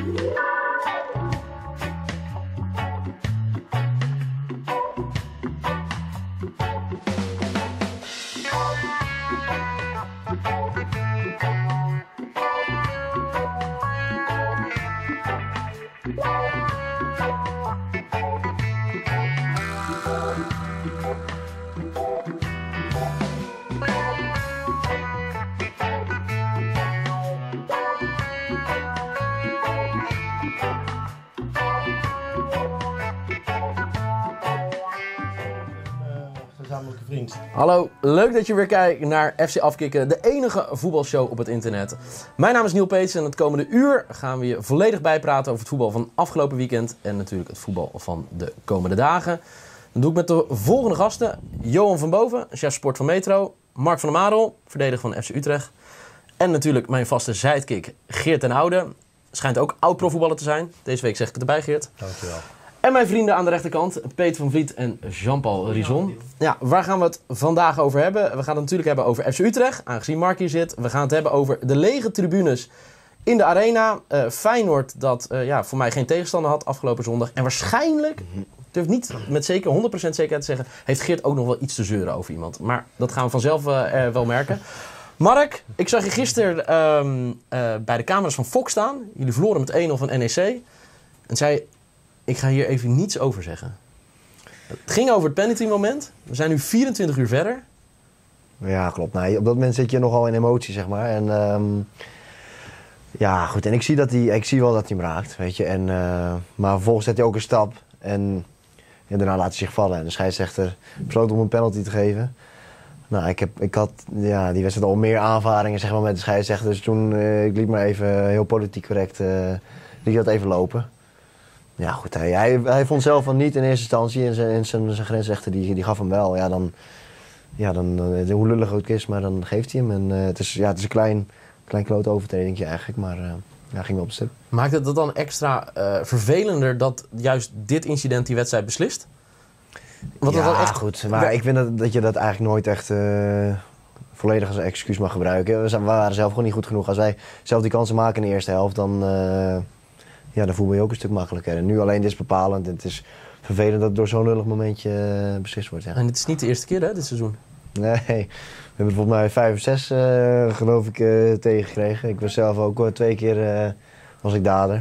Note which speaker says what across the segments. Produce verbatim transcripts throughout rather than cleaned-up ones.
Speaker 1: Vriend.
Speaker 2: Hallo, leuk dat je weer kijkt naar F C Afkikken, de enige voetbalshow op het internet. Mijn naam is Niel Peets en het komende uur gaan we je volledig bijpraten over het voetbal van afgelopen weekend en natuurlijk het voetbal van de komende dagen. Dat doe ik met de volgende gasten: Johan van Boven, chef sport van Metro, Mark van der Marel, verdediger van F C Utrecht en natuurlijk mijn vaste sidekick Geert ten Oude. Schijnt ook oud profvoetballer te zijn. Deze week zeg ik het erbij, Geert.
Speaker 1: Dankjewel.
Speaker 2: En mijn vrienden aan de rechterkant, Peter van Vliet en Jean-Paul Rison. Ja, waar gaan we het vandaag over hebben? We gaan het natuurlijk hebben over F C Utrecht, aangezien Mark hier zit. We gaan het hebben over de lege tribunes in de arena. Uh, Feyenoord dat uh, ja, voor mij geen tegenstander had afgelopen zondag. En waarschijnlijk, ik durf niet met zeker honderd procent zekerheid te zeggen, heeft Geert ook nog wel iets te zeuren over iemand. Maar dat gaan we vanzelf uh, wel merken. Mark, ik zag je gisteren um, uh, bij de camera's van Fox staan. Jullie verloren met één nul van N E C. En zei: ik ga hier even niets over zeggen. Het ging over het penalty moment. We zijn nu vierentwintig uur verder.
Speaker 3: Ja, klopt. Nee, op dat moment zit je nogal in emotie, zeg maar. En um, ja, goed. En ik zie, dat hij, ik zie wel dat hij hem raakt, weet je. En, uh, maar vervolgens zet hij ook een stap. En, en daarna laat hij zich vallen. En de scheidsrechter besloot om een penalty te geven. Nou, ik, heb, ik had ja, die wedstrijd al meer aanvaringen, zeg maar, met de scheidsrechter. Dus toen, uh, ik liet me even heel politiek correct, uh, liet dat even lopen. Ja, goed. Hij, hij, hij vond zelf van niet in eerste instantie en zijn, zijn, zijn grensrechter die, die gaf hem wel. Ja, dan, ja, dan, hoe lullig het ook is, maar dan geeft hij hem. En, uh, het, is, ja, het is een klein, klein klote overtredingje eigenlijk, maar uh, ja, ging wel op de stip.
Speaker 2: Maakt het dat dan extra uh, vervelender dat juist dit incident die wedstrijd beslist?
Speaker 3: Want ja, dat echt... goed. Maar ik vind dat, dat je dat eigenlijk nooit echt uh, volledig als excuus mag gebruiken. We, zijn, we waren zelf gewoon niet goed genoeg. Als wij zelf die kansen maken in de eerste helft, dan... Uh, Ja, dan voetbal je ook een stuk makkelijker. En nu alleen dit is bepalend. En het is vervelend dat het door zo'n lullig momentje uh, beslist wordt. Ja.
Speaker 2: En het is niet de eerste keer, hè, dit seizoen?
Speaker 3: Nee, we hebben volgens mij vijf of zes, uh, geloof ik, uh, tegengekregen. Ik was zelf ook uh, twee keer uh, was ik dader.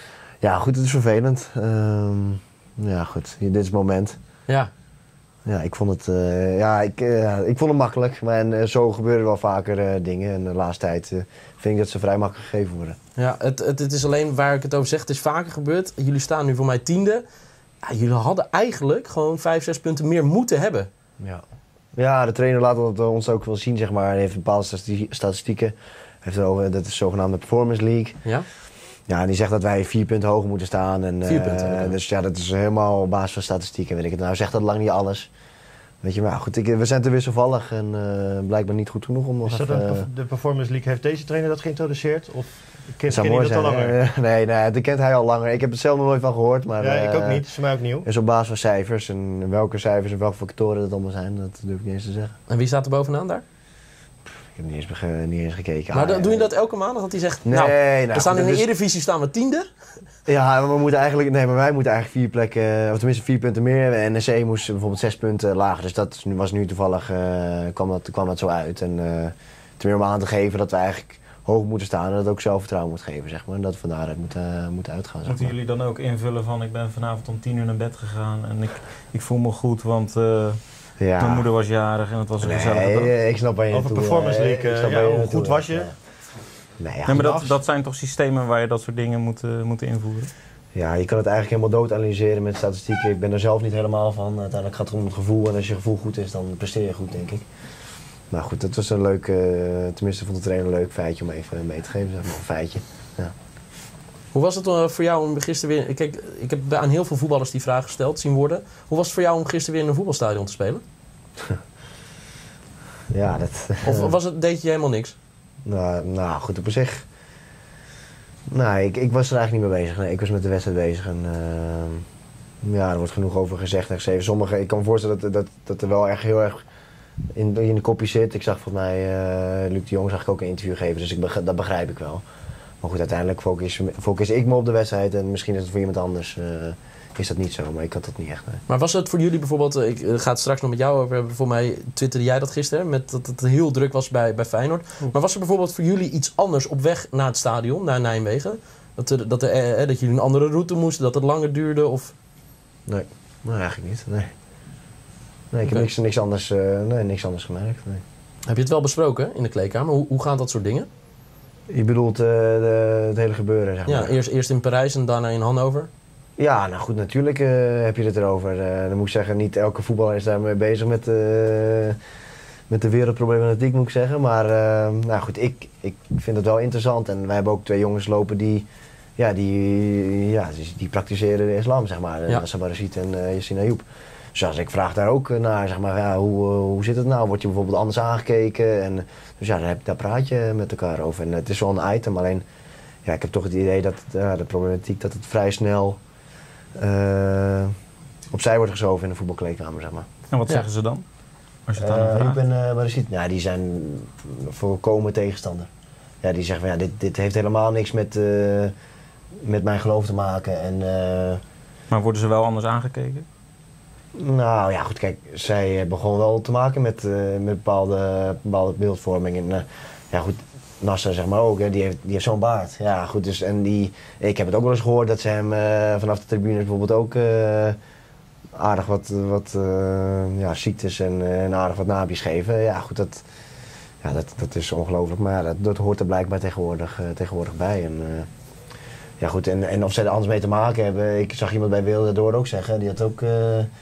Speaker 3: Ja, goed, het is vervelend. Um, ja, goed, dit is het moment.
Speaker 2: Ja.
Speaker 3: Ja, ik vond het, uh, ja, ik, uh, ik vond het makkelijk. Maar en, uh, zo gebeuren wel vaker uh, dingen. En de laatste tijd uh, vind ik dat ze vrij makkelijk gegeven worden.
Speaker 2: Ja, het, het, het is alleen waar ik het over zeg. Het is vaker gebeurd. Jullie staan nu voor mij tiende. Ja, jullie hadden eigenlijk gewoon vijf, zes punten meer moeten hebben.
Speaker 3: Ja, ja, de trainer laat dat ons ook wel zien, zeg maar. Hij heeft bepaalde statistieken. Heeft over, dat is de zogenaamde Performance League.
Speaker 2: Ja.
Speaker 3: Ja, en die zegt dat wij vier punten hoger moeten staan. En,
Speaker 2: vier punten,
Speaker 3: uh, dus ja, dat is helemaal op basis van statistieken. Weet ik het. Nou zegt dat lang niet alles. Weet je, maar goed, ik, we zijn te wisselvallig en uh, blijkbaar niet goed genoeg om nog
Speaker 1: is
Speaker 3: even...
Speaker 1: dat een, de Performance League, heeft deze trainer dat geïntroduceerd? Of ken,
Speaker 3: ken
Speaker 1: je dat
Speaker 3: zijn,
Speaker 1: al langer?
Speaker 3: Nee, nee, dat kent hij al langer. Ik heb het zelf nog nooit van gehoord. Maar,
Speaker 1: ja, ik ook
Speaker 3: uh,
Speaker 1: niet. Het is voor mij ook nieuw.
Speaker 3: is op basis van cijfers. En welke cijfers en welke factoren dat allemaal zijn, dat durf ik niet eens te zeggen.
Speaker 2: En wie staat er bovenaan daar?
Speaker 3: Ik heb niet eens, bege- niet eens gekeken.
Speaker 2: Maar
Speaker 3: ah,
Speaker 2: dan,
Speaker 3: ja.
Speaker 2: doe je dat elke maand? Dat hij zegt,
Speaker 3: nee,
Speaker 2: nou,
Speaker 3: nou,
Speaker 2: we staan in de
Speaker 3: dus...
Speaker 2: Eredivisie staan we tiende.
Speaker 3: Ja, maar we moeten eigenlijk, nee, maar wij moeten eigenlijk vier plekken, of tenminste vier punten meer. En N E C moest bijvoorbeeld zes punten lager. Dus dat was nu toevallig, uh, kwam, dat, kwam dat zo uit. En uh, ten meer om aan te geven dat we eigenlijk hoog moeten staan en dat ook zelfvertrouwen moet geven, zeg maar. En dat we van daaruit moeten, uh, moeten uitgaan. Zeg maar.
Speaker 4: Moeten jullie dan ook invullen van, ik ben vanavond om tien uur naar bed gegaan en ik, ik voel me goed, want... Uh,
Speaker 3: Ja.
Speaker 4: Mijn moeder was jarig en het was een
Speaker 3: nee,
Speaker 4: gezellige dag.
Speaker 3: Nee, ik snap waar je
Speaker 1: Over
Speaker 3: naartoe,
Speaker 1: Performance League, uh, ja, hoe goed was je?
Speaker 3: Ja. Nee, ja,
Speaker 4: nee, maar dat, dat zijn toch systemen waar je dat soort dingen moet, uh, moet invoeren?
Speaker 3: Ja, je kan het eigenlijk helemaal dood analyseren met statistieken. Ik ben er zelf niet helemaal van. Uiteindelijk gaat het om het gevoel en als je gevoel goed is, dan presteer je goed, denk ik. Maar goed, het was een leuk, uh, tenminste vond de trainer een leuk feitje om even mee te geven, zeg maar, een feitje. Ja.
Speaker 2: Hoe was het uh, voor jou om gisteren weer... Kijk, ik heb aan heel veel voetballers die vraag gesteld zien worden. Hoe was het voor jou om gisteren weer in een voetbalstadion te spelen?
Speaker 3: Ja, dat...
Speaker 2: Of was het, deed je helemaal niks?
Speaker 3: Nou, nou goed, op zich... Nou, ik, ik was er eigenlijk niet mee bezig. Nee, ik was met de wedstrijd bezig en... Uh, ja, er wordt genoeg over gezegd en geschreven. Sommige, ik kan me voorstellen dat, dat, dat er wel echt heel erg in, in de kopje zit. Ik zag volgens mij, uh, Luc de Jong zag ik ook een interview geven, dus ik, dat begrijp ik wel. Maar goed, uiteindelijk focus, focus ik me op de wedstrijd en misschien is het voor iemand anders uh, is dat niet zo, maar ik had dat niet echt. Nee.
Speaker 2: Maar was het voor jullie bijvoorbeeld, ik ga het straks nog met jou over hebben, voor mij twitterde jij dat gisteren, met dat het heel druk was bij, bij Feyenoord. Maar was er bijvoorbeeld voor jullie iets anders op weg naar het stadion, naar Nijmegen? Dat, er, dat, er, eh, dat jullie een andere route moesten, dat het langer duurde? Of?
Speaker 3: Nee, nou, eigenlijk niet. Nee, nee ik heb
Speaker 2: Okay.
Speaker 3: niks, niks, anders, uh, nee, niks anders gemerkt. Nee.
Speaker 2: Heb je het wel besproken in de kleedkamer? Hoe, hoe gaan dat soort dingen?
Speaker 3: Je bedoelt uh, de, het hele gebeuren, zeg maar?
Speaker 2: Ja, eerst, eerst in Parijs en daarna in Hannover? Ja,
Speaker 3: nou goed, natuurlijk uh, heb je het erover. Uh, dan moet ik zeggen, niet elke voetballer is daarmee bezig met, uh, met de wereldproblematiek, moet ik zeggen. Maar uh, nou goed, ik, ik vind het wel interessant. En wij hebben ook twee jongens lopen die, ja, die, ja, die, die praktiseren de islam, zeg maar. Ja. Nasser Barashid en uh, Yassine Ayoub. Dus als ik vraag daar ook naar, zeg maar, ja, hoe, uh, hoe zit het nou? Word je bijvoorbeeld anders aangekeken? En, dus ja, daar, heb, daar praat je met elkaar over. En uh, het is wel een item, alleen ja, ik heb toch het idee dat uh, de problematiek dat het vrij snel Uh, opzij wordt geschoven in de voetbalkleedkamer, zeg maar.
Speaker 4: En wat
Speaker 3: ja.
Speaker 4: zeggen ze dan? Als je het aan uh,
Speaker 3: Ayoub en uh, Barashid, ja, die zijn volkomen tegenstander. Ja, die zeggen van ja, dit, dit heeft helemaal niks met, uh, met mijn geloof te maken. En, uh,
Speaker 4: maar worden ze wel anders aangekeken?
Speaker 3: Nou ja, goed, kijk, zij hebben gewoon wel te maken met, uh, met bepaalde, bepaalde beeldvorming. En uh, ja, goed. Nasser, zeg maar ook, hè, die heeft, die heeft zo'n baard. Ja, goed, dus en die, ik heb het ook wel eens gehoord dat ze hem uh, vanaf de tribune bijvoorbeeld ook uh, aardig wat, wat uh, ja, ziektes en, uh, en aardig wat naampjes geven. Ja, goed, dat, ja, dat, dat is ongelooflijk, maar ja, dat, dat hoort er blijkbaar tegenwoordig, uh, tegenwoordig bij. En, uh, ja, goed, en, en of zij er anders mee te maken hebben, ik zag iemand bij Wilde Door ook zeggen, die had ook uh,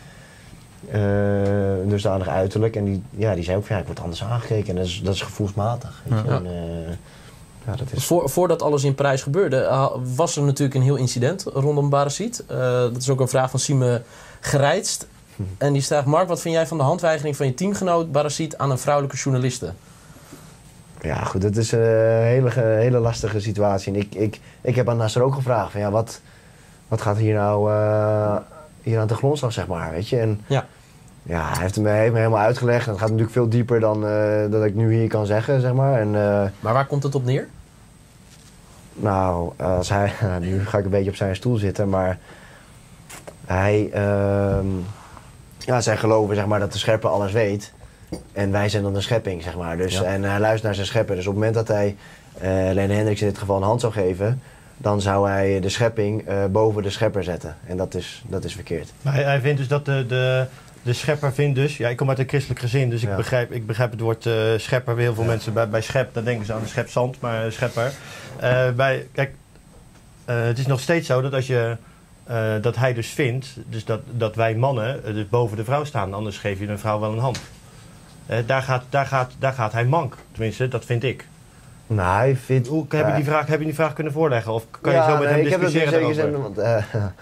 Speaker 3: Uh, een dusdanig uiterlijk. En die, ja, die zei ook van ja, ik word anders aangekeken. En dat is, dat is gevoelsmatig. Weet je?
Speaker 2: Ja.
Speaker 3: En, uh, ja, dat is...
Speaker 2: Voor, voordat alles in Parijs gebeurde, uh, was er natuurlijk een heel incident rondom Barashid. Uh, dat is ook een vraag van Sime Gerijtst. Hm. En die vraagt: Mark, wat vind jij van de handweigering van je teamgenoot Barashid aan een vrouwelijke journaliste?
Speaker 3: Ja, goed, dat is een hele, hele lastige situatie. En ik, ik, ik heb aan Nasser ook gevraagd van ja, wat, wat gaat hier nou uh, hier aan de grondslag, zeg maar, weet je? En,
Speaker 2: ja.
Speaker 3: Ja, hij heeft me, heeft me helemaal uitgelegd. En het gaat natuurlijk veel dieper dan uh, dat ik nu hier kan zeggen, zeg maar. En, uh,
Speaker 2: maar waar komt het op neer?
Speaker 3: Nou, als hij, nu ga ik een beetje op zijn stoel zitten, maar hij, uh, ja, zij geloven, zeg maar, dat de schepper alles weet. En wij zijn dan de schepping, zeg maar. Dus, ja. En hij luistert naar zijn schepper. Dus op het moment dat hij uh, Lene Hendricks in dit geval een hand zou geven, dan zou hij de schepping uh, boven de schepper zetten. En dat is, dat is verkeerd.
Speaker 1: Maar hij, hij vindt dus dat de... de... De schepper vindt dus, ja, ik kom uit een christelijk gezin, dus ik,
Speaker 3: ja. begrijp,
Speaker 1: ik begrijp het woord uh, schepper. Heel veel ja. mensen bij, bij schep, dan denken ze aan de schepzand, maar uh, schepper. Uh, bij, kijk, uh, het is nog steeds zo dat als je, uh, dat hij dus vindt, dus dat, dat wij mannen uh, dus boven de vrouw staan, anders geef je een vrouw wel een hand. Uh, daar, gaat, daar, gaat, daar gaat hij mank, tenminste, dat vind ik.
Speaker 3: Nou, hij vindt...
Speaker 1: Hoe, heb, uh, je die vraag, heb je die vraag kunnen voorleggen? Of kan
Speaker 3: ja,
Speaker 1: je zo met
Speaker 3: nee,
Speaker 1: hem discussiëren daarover?
Speaker 3: Zin, want, uh,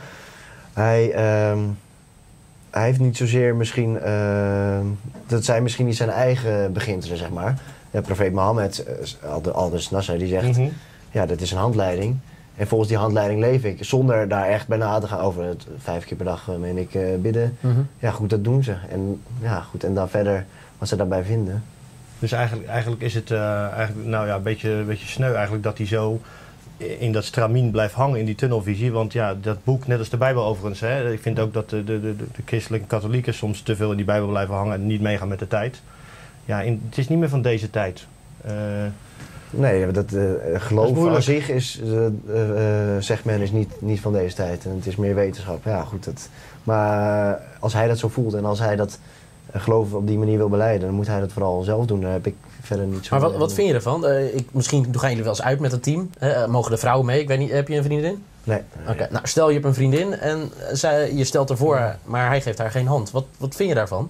Speaker 3: hij... Um, Hij heeft niet zozeer misschien, uh, dat zijn misschien niet zijn eigen beginselen, zeg maar. Ja, profeet Mohammed, uh, Aldus Nasser, die zegt, mm-hmm. ja, dat is een handleiding. En volgens die handleiding leef ik, zonder daar echt bij na te gaan over het vijf keer per dag, uh, meen ik, uh, bidden. Mm-hmm. Ja, goed, dat doen ze. En, ja, goed, en dan verder wat ze daarbij vinden.
Speaker 1: Dus eigenlijk, eigenlijk is het uh, eigenlijk, nou ja, een beetje, een beetje sneu eigenlijk dat hij zo in dat stramien blijft hangen, in die tunnelvisie. Want ja, dat boek, net als de Bijbel overigens, hè, ik vind ook dat de, de, de, de christelijke katholieken soms te veel in die Bijbel blijven hangen en niet meegaan met de tijd. Ja, in, het is niet meer van deze tijd. Uh,
Speaker 3: nee, dat uh, geloof dat aan zich is, uh, uh, uh, zegt men, is niet, niet van deze tijd. En het is meer wetenschap. Ja, goed. Dat, maar als hij dat zo voelt en als hij dat uh, geloof op die manier wil beleiden, dan moet hij dat vooral zelf doen. Daar heb ik verder niet zo.
Speaker 2: Maar wat, wat vind je ervan? Uh, ik, misschien gaan jullie wel eens uit met het team. Uh, mogen de vrouwen mee? Ik weet niet, heb je een vriendin?
Speaker 3: Nee.
Speaker 2: Oké, okay. Nou stel je hebt een vriendin en zij, je stelt ervoor, ja. maar hij geeft haar geen hand. Wat, wat vind je daarvan?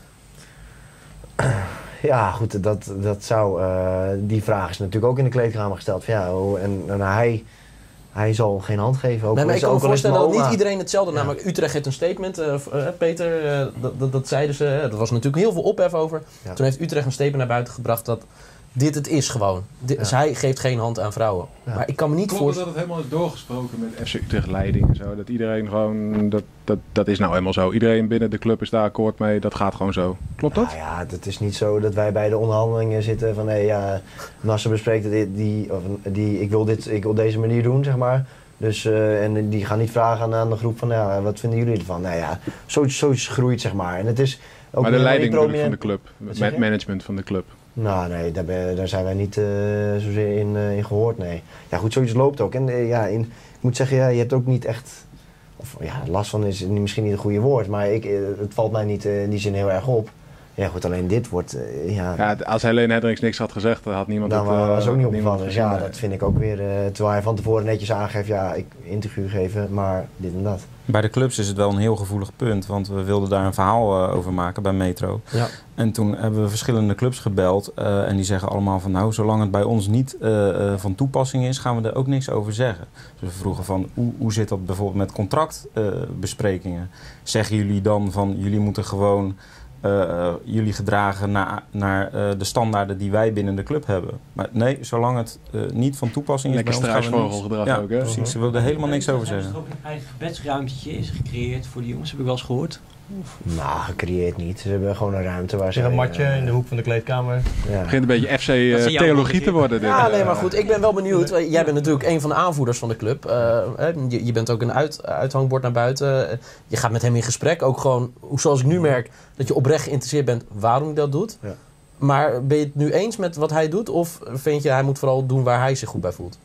Speaker 3: Ja, goed, dat, dat zou, uh, die vraag is natuurlijk ook in de kleedkamer gesteld. Van, ja, oh, en, en hij, hij zal geen hand geven. Ook
Speaker 2: nee, maar ik kan me voorstellen dat niet iedereen hetzelfde...
Speaker 3: Ja.
Speaker 2: Namelijk Utrecht heeft een statement, uh, uh, Peter, uh, dat, dat, dat zeiden ze. Uh, er was natuurlijk heel veel ophef over. Ja. Toen heeft Utrecht een statement naar buiten gebracht dat dit het is gewoon. Di-
Speaker 3: Ja.
Speaker 2: Zij geeft geen hand aan vrouwen.
Speaker 3: Ja.
Speaker 2: Maar ik kan me niet
Speaker 5: Klopt het
Speaker 2: voorstellen...
Speaker 5: dat het helemaal is doorgesproken met F C Utrecht leiding en zo? Dat iedereen gewoon, dat, dat, dat is nou helemaal zo. Iedereen binnen de club is daar akkoord mee, dat gaat gewoon zo. Klopt dat?
Speaker 3: Nou ja, het is niet zo dat wij bij de onderhandelingen zitten van hé, hey, ja, Nasser bespreekt dit, die, of, die, ik wil dit, ik wil deze manier doen, zeg maar. Dus, uh, en die gaan niet vragen aan, aan de groep van, ja, wat vinden jullie ervan? Nou ja, zoiets, zoiets groeit, zeg maar. En het is ook
Speaker 5: Maar de
Speaker 3: niet
Speaker 5: leiding
Speaker 3: alleen
Speaker 5: natuurlijk van de
Speaker 3: prominent-
Speaker 5: club,
Speaker 3: Wat zeg
Speaker 5: het
Speaker 3: je?
Speaker 5: management van de club.
Speaker 3: Nou nee, daar, ben, daar zijn wij niet uh, zozeer in, uh, in gehoord, nee. Ja goed, zoiets loopt ook. En uh, ja, in, ik moet zeggen, ja, je hebt ook niet echt... Of ja, last van is misschien niet een goede woord, maar ik, uh, het valt mij niet uh, in die zin heel erg op. Ja goed, alleen dit wordt, uh, ja...
Speaker 5: Ja, als Helene Hendricks niks had gezegd, dan had niemand
Speaker 3: Dan
Speaker 5: het, uh,
Speaker 3: was ook niet
Speaker 5: niemand
Speaker 3: opgevallen. Dus
Speaker 5: gezien.
Speaker 3: ja, dat vind ik ook weer, uh, terwijl hij van tevoren netjes aangeeft, ja, ik interview geven, maar dit en dat.
Speaker 4: Bij de clubs is het wel een heel gevoelig punt, want we wilden daar een verhaal uh, over maken bij Metro.
Speaker 2: Ja.
Speaker 4: En toen hebben we verschillende clubs gebeld uh, en die zeggen allemaal van nou, zolang het bij ons niet uh, uh, van toepassing is, gaan we er ook niks over zeggen. Dus we vroegen van hoe, hoe zit dat bijvoorbeeld met contractbesprekingen? Uh, zeggen jullie dan van jullie moeten gewoon uh, uh, jullie gedragen naar, naar uh, de standaarden die wij binnen de club hebben? Maar nee, zolang het uh, niet van toepassing is
Speaker 5: Lekker
Speaker 4: bij ons gaan we niks.
Speaker 5: struisvogelgedrag
Speaker 4: Ja,
Speaker 5: ook, hè?
Speaker 4: precies. Ze wilden er helemaal niks over
Speaker 6: Hebben
Speaker 4: zeggen.
Speaker 6: er ook een eigen gebedsruimtetje is gecreëerd voor die jongens, heb ik wel eens gehoord.
Speaker 3: Nou, gecreëerd niet. Ze hebben gewoon een ruimte waar ze...
Speaker 1: Zeg een matje
Speaker 3: uh,
Speaker 1: in de hoek van de kleedkamer.
Speaker 3: Ja.
Speaker 5: Het begint een beetje F
Speaker 6: Dat zijn jouw
Speaker 5: C-theologie te worden. Dit.
Speaker 2: Ja, nee,
Speaker 5: Uh,
Speaker 2: maar goed. Ik ben wel benieuwd. Jij bent natuurlijk een van de aanvoerders van de club. Uh, je, je bent ook een uit, uithangbord naar buiten. Je gaat met hem in gesprek. Ook gewoon, zoals ik nu merk, dat je oprecht geïnteresseerd bent waarom hij dat doet.
Speaker 3: Ja.
Speaker 2: Maar ben je het nu eens met wat hij doet? Of vind je hij moet vooral doen waar hij zich goed bij voelt?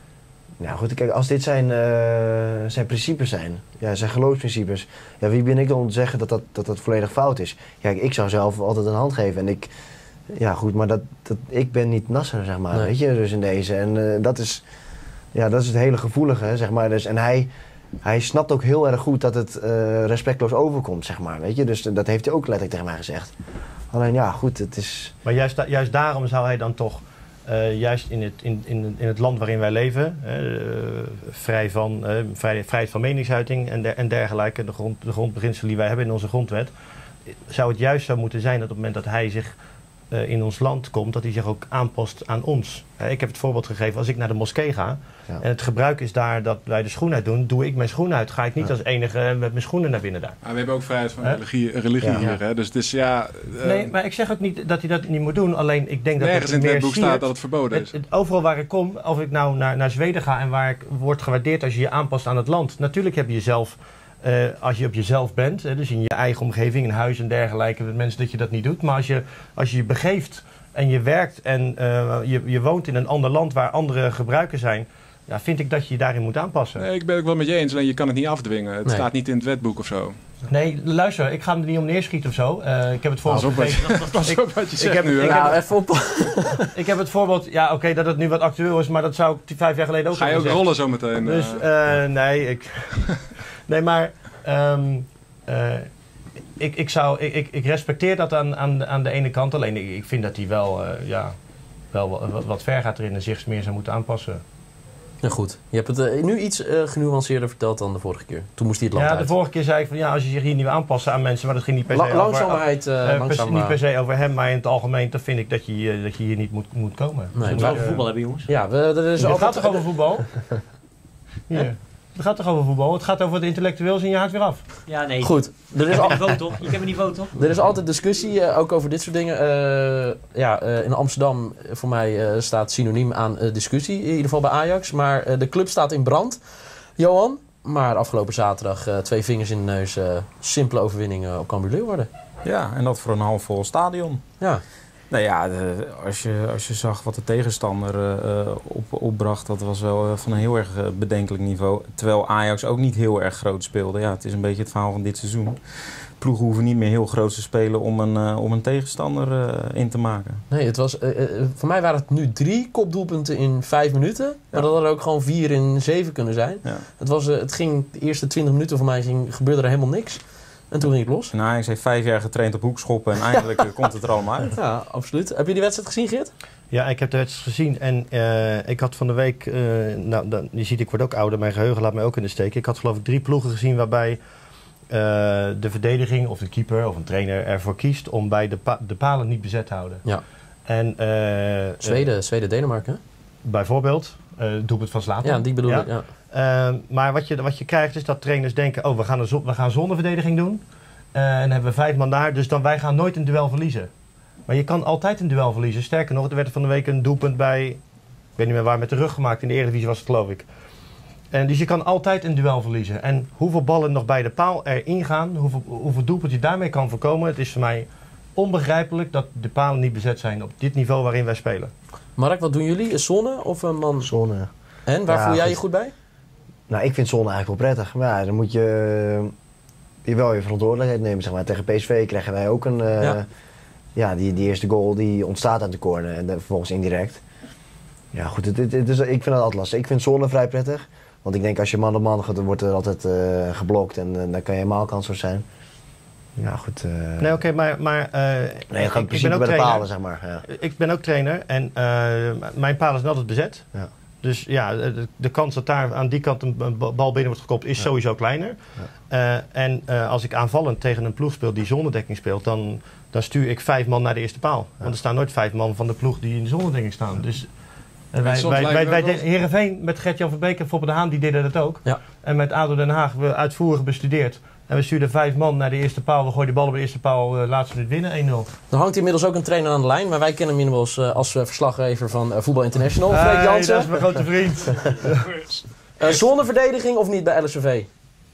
Speaker 3: Nou goed, kijk, als dit zijn, uh, zijn principes zijn, ja, zijn geloofsprincipes, ja, wie ben ik dan om te zeggen dat dat, dat dat volledig fout is? Kijk, ik zou zelf altijd een hand geven en ik, ja goed, maar dat, dat, ik ben niet Nasser, zeg maar,
Speaker 2: Nee.
Speaker 3: weet je, dus in deze. En uh, dat is, ja, dat is het hele gevoelige, zeg maar. Dus, en hij, hij snapt ook heel erg goed dat het uh, respectloos overkomt, zeg maar, weet je. Dus uh, dat heeft hij ook letterlijk tegen mij gezegd. Alleen ja, goed, het is...
Speaker 1: Maar juist, da- juist daarom zou hij dan toch, uh, juist in het, in, in, in het land waarin wij leven, uh, vrij van, uh, vrij, vrijheid van meningsuiting en, der, en dergelijke, de, grond, de grondbeginselen die wij hebben in onze grondwet, zou het juist zo moeten zijn dat op het moment dat hij zich uh, in ons land komt, dat hij zich ook aanpast aan ons. Uh, ik heb het voorbeeld gegeven, als ik naar de moskee ga,
Speaker 3: Ja.
Speaker 1: en het gebruik is daar dat wij de schoen uit doen, doe ik mijn schoen uit. Ga ik niet
Speaker 3: Ja.
Speaker 1: als enige met mijn schoenen naar binnen daar.
Speaker 5: Maar we hebben ook vrijheid van
Speaker 1: Hè?
Speaker 5: religie, religie
Speaker 3: Ja.
Speaker 5: hier, hè? Dus het is ja... uh,
Speaker 1: Nee, maar ik zeg ook niet dat hij dat niet moet doen. Alleen ik denk dat
Speaker 5: nergens in
Speaker 1: het
Speaker 5: het
Speaker 1: meer
Speaker 5: wetboek
Speaker 1: siert.
Speaker 5: staat dat het verboden
Speaker 1: Het,
Speaker 5: is.
Speaker 1: het, overal waar ik kom, of ik nou naar, naar Zweden ga en waar ik word gewaardeerd als je je aanpast aan het land. Natuurlijk heb je jezelf, uh, als je op jezelf bent, hè, dus in je eigen omgeving, in huis en dergelijke, met mensen dat je dat niet doet. Maar als je als je, je begeeft en je werkt en uh, je, je woont in een ander land waar andere gebruiken zijn, ja, vind ik dat je je daarin moet aanpassen.
Speaker 5: Nee, ik ben het wel met je eens, alleen je kan het niet afdwingen. Het
Speaker 2: Nee.
Speaker 5: staat niet in het wetboek of zo.
Speaker 1: Nee, luister, ik ga hem er niet om neerschieten of zo. Uh, ik heb het voorbeeld
Speaker 5: Pas op wat
Speaker 1: gegeven.
Speaker 5: je, pas op wat je zegt
Speaker 1: heb-
Speaker 5: nu, hè?
Speaker 1: ik
Speaker 2: Nou,
Speaker 1: heb-
Speaker 2: even op.
Speaker 1: Ik heb het voorbeeld, ja oké, okay, dat het nu wat actueel is, maar dat zou ik vijf jaar geleden ook
Speaker 5: Ga je
Speaker 1: hebben
Speaker 5: ook
Speaker 1: gezegd.
Speaker 5: rollen zometeen?
Speaker 1: Dus
Speaker 5: uh,
Speaker 1: uh, nee, ik. nee, maar. Um, uh, ik, ik, zou, ik, ik, ik respecteer dat aan, aan, aan de ene kant. Alleen ik, ik vind dat hij wel, uh, ja, wel wat, wat ver gaat erin en zich meer zou moeten aanpassen.
Speaker 2: Nou goed, je hebt het uh, nu iets uh, genuanceerder verteld dan de vorige keer. Toen moest hij het land
Speaker 1: Ja, de
Speaker 2: uit.
Speaker 1: vorige keer zei ik van ja, als je zich hier niet wil aanpassen aan mensen, maar dat ging niet per se
Speaker 2: La-
Speaker 1: over.
Speaker 2: langzamerheid, uh,
Speaker 1: uh, per,
Speaker 2: langzaam,
Speaker 1: niet
Speaker 2: uh,
Speaker 1: per se over hem, maar in het algemeen, dan vind ik dat je, uh, dat je hier niet moet, moet komen.
Speaker 2: Nee,
Speaker 6: We
Speaker 1: Dus,
Speaker 6: moeten
Speaker 2: maar-
Speaker 6: over
Speaker 1: uh,
Speaker 6: voetbal hebben, jongens.
Speaker 2: Ja, we, er is
Speaker 1: Het
Speaker 2: altijd...
Speaker 1: gaat toch over voetbal? Hier. Het gaat toch over voetbal? Het gaat over het intellectueels en je haakt weer af.
Speaker 6: Ja, nee.
Speaker 2: Goed, er
Speaker 6: Je
Speaker 2: is,
Speaker 6: kent
Speaker 2: al,
Speaker 6: mijn niveau toch? Je kent mijn niveau toch?
Speaker 2: er is altijd discussie, uh, ook over dit soort dingen. Uh, ja, uh, in Amsterdam, uh, voor mij, uh, staat synoniem aan uh, discussie. In ieder geval bij Ajax. Maar uh, de club staat in brand. Johan, maar afgelopen zaterdag uh, twee vingers in de neus. Uh, simpele overwinning op Cambuur Leeuwarden.
Speaker 4: Ja, en dat voor een halfvol stadion.
Speaker 2: Ja,
Speaker 4: Nou ja, de, als, je, als je zag wat de tegenstander uh, op, opbracht, dat was wel uh, van een heel erg uh, bedenkelijk niveau. Terwijl Ajax ook niet heel erg groot speelde. Ja, het is een beetje het verhaal van dit seizoen. Ploegen hoeven niet meer heel groot te spelen om een, uh, om een tegenstander uh, in te maken.
Speaker 2: nee, het was, uh, uh, voor mij waren het nu drie kopdoelpunten in vijf minuten. Maar dat had er ook gewoon vier in zeven kunnen zijn.
Speaker 4: Ja.
Speaker 2: Het, was, uh, het ging de eerste twintig minuten voor mij ging, gebeurde er helemaal niks. En toen ging het los.
Speaker 4: En Ajax heeft vijf jaar getraind op hoekschoppen en eindelijk uh, komt het er allemaal uit.
Speaker 2: Ja, absoluut. Heb je die wedstrijd gezien, Geert?
Speaker 1: Ja, ik heb de wedstrijd gezien en uh, ik had van de week, uh, nou, dan, je ziet ik word ook ouder, mijn geheugen laat mij ook in de steek. Ik had geloof ik drie ploegen gezien waarbij uh, de verdediging of de keeper of een trainer ervoor kiest om bij de, pa- de palen niet bezet te houden.
Speaker 2: Ja.
Speaker 1: En, uh,
Speaker 2: Zweden,
Speaker 1: uh,
Speaker 2: Zweden, Denemarken.
Speaker 1: Bijvoorbeeld, uh, doelpunt van Zlatan.
Speaker 2: Ja, die bedoel
Speaker 1: ja.
Speaker 2: ik. Ja.
Speaker 1: Uh, maar wat je, wat je krijgt is dat trainers denken, oh, we gaan, een, we gaan zonneverdediging doen. Uh, en dan hebben we vijf man daar, dus dan wij gaan nooit een duel verliezen. Maar je kan altijd een duel verliezen. Sterker nog, er werd van de week een doelpunt bij, ik weet niet meer waar, met de rug gemaakt. In de Eredivisie was het, geloof ik. En dus je kan altijd een duel verliezen. En hoeveel ballen nog bij de paal erin gaan, hoeveel, hoeveel doelpunt je daarmee kan voorkomen, het is voor mij onbegrijpelijk dat de palen niet bezet zijn op dit niveau waarin wij spelen.
Speaker 2: Mark, wat doen jullie? Een zone of een man?
Speaker 3: Zone.
Speaker 2: En, waar
Speaker 3: ja,
Speaker 2: voel jij
Speaker 3: goed.
Speaker 2: je goed bij?
Speaker 3: Nou, ik vind zone eigenlijk wel prettig. Maar ja, dan moet je, je wel je verantwoordelijkheid nemen. Zeg maar. Tegen P S V krijgen wij ook een... Uh, ja. ja, die, die eerste goal die ontstaat uit de corner en vervolgens indirect. Ja goed, het, het, het is, ik vind het altijd lastig. Ik vind zone vrij prettig. Want ik denk als je man op man gaat, dan wordt er altijd uh, geblokt en uh, dan kan je helemaal kansloos zijn. Ja goed. Uh...
Speaker 1: Nee oké, okay, maar... maar uh,
Speaker 3: nee, je gaat in principe bij
Speaker 1: trainer.
Speaker 3: de palen, zeg maar. Ja.
Speaker 1: Ik ben ook trainer en uh, mijn palen zijn altijd bezet.
Speaker 3: Ja.
Speaker 1: Dus ja, de, de kans dat daar aan die kant een bal binnen wordt gekopt is ja. sowieso kleiner. Ja. Uh, en uh, als ik aanvallend tegen een ploeg speel die zonnedekking speelt, dan, dan stuur ik vijf man naar de eerste paal. Ja. Want er staan nooit vijf man van de ploeg die in de zonnedekking staan. Dus uh, wij, wij, wij, wij de, Heerenveen met Gert-Jan Verbeek en Foppe de Haan, die deden dat ook. Ja. En met A D O Den Haag we uitvoerig bestudeerd. En we stuurden vijf man naar de eerste paal. We gooien de bal op de eerste paal. Uh, laatste minuut winnen, één nul.
Speaker 2: Er hangt inmiddels ook een trainer aan de lijn. Maar wij kennen hem inmiddels uh, als uh, verslaggever van uh, Voetbal International. Freek
Speaker 1: hey,
Speaker 2: Jansen.
Speaker 1: Dat is mijn grote vriend.
Speaker 2: uh, zonneverdediging of niet bij L S V V?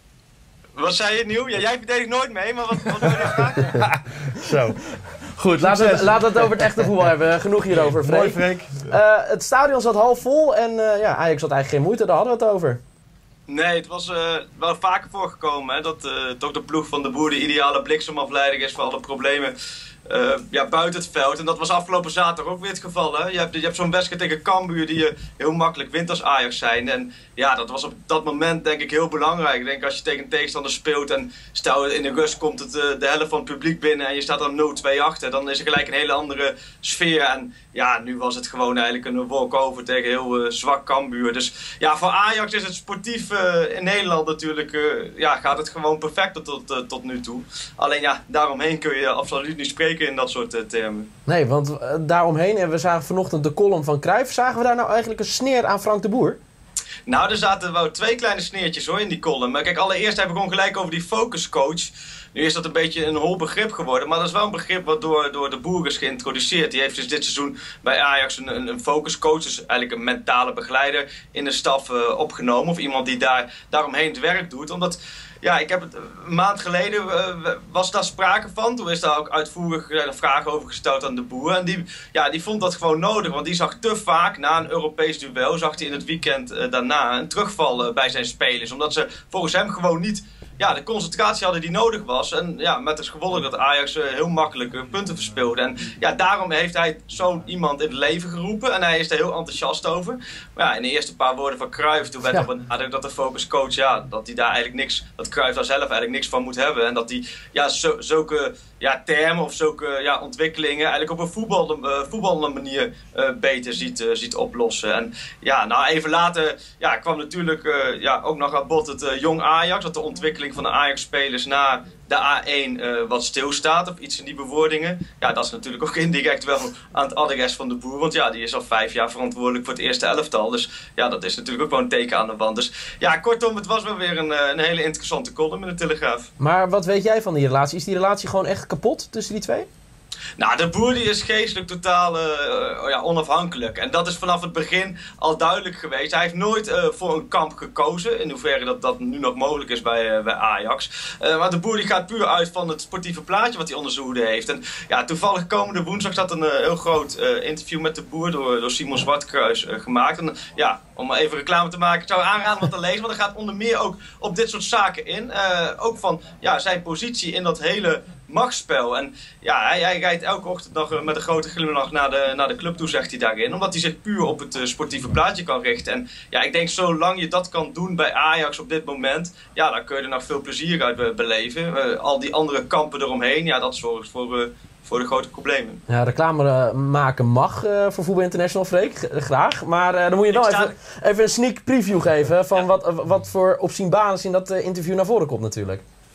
Speaker 7: Wat zei je, Nieuw? Ja, jij verdedigt nooit mee, maar wat, wat wil je vragen?
Speaker 1: Zo.
Speaker 2: Goed, laten we, laten we het over het echte voetbal hebben. Genoeg hierover, Freek.
Speaker 1: Mooi, Freek.
Speaker 2: Uh, het stadion zat half vol en uh, ja, Ajax had eigenlijk geen moeite. Daar hadden we het over.
Speaker 7: Nee, het was uh, wel vaker voorgekomen hè, dat uh, toch de ploeg van de Boer de ideale bliksemafleiding is voor alle problemen uh, ja, buiten het veld. En dat was afgelopen zaterdag ook weer het geval. Hè. Je hebt, je hebt zo'n wedstrijd tegen Cambuur die je heel makkelijk wint als Ajax zijn. En ja, dat was op dat moment denk ik heel belangrijk. Ik denk als je tegen een tegenstander speelt en stel in de rust komt het uh, de helft van het publiek binnen en je staat dan nul twee achter, dan is er gelijk een hele andere sfeer. En ja, nu was het gewoon eigenlijk een walk-over tegen heel uh, zwak Cambuur. Dus ja, voor Ajax is het sportief uh, in Nederland natuurlijk, uh, ja, gaat het gewoon perfect tot, uh, tot nu toe. Alleen ja, daaromheen kun je absoluut niet spreken in dat soort uh, termen.
Speaker 2: Nee, want uh, daaromheen, en we zagen vanochtend de column van Cruijff, zagen we daar nou eigenlijk een sneer aan Frank de Boer?
Speaker 7: Nou, er zaten wel twee kleine sneertjes hoor in die column. Maar kijk, allereerst heb ik gewoon gelijk over die focuscoach. Nu is dat een beetje een hol begrip geworden, maar dat is wel een begrip wat door, door de Boer is geïntroduceerd. Die heeft dus dit seizoen bij Ajax een, een, een focuscoach, dus eigenlijk een mentale begeleider in de staf uh, opgenomen. Of iemand die daar, daaromheen het werk doet. Omdat, ja, ik heb het een maand geleden uh, was daar sprake van. Toen is daar ook uitvoerig uh, vragen over gesteld aan de Boer. En die, ja, die vond dat gewoon nodig, want die zag te vaak na een Europees duel, zag hij in het weekend uh, daarna een terugval uh, bij zijn spelers. Omdat ze volgens hem gewoon niet ja, de concentratie hadden die nodig was. En ja, met als gevolg dat Ajax uh, heel makkelijk uh, punten verspeelde. En ja, daarom heeft hij zo'n iemand in het leven geroepen. En hij is er heel enthousiast over. Maar ja, in de eerste paar woorden van Cruijff, toen werd ja. al benadrukt dat de focuscoach, ja, dat hij daar eigenlijk niks, dat Cruijff daar zelf eigenlijk niks van moet hebben. En dat hij ja, zo, zulke ja, termen of zulke ja, ontwikkelingen eigenlijk op een voetbal, uh, voetballende manier uh, beter ziet, uh, ziet oplossen. En ja, nou even later ja, kwam natuurlijk uh, ja, ook nog aan bod het uh, jong Ajax, dat de ontwikkeling van de Ajax-spelers na de A één uh, wat stilstaat of iets in die bewoordingen. Ja, dat is natuurlijk ook indirect wel aan het adres van de Boer, want ja, die is al vijf jaar verantwoordelijk voor het eerste elftal. Dus ja, dat is natuurlijk ook wel een teken aan de wand. Dus ja, kortom, het was wel weer een, een hele interessante column in de Telegraaf.
Speaker 2: Maar wat weet jij van die relatie? Is die relatie gewoon echt kapot tussen die twee?
Speaker 7: Nou, de Boer die is geestelijk totaal uh, ja, onafhankelijk. En dat is vanaf het begin al duidelijk geweest. Hij heeft nooit uh, voor een kamp gekozen. In hoeverre dat, dat nu nog mogelijk is bij, uh, bij Ajax. Uh, maar de Boer die gaat puur uit van het sportieve plaatje wat hij onder zijn hoede heeft. En ja, toevallig komende woensdag staat een uh, heel groot uh, interview met de Boer door, door Simon Zwartkruis uh, gemaakt. En ja, om maar even reclame te maken, ik zou aanraden wat te lezen. Want er gaat onder meer ook op dit soort zaken in. Uh, ook van ja, zijn positie in dat hele machtsspel. En ja, hij, hij rijdt elke ochtend nog met een grote glimlach naar de, naar de club toe, zegt hij daarin. Omdat hij zich puur op het uh, sportieve plaatje kan richten. En ja, ik denk zolang je dat kan doen bij Ajax op dit moment, ja, dan kun je er nog veel plezier uit be beleven. Uh, al die andere kampen eromheen, ja, dat zorgt voor, uh, voor de grote problemen.
Speaker 2: Ja, reclame uh, maken mag uh, voor Voetbal International, Freek. G graag. Maar uh, dan moet je wel even, even een sneak preview geven van ja. wat, wat voor opzienbares in dat uh, interview naar voren komt natuurlijk.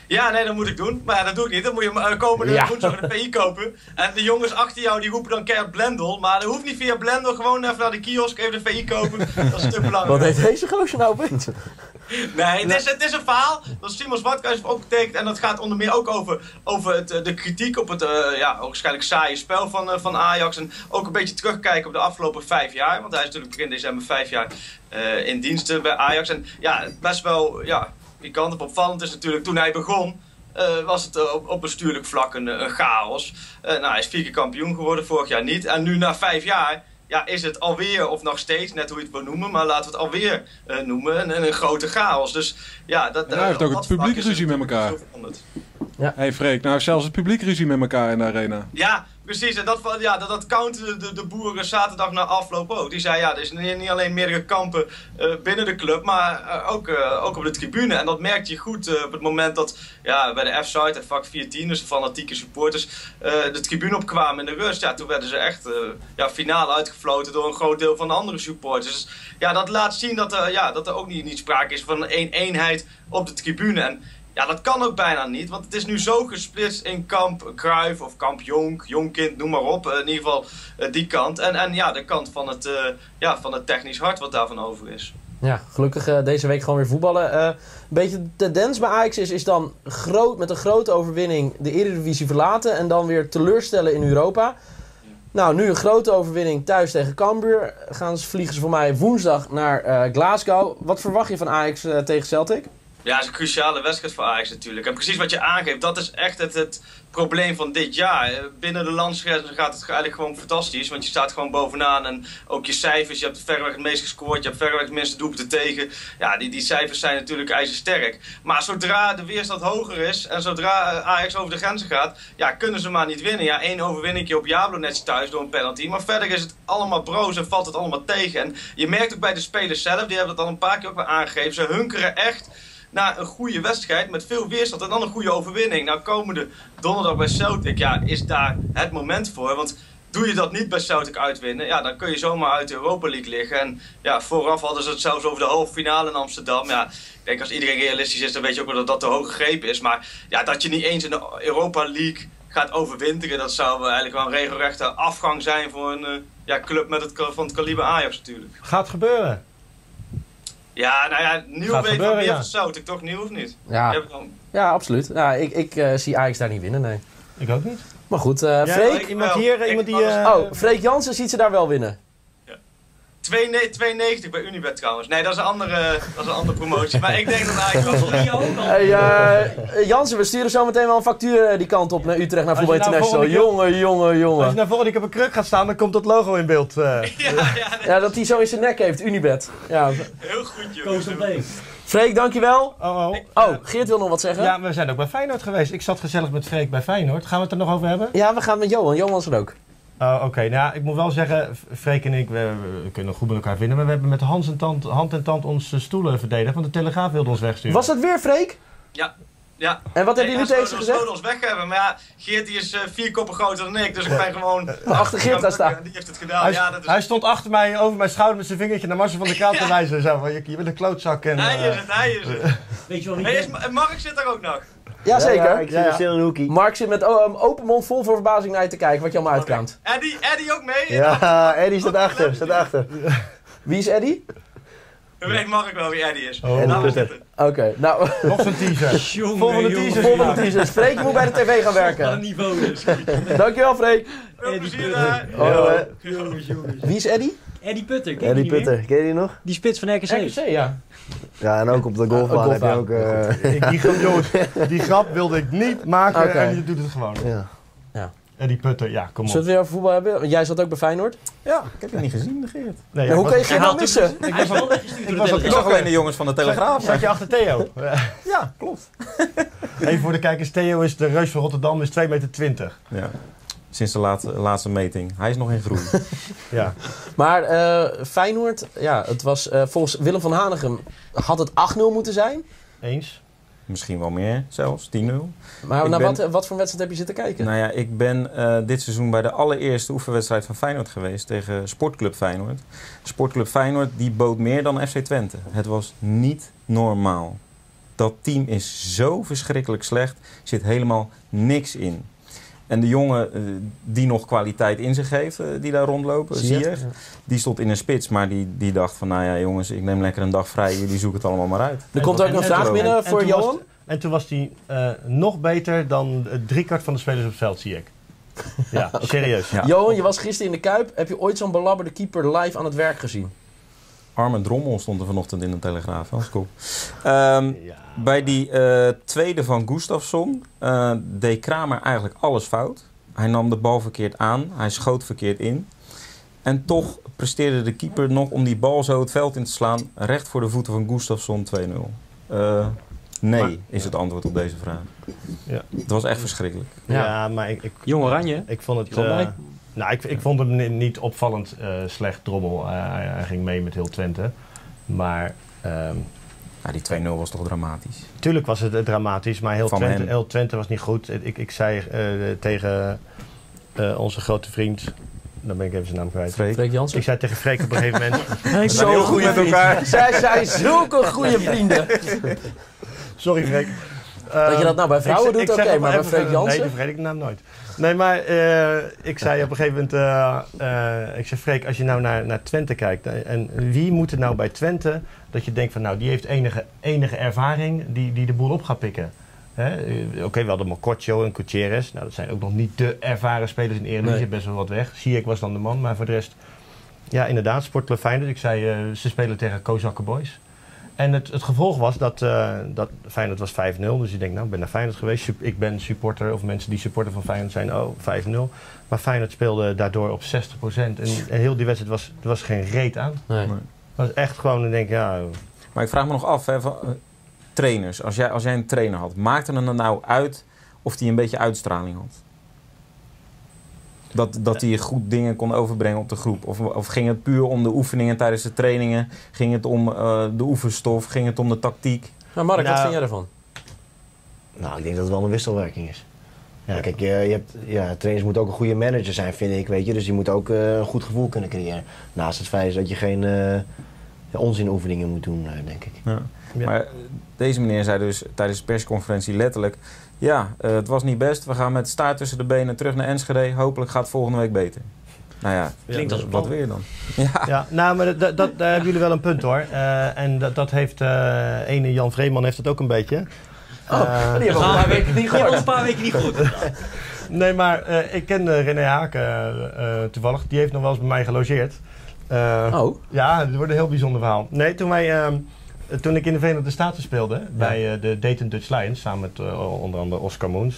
Speaker 7: Ja, nee, dat moet ik doen. Maar ja, dat doe ik niet. Dan moet je uh, komende
Speaker 2: Ja.
Speaker 7: woensdag een P I kopen. En de jongens achter jou die roepen dan keihard Blendel. Maar dat hoeft niet via Blendel. Gewoon even naar de kiosk, even de P I kopen. Dat is een stuk
Speaker 2: Wat
Speaker 7: belangrijk.
Speaker 2: heeft deze gozer nou beet?
Speaker 7: Nee, het is, het is een verhaal dat Simon Zwartkruis heeft opgetekend. En dat gaat onder meer ook over, over het, uh, de kritiek op het uh, ja, waarschijnlijk saaie spel van, uh, van Ajax. En ook een beetje terugkijken op de afgelopen vijf jaar. Want hij is natuurlijk begin december vijf jaar uh, in dienst uh, bij Ajax. En ja, best wel ja, pikant of opvallend is natuurlijk toen hij begon. Uh, was het uh, op, op bestuurlijk vlak een, een chaos. Uh, nou, hij is vier keer kampioen geworden, vorig jaar niet. En nu na vijf jaar ja, is het alweer, of nog steeds, net hoe je het wil noemen, maar laten we het alweer uh, noemen, een, een grote chaos. Dus ja, dat,
Speaker 5: hij heeft
Speaker 7: uh,
Speaker 5: ook het publiek ruzie met elkaar. Hé hey Freek, nou heeft zelfs het publiek ruzie met elkaar in de arena.
Speaker 7: Ja, precies. En dat, ja, dat, dat counten de, de boeren zaterdag na afloop ook. Die zei ja, er is niet, niet alleen meerdere kampen uh, binnen de club, maar uh, ook, uh, ook op de tribune. En dat merkte je goed uh, op het moment dat ja, bij de F-site en vak veertien, dus de fanatieke supporters, uh, de tribune opkwamen in de rust. Ja, toen werden ze echt uh, ja, finaal uitgefloten door een groot deel van de andere supporters. Dus ja, dat laat zien dat, uh, ja, dat er ook niet, niet sprake is van één eenheid op de tribune. En ja, dat kan ook bijna niet, want het is nu zo gesplitst in kamp Cruijff of kamp Jonk, Jonkind, noem maar op. Uh, in ieder geval uh, die kant. En, en ja, de kant van het, uh, ja, van het technisch hart wat daarvan over is.
Speaker 2: Ja, gelukkig uh, deze week gewoon weer voetballen. Uh, een beetje de tendens bij Ajax is, is dan groot, met een grote overwinning de Eredivisie verlaten en dan weer teleurstellen in Europa. Nou, nu een grote overwinning thuis tegen Cambuur. Gaan ze, vliegen ze voor mij woensdag naar uh, Glasgow. Wat verwacht je van Ajax uh, tegen Celtic?
Speaker 7: Ja, het is een cruciale wedstrijd voor Ajax natuurlijk. En precies wat je aangeeft, dat is echt het, het probleem van dit jaar. Binnen de landsgrenzen gaat het eigenlijk gewoon fantastisch. Want je staat gewoon bovenaan en ook je cijfers. Je hebt verreweg het meest gescoord, je hebt verreweg het minste doelpunten tegen. Ja, die, die cijfers zijn natuurlijk ijzersterk. Maar zodra de weerstand hoger is en zodra Ajax over de grenzen gaat, ja, kunnen ze maar niet winnen. Ja, één overwinningje op Jablonec thuis door een penalty. Maar verder is het allemaal broos en valt het allemaal tegen. En je merkt ook bij de spelers zelf, die hebben dat al een paar keer ook weer aangegeven. Ze hunkeren echt naar een goede wedstrijd met veel weerstand en dan een goede overwinning. Nou, komende donderdag bij Celtic, ja, is daar het moment voor. Want doe je dat niet bij Celtic uitwinnen, ja, dan kun je zomaar uit de Europa League liggen. En ja, vooraf hadden ze het zelfs over de halve finale in Amsterdam. Ja, ik denk als iedereen realistisch is, dan weet je ook wel dat dat te hoog gegrepen is. Maar ja, dat je niet eens in de Europa League gaat overwinteren, dat zou eigenlijk wel een regelrechte afgang zijn voor een uh, ja, club met het, van het kaliber Ajax natuurlijk.
Speaker 1: Gaat gebeuren.
Speaker 7: Ja, nou ja, Nieuw
Speaker 1: Gaat
Speaker 7: weet
Speaker 1: gebeuren,
Speaker 7: wat meer
Speaker 1: ja.
Speaker 7: van Celtic, toch? Nieuw of niet?
Speaker 2: Ja,
Speaker 7: Je hebt dan...
Speaker 2: ja absoluut. Ja, ik ik uh, zie Ajax daar niet winnen, nee.
Speaker 1: Ik ook niet.
Speaker 2: Maar goed, uh,
Speaker 1: Ja,
Speaker 2: Freek...
Speaker 1: iemand hier,
Speaker 7: Ik-
Speaker 1: iemand die...
Speaker 7: ik-
Speaker 1: eh,
Speaker 2: Oh, Freek Jansen ziet ze daar wel winnen.
Speaker 7: twee negentig bij Unibet trouwens. Nee, dat is een andere, dat is een andere promotie. Maar ik denk dat Ajax wel...
Speaker 2: Hey, uh, Jansen, we sturen zo meteen wel een factuur uh, die kant op naar Utrecht, naar
Speaker 1: Als je
Speaker 2: Voetbal
Speaker 1: nou
Speaker 2: International.
Speaker 1: volgende
Speaker 2: Jongen, jongen,
Speaker 1: Als
Speaker 2: jongen.
Speaker 1: je naar volgende keer op een kruk gaat staan, dan komt dat logo in beeld. eh.
Speaker 7: Ja, ja, nee,
Speaker 2: Ja, dat hij zo in zijn nek heeft, Unibet. Ja.
Speaker 7: heel goed joh.
Speaker 6: Koos op B.
Speaker 2: Freek, dankjewel.
Speaker 1: Oh, oh.
Speaker 2: Oh, Geert wil nog wat zeggen?
Speaker 1: Ja, we zijn ook bij Feyenoord geweest. Ik zat gezellig met Freek bij Feyenoord. Gaan we het er nog over hebben?
Speaker 2: Ja, we gaan met Johan. Johan was er ook.
Speaker 1: Oh, oké. Nou, ja, ik moet wel zeggen, Freek en ik, we, we kunnen goed met elkaar vinden. Maar we hebben met Hans en tand, hand en tand onze stoelen verdedigd. Want de Telegraaf wilde ons wegsturen.
Speaker 2: Was dat weer Freek?
Speaker 7: Ja, ja.
Speaker 2: En wat heb je
Speaker 7: Nee,
Speaker 2: nu
Speaker 7: ja,
Speaker 2: tegen
Speaker 7: ze
Speaker 2: ze
Speaker 7: wilden- ze
Speaker 2: gezegd?
Speaker 7: wilden ons weg hebben. Maar ja, Geert die is uh, vier koppen groter dan ik. Dus ik ben gewoon...
Speaker 2: Achter Geert gaan staan.
Speaker 7: Die heeft het gedaan.
Speaker 1: Hij,
Speaker 7: Ja, dat is...
Speaker 1: hij stond achter mij, over mijn schouder met zijn vingertje naar Marcel van der Kaat te wijzen. Zo, van, je, je bent een klootzak. En,
Speaker 7: Hij
Speaker 1: eh,
Speaker 7: is het, hij is het.
Speaker 6: Weet je wel wie
Speaker 7: Hey,
Speaker 6: ik
Speaker 7: is,
Speaker 6: ben?
Speaker 7: Ma- Mark zit daar ook nog.
Speaker 2: Jazeker.
Speaker 3: Ja, ik zit
Speaker 1: Ja, ja.
Speaker 3: er stil in een hoekie.
Speaker 2: Mark zit met oh, open mond vol voor verbazing naar je te kijken wat je allemaal uitkraamt.
Speaker 7: Eddie, Eddie ook mee?
Speaker 3: Ja, Eddie staat achter, staat achter.
Speaker 2: Wie is Eddie?
Speaker 7: Dan weet Mark wel wie Eddie is.
Speaker 1: Oh.
Speaker 7: Laten we
Speaker 3: Eddie
Speaker 7: zitten.
Speaker 2: Oké, nou,
Speaker 1: Nog zo'n teaser.
Speaker 6: Jongen,
Speaker 1: Volgende
Speaker 6: jongen.
Speaker 1: teaser.
Speaker 2: volgende teaser. Freek, je moet bij de tv gaan
Speaker 6: Wat een
Speaker 2: werken.
Speaker 6: niveau is.
Speaker 2: Dankjewel, Freek.
Speaker 7: Veel
Speaker 6: Eddie
Speaker 7: plezier
Speaker 6: Putter.
Speaker 7: daar.
Speaker 2: Oh, eh,
Speaker 6: Jongens, jongens.
Speaker 2: Wie is Eddie?
Speaker 6: Eddie Putter, ken je
Speaker 3: Eddie
Speaker 6: die niet
Speaker 3: Putter,
Speaker 6: meer?
Speaker 3: ken je die nog?
Speaker 6: Die spits van R K C.
Speaker 2: R K C, ja.
Speaker 3: Ja, en ook op de golfbaan
Speaker 2: Uh,
Speaker 3: heb je
Speaker 2: golfbaan.
Speaker 3: ook... eh,
Speaker 1: Ik, die, grap, jongens, die grap wilde ik niet maken
Speaker 2: Oké.
Speaker 1: en die doet het gewoon.
Speaker 3: ja.
Speaker 1: En die Putter, ja, kom op.
Speaker 2: Zullen we het weer over voetbal hebben? Want jij zat ook bij Feyenoord.
Speaker 4: Ja, ik heb je niet gezien, de Geert.
Speaker 1: Nee,
Speaker 2: Ja,
Speaker 1: ja,
Speaker 2: hoe
Speaker 1: ik
Speaker 2: kan je
Speaker 1: was-
Speaker 2: Geert nou missen?
Speaker 6: Hij is wel weggestuurd
Speaker 1: ik
Speaker 6: door
Speaker 1: was
Speaker 6: de
Speaker 1: ook
Speaker 4: Ik
Speaker 6: Telegraaf.
Speaker 4: zag alleen de jongens van de Telegraaf.
Speaker 1: Zat je achter Theo?
Speaker 4: Ja, klopt.
Speaker 1: Even voor de kijkers, Theo is de reus van Rotterdam, is twee meter twintig.
Speaker 4: Ja. Sinds de laatste, laatste meting. Hij is nog in groei.
Speaker 1: Ja.
Speaker 2: Maar eh, Feyenoord, ja, het was eh, volgens Willem van Hanegem had het acht nul moeten zijn.
Speaker 1: Eens.
Speaker 4: Misschien wel meer zelfs, tien nul.
Speaker 2: Maar
Speaker 4: Ik
Speaker 2: naar
Speaker 4: ben-
Speaker 2: wat, wat voor wedstrijd heb je zitten kijken?
Speaker 4: Nou ja, ik ben eh, dit seizoen bij de allereerste oefenwedstrijd van Feyenoord geweest tegen Sportclub Feyenoord. Sportclub Feyenoord die bood meer dan F C Twente. Het was niet normaal. Dat team is zo verschrikkelijk slecht. Er zit helemaal niks in. En de jongen uh, die nog kwaliteit in zich heeft, uh, die daar rondlopen, Ziyech, ja. die stond in een spits, maar die, die dacht van, nou ja jongens, ik neem lekker een dag vrij, jullie zoeken het allemaal maar uit.
Speaker 2: Er komt ook
Speaker 1: en,
Speaker 2: een
Speaker 1: en,
Speaker 2: vraag
Speaker 1: en,
Speaker 2: binnen
Speaker 1: en,
Speaker 2: voor
Speaker 1: en
Speaker 2: Johan.
Speaker 1: Was, en toen was hij uh, nog beter dan uh, driekwart van de spelers op het veld, Ziyech. Ja, okay. serieus.
Speaker 2: Ja. Johan, je was gisteren in de Kuip. Heb je ooit zo'n belabberde keeper live aan het werk gezien?
Speaker 4: Arme Drommel stond er vanochtend in de Telegraaf. Dat is cool. Um, ja. Bij die uh, tweede van Gustafsson uh, deed Kramer eigenlijk alles fout. Hij nam de bal verkeerd aan. Hij schoot verkeerd in. En toch presteerde de keeper nog om die bal zo het veld in te slaan. Recht voor de voeten van Gustafsson twee nul. Uh, nee, maar, is het antwoord op deze vraag. Ja. Het was echt verschrikkelijk.
Speaker 1: Ja, ja maar ik, ik...
Speaker 6: Jong Oranje.
Speaker 1: Ik vond het... Uh, nou, ik, ik vond hem niet opvallend uh, slecht, Drommel. Uh, hij, hij ging mee met heel Twente. Maar... Um,
Speaker 4: ja, die twee nul was toch dramatisch?
Speaker 1: Tuurlijk was het uh, dramatisch, maar heel Twente, heel Twente was niet goed. Ik, ik zei uh, tegen uh, onze grote vriend... Dan ben ik even zijn naam kwijt.
Speaker 2: Freek, Freek Jansen.
Speaker 1: Ik zei tegen Freek op een gegeven moment...
Speaker 2: We zijn heel goed met elkaar. Zij zijn zulke goede vrienden.
Speaker 1: Sorry Freek.
Speaker 2: Uh, dat je dat nou bij vrouwen ik, doet, oké, okay, maar bij Freek Jansen?
Speaker 1: Nee, dat vergeet ik de naam nooit. Nee, maar uh, ik zei op een gegeven moment... Uh, uh, ik zei, Freek, als je nou naar, naar Twente kijkt... en wie moet er nou bij Twente... dat je denkt van, nou, die heeft enige, enige ervaring... die, die de boel op gaat pikken. Oké, okay, we hadden Mokotjo en Gutierrez. Nou, dat zijn ook nog niet de ervaren spelers in de Eredivisie. Nee. Best wel wat weg. Ziyech was dan de man, maar voor de rest... Ja, inderdaad, Sportclub Feyenoord. Ik zei, uh, ze spelen tegen Kozakke Boys. En het, het gevolg was dat, uh, dat Feyenoord was vijf nul. Dus je denkt, nou, ik ben naar Feyenoord geweest. Ik ben supporter, of mensen die supporter van Feyenoord zijn, oh, vijf nul. Maar Feyenoord speelde daardoor op zestig procent. En, en heel die wedstrijd was, er was geen reet aan.
Speaker 2: Nee.
Speaker 1: Het was echt gewoon, ik denk, ja...
Speaker 4: Maar ik vraag me nog af, hè, van, uh, trainers. Als jij, als jij een trainer had, maakte het er nou uit of hij een beetje uitstraling had? Dat, dat hij goed dingen kon overbrengen op de groep? Of, of ging het puur om de oefeningen tijdens de trainingen? Ging het om uh, de oefenstof? Ging het om de tactiek?
Speaker 2: Nou Mark,
Speaker 3: nou,
Speaker 2: wat vind jij ervan?
Speaker 3: Nou, ik denk dat het wel een wisselwerking is. Ja, kijk, je, je hebt, ja, trainers moeten ook een goede manager zijn, vind ik, weet je. Dus die moeten ook uh, een goed gevoel kunnen creëren. Naast het feit dat je geen uh, onzinoefeningen moet doen, uh, denk ik.
Speaker 4: Ja. Ja. Maar deze meneer zei dus tijdens de persconferentie letterlijk... Ja, uh, het was niet best. We gaan met staart tussen de benen terug naar Enschede. Hopelijk gaat het volgende week beter. Nou ja,
Speaker 6: klinkt als
Speaker 4: wat weer dan?
Speaker 1: Ja, ja nou, maar dat, dat, daar hebben jullie wel een punt hoor. Uh, en dat, dat heeft uh, ene Jan Vreeman heeft dat ook een beetje.
Speaker 2: Oh, uh, die hebben al een paar weken niet gehoord.
Speaker 6: een paar weken niet goed.
Speaker 1: Nee, maar uh, ik ken uh, René Haken uh, toevallig. Die heeft nog wel eens bij mij gelogeerd. Uh,
Speaker 2: oh?
Speaker 1: Ja, het wordt een heel bijzonder verhaal. Nee, toen wij... Uh, Toen ik in de Verenigde Staten speelde, ja. bij uh, de Dayton Dutch Lions, samen met uh, onder andere Oscar Moens.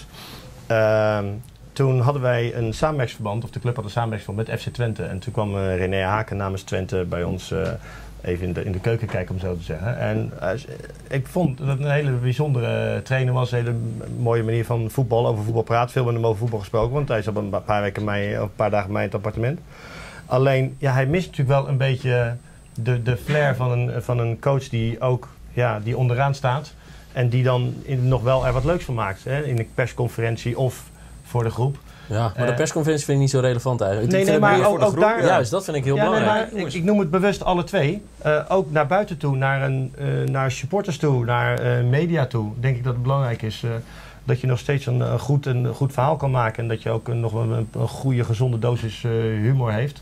Speaker 1: Uh, toen hadden wij een samenwerksverband, of de club had een samenwerksverband met F C Twente. En toen kwam uh, René Haken namens Twente bij ons uh, even in de, in de keuken kijken, om zo te zeggen. En uh, ik vond dat het een hele bijzondere trainer was, een hele mooie manier van voetbal, over voetbal praten. Veel met hem over voetbal gesproken, want hij zat een paar, weken mij, een paar dagen bij mij in het appartement. Alleen, ja, hij mist natuurlijk wel een beetje... De, de flair van een, van een coach die ook ja, die onderaan staat. En die dan in, nog wel er wat leuks van maakt. Hè? In een persconferentie of voor de groep.
Speaker 2: Ja, maar de persconferentie vind ik niet zo relevant eigenlijk.
Speaker 1: Nee, nee, maar ook, ook daar...
Speaker 2: Juist, dat vind ik heel
Speaker 1: ja,
Speaker 2: belangrijk.
Speaker 1: Nee, maar ik, ik noem het bewust alle twee. Uh, ook naar buiten toe, naar, een, uh, naar supporters toe, naar uh, media toe. Denk ik dat het belangrijk is uh, dat je nog steeds een, een, goed, een goed verhaal kan maken. En dat je ook een, nog een, een goede, gezonde dosis uh, humor heeft.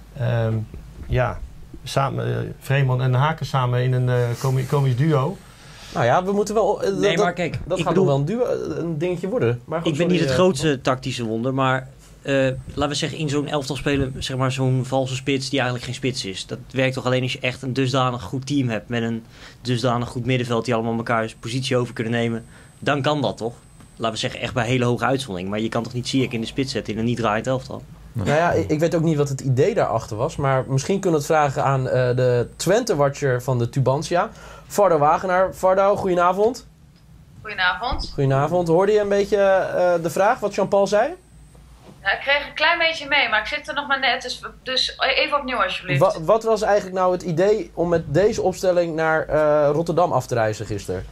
Speaker 1: Um, ja... Samen, uh, Vreeman en Haken samen in een uh, comi komisch duo.
Speaker 2: Nou ja, we moeten wel... Uh,
Speaker 6: nee,
Speaker 2: dat,
Speaker 6: maar kijk,
Speaker 2: dat
Speaker 6: ik
Speaker 2: gaat
Speaker 6: bedoel,
Speaker 2: nog wel een, duo, een dingetje worden. Maar goed,
Speaker 6: ik ben
Speaker 2: sorry,
Speaker 6: niet het
Speaker 2: uh,
Speaker 6: grootste tactische wonder, maar uh, laten we zeggen in zo'n elftal spelen, zeg maar zo'n valse spits die eigenlijk geen spits is. Dat werkt toch alleen als je echt een dusdanig goed team hebt met een dusdanig goed middenveld die allemaal elkaar positie over kunnen nemen. Dan kan dat toch? Laten we zeggen echt bij hele hoge uitzondering. Maar je kan toch niet Ziyech in de spits zetten in een niet draaiend elftal?
Speaker 2: Nou ja, ik, ik weet ook niet wat het idee daarachter was. Maar misschien kunnen we het vragen aan uh, de Twente-watcher van de Tubantia. Vardo Wagenaar. Vardo, goedenavond.
Speaker 8: Goedenavond.
Speaker 2: Goedenavond. Hoorde je een beetje uh, de vraag wat Jean-Paul zei?
Speaker 8: Ja, ik kreeg een klein beetje mee, maar ik zit er nog maar net. Dus, dus even opnieuw alsjeblieft.
Speaker 2: Wa wat was eigenlijk nou het idee om met deze opstelling naar uh, Rotterdam af te reizen gisteren?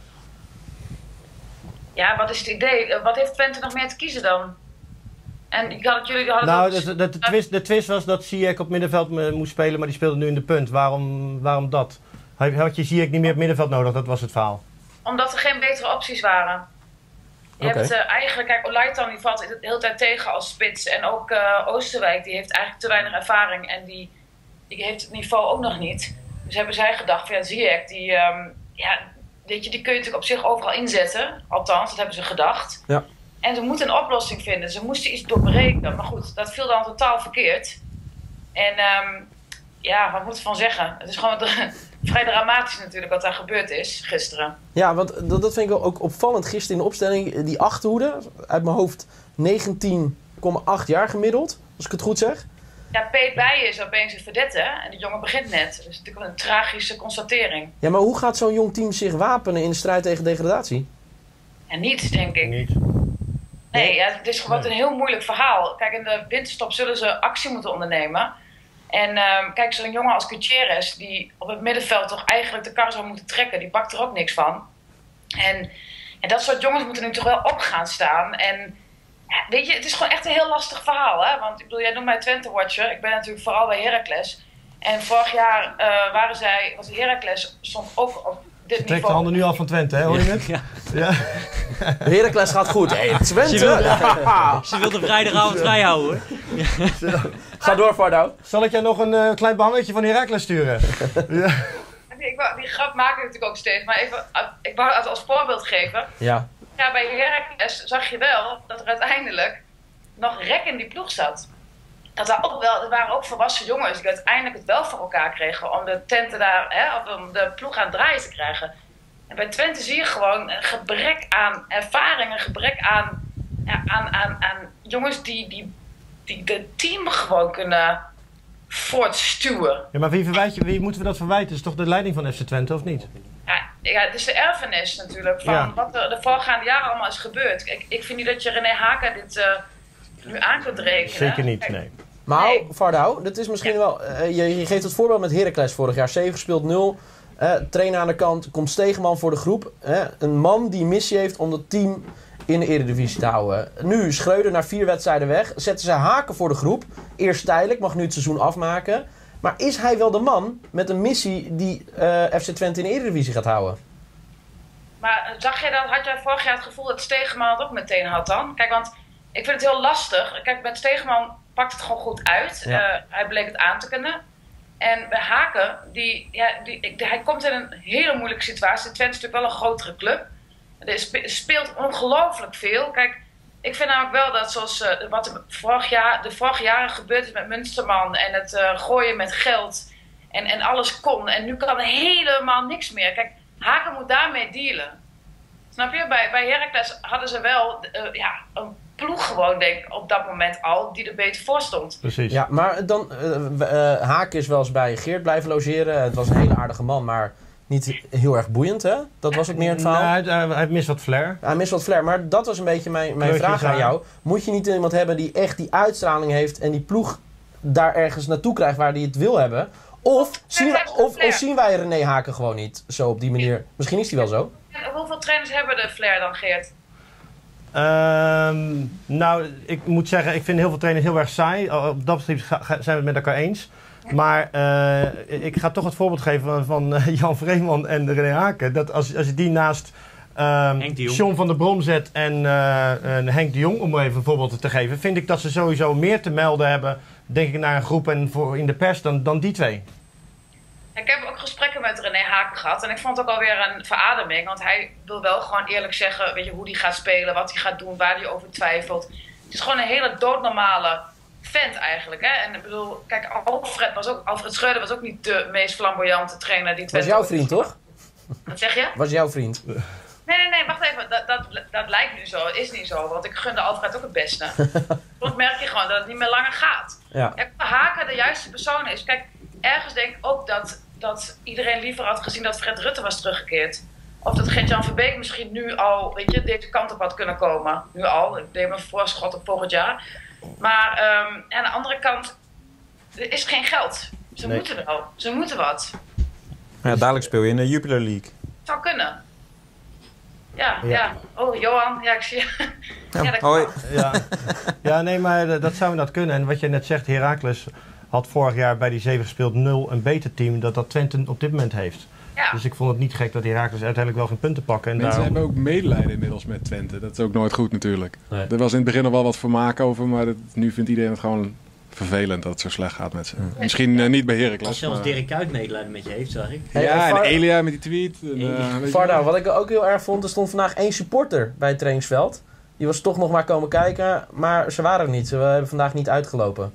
Speaker 8: Ja, wat is het idee? Wat heeft Twente nog meer te kiezen dan? En ik had, jullie hadden
Speaker 1: nou,
Speaker 8: ook...
Speaker 1: de, de, de, twist, de twist was dat Ziyech op middenveld moest spelen, maar die speelde nu in de punt. Waarom, waarom dat? Had je Ziyech niet meer op middenveld nodig? Dat was het verhaal.
Speaker 8: omdat er geen betere opties waren. Je
Speaker 2: Oké.
Speaker 8: hebt uh, eigenlijk, kijk, Olaitan die valt de hele tijd tegen als spits. En ook uh, Oosterwijk, die heeft eigenlijk te weinig ervaring. En die, die heeft het niveau ook nog niet. Dus hebben zij gedacht, van ja, Ziyech, die, um, ja, weet je, die kun je natuurlijk op zich overal inzetten. Althans, dat hebben ze gedacht.
Speaker 2: Ja.
Speaker 8: En ze moeten een oplossing vinden. Ze moesten iets doorbreken. Maar goed, dat viel dan totaal verkeerd. En um, ja, wat moet ik van zeggen? Het is gewoon vrij dramatisch natuurlijk wat daar gebeurd is gisteren.
Speaker 2: Ja, want dat, dat vind ik ook opvallend. Gisteren in de opstelling, die achterhoede, uit mijn hoofd negentien komma acht jaar gemiddeld, als ik het goed zeg.
Speaker 8: Ja, Peet Bijen is opeens een vedette en die jongen begint net. Dat is natuurlijk een tragische constatering.
Speaker 2: Ja, maar hoe gaat zo'n jong team zich wapenen in de strijd tegen degradatie?
Speaker 8: En niets, denk ik.
Speaker 1: Niet.
Speaker 8: Nee, ja, het is gewoon een heel moeilijk verhaal. Kijk, in de winterstop zullen ze actie moeten ondernemen. En um, kijk, zo'n jongen als Gutierrez, die op het middenveld toch eigenlijk de kar zou moeten trekken, die bakt er ook niks van. En, en dat soort jongens moeten nu toch wel op gaan staan. En ja, weet je, het is gewoon echt een heel lastig verhaal. Hè? Want ik bedoel, jij noemt mij Twente-watcher. Ik ben natuurlijk vooral bij Heracles. En vorig jaar uh, waren zij, was Heracles stond ook op dit
Speaker 1: Trekt
Speaker 8: niveau.
Speaker 1: de handen nu al van Twente, hè? Hoor je het?
Speaker 6: Ja.
Speaker 1: Ja.
Speaker 2: Heracles gaat goed. Hey, Twente!
Speaker 6: Ze wil,
Speaker 2: Ja.
Speaker 6: ze wil de vrijdagavond vrij houden hoor.
Speaker 2: Ga door, Vardo.
Speaker 1: Zal ik jou nog een uh, klein behangetje van Heracles sturen? Ja.
Speaker 8: Ik wou, die grap maak ik natuurlijk ook steeds, maar even, ik wou het als voorbeeld geven.
Speaker 2: Ja.
Speaker 8: Ja, bij Heracles zag je wel dat er uiteindelijk nog rek in die ploeg zat. Dat er, ook wel, er waren ook volwassen jongens die uiteindelijk het wel voor elkaar kregen om de tenten daar, hè, of om de ploeg aan het draaien te krijgen. En bij Twente zie je gewoon een gebrek aan ervaring, een gebrek aan, ja, aan, aan, aan jongens die, die, die de team gewoon kunnen voortstuwen.
Speaker 1: Ja, maar wie, verwijt je, wie moeten we dat verwijten? Het is toch de leiding van F C Twente, of niet?
Speaker 8: Ja, ja, het is de erfenis natuurlijk van
Speaker 1: Ja.
Speaker 8: wat er de voorgaande jaren allemaal is gebeurd. Ik, ik vind niet dat je René Haken dit uh, nu aan kunt rekenen.
Speaker 1: Zeker niet,
Speaker 8: Kijk,
Speaker 1: nee.
Speaker 2: Maar
Speaker 8: Nee.
Speaker 2: Vardo, dat is misschien wel... Uh, je, je geeft het voorbeeld met Heracles vorig jaar. zeven gespeeld nul. Uh, trainer aan de kant. Komt Stegeman voor de groep. Uh, een man die missie heeft om het team in de Eredivisie te houden. Nu Schreuder na vier wedstrijden weg. Zetten ze Haken voor de groep. Eerst tijdelijk, mag nu het seizoen afmaken. Maar is hij wel de man met een missie die uh, F C Twente in de Eredivisie gaat houden?
Speaker 8: Maar zag jij dat, had jij vorig jaar het gevoel dat Stegeman het ook meteen had dan? Kijk, want ik vind het heel lastig. Kijk, met Stegeman pakt het gewoon goed uit.
Speaker 2: Ja.
Speaker 8: Uh, hij bleek het aan te kunnen. En bij Haken, die, ja, die, die, hij komt in een hele moeilijke situatie. Twente is natuurlijk wel een grotere club. Er spe- speelt ongelooflijk veel. Kijk, ik vind namelijk wel dat zoals uh, wat er vorig jaar, de vorige jaren gebeurd is met Munsterman en het uh, gooien met geld en, en alles kon. En nu kan er helemaal niks meer. Kijk, Haken moet daarmee dealen. Snap je? Bij, bij Heracles hadden ze wel uh, ja, een ploeg gewoon, denk ik, op dat moment al, die er beter voor stond.
Speaker 1: Precies.
Speaker 2: Ja, maar dan... Uh, uh, Haken is wel eens bij Geert blijven logeren. Het was een hele aardige man, maar niet heel erg boeiend, hè? Dat was ook meer het verhaal.
Speaker 1: Nou, hij, hij mist wat flair.
Speaker 2: Hij mist wat flair, maar dat was een beetje mijn, mijn
Speaker 1: Kleurtjes
Speaker 2: vraag aan
Speaker 1: aan.
Speaker 2: jou. Moet je niet iemand hebben die echt die uitstraling heeft en die ploeg daar ergens naartoe krijgt waar hij het wil hebben? Of zien, wij, of, of zien wij René Haken gewoon niet zo op die manier? Misschien is hij wel zo.
Speaker 8: En hoeveel trainers hebben de flair dan, Geert?
Speaker 1: Um, nou, ik moet zeggen, ik vind heel veel trainers heel erg saai. Op dat opzicht ga- ga- zijn we het met elkaar eens. Maar uh, ik ga toch het voorbeeld geven van, van uh, Jan Vreeman en René Haken. Dat als, als je die naast um,
Speaker 6: Henk de Jong.
Speaker 1: John van der Brom zet en, uh, en Henk de Jong, om even een voorbeeld te geven, vind ik dat ze sowieso meer te melden hebben, denk ik, naar een groep en voor in de pers dan, dan die twee.
Speaker 8: Ik heb ook gesprekken met René Haken gehad en ik vond het ook alweer een verademing. Want hij wil wel gewoon eerlijk zeggen, weet je, hoe hij gaat spelen, wat hij gaat doen, waar hij over twijfelt. Het is gewoon een hele doodnormale vent eigenlijk. Hè? En ik bedoel, kijk, Alfred, was ook, Alfred Schreuder was ook niet de meest flamboyante trainer die
Speaker 2: Was
Speaker 8: Twente
Speaker 2: jouw
Speaker 8: ooit
Speaker 2: vriend,
Speaker 8: heeft
Speaker 2: toch?
Speaker 8: gehad. Wat zeg je?
Speaker 2: Was jouw vriend.
Speaker 8: Nee, nee, nee, wacht even. Dat, dat, dat lijkt nu zo. Is niet zo. Want ik gunde Alfred ook het beste. Soms merk je gewoon dat het niet meer langer gaat.
Speaker 2: Ja.
Speaker 8: Kijk, of Haken de juiste persoon is. Kijk, ergens denk ik ook dat, dat iedereen liever had gezien dat Fred Rutte was teruggekeerd. Of dat Gert-Jan Verbeek misschien nu al, weet je, deze kant op had kunnen komen. Nu al. Ik deed me een voorschot op volgend jaar. Maar um, aan de andere kant, er is geen geld. Ze
Speaker 1: Nee.
Speaker 8: moeten wel. Ze moeten wat.
Speaker 4: Ja, dadelijk speel je in de Jupiler League.
Speaker 8: Het zou kunnen. Ja, ja,
Speaker 1: Ja.
Speaker 8: Oh, Johan. Ja, ik zie je. Ja, dat
Speaker 4: Hoi.
Speaker 8: kan.
Speaker 1: Ja, ja nee, maar uh, dat zou inderdaad kunnen. En wat je net zegt, Heracles had vorig jaar bij die zeven gespeeld nul een beter team dat dat Twente op dit moment heeft.
Speaker 8: Ja.
Speaker 1: Dus ik vond het niet gek dat Heracles uiteindelijk wel geen punten pakken. En
Speaker 5: Mensen
Speaker 1: daarom...
Speaker 5: hebben ook medelijden inmiddels met Twente. Dat is ook nooit goed natuurlijk.
Speaker 2: Nee.
Speaker 5: Er was in het begin nog wel wat vermaak over, maar dat, nu vindt iedereen het gewoon vervelend dat het zo slecht gaat met ze.
Speaker 2: Ja.
Speaker 5: Misschien uh, niet bij
Speaker 6: Als
Speaker 5: Heracles.
Speaker 6: zelfs
Speaker 5: maar...
Speaker 6: Dirk Kuyt medelijden met je heeft, zag ik.
Speaker 2: Hey,
Speaker 5: ja,
Speaker 2: en
Speaker 5: en
Speaker 2: Var-
Speaker 5: Elia met die tweet. En, uh,
Speaker 6: Elia.
Speaker 5: weet je
Speaker 2: Varda,
Speaker 5: wel.
Speaker 2: wat ik ook heel erg vond, er stond vandaag één supporter bij het trainingsveld. Die was toch nog maar komen kijken, maar ze waren er niet. Ze hebben vandaag niet uitgelopen.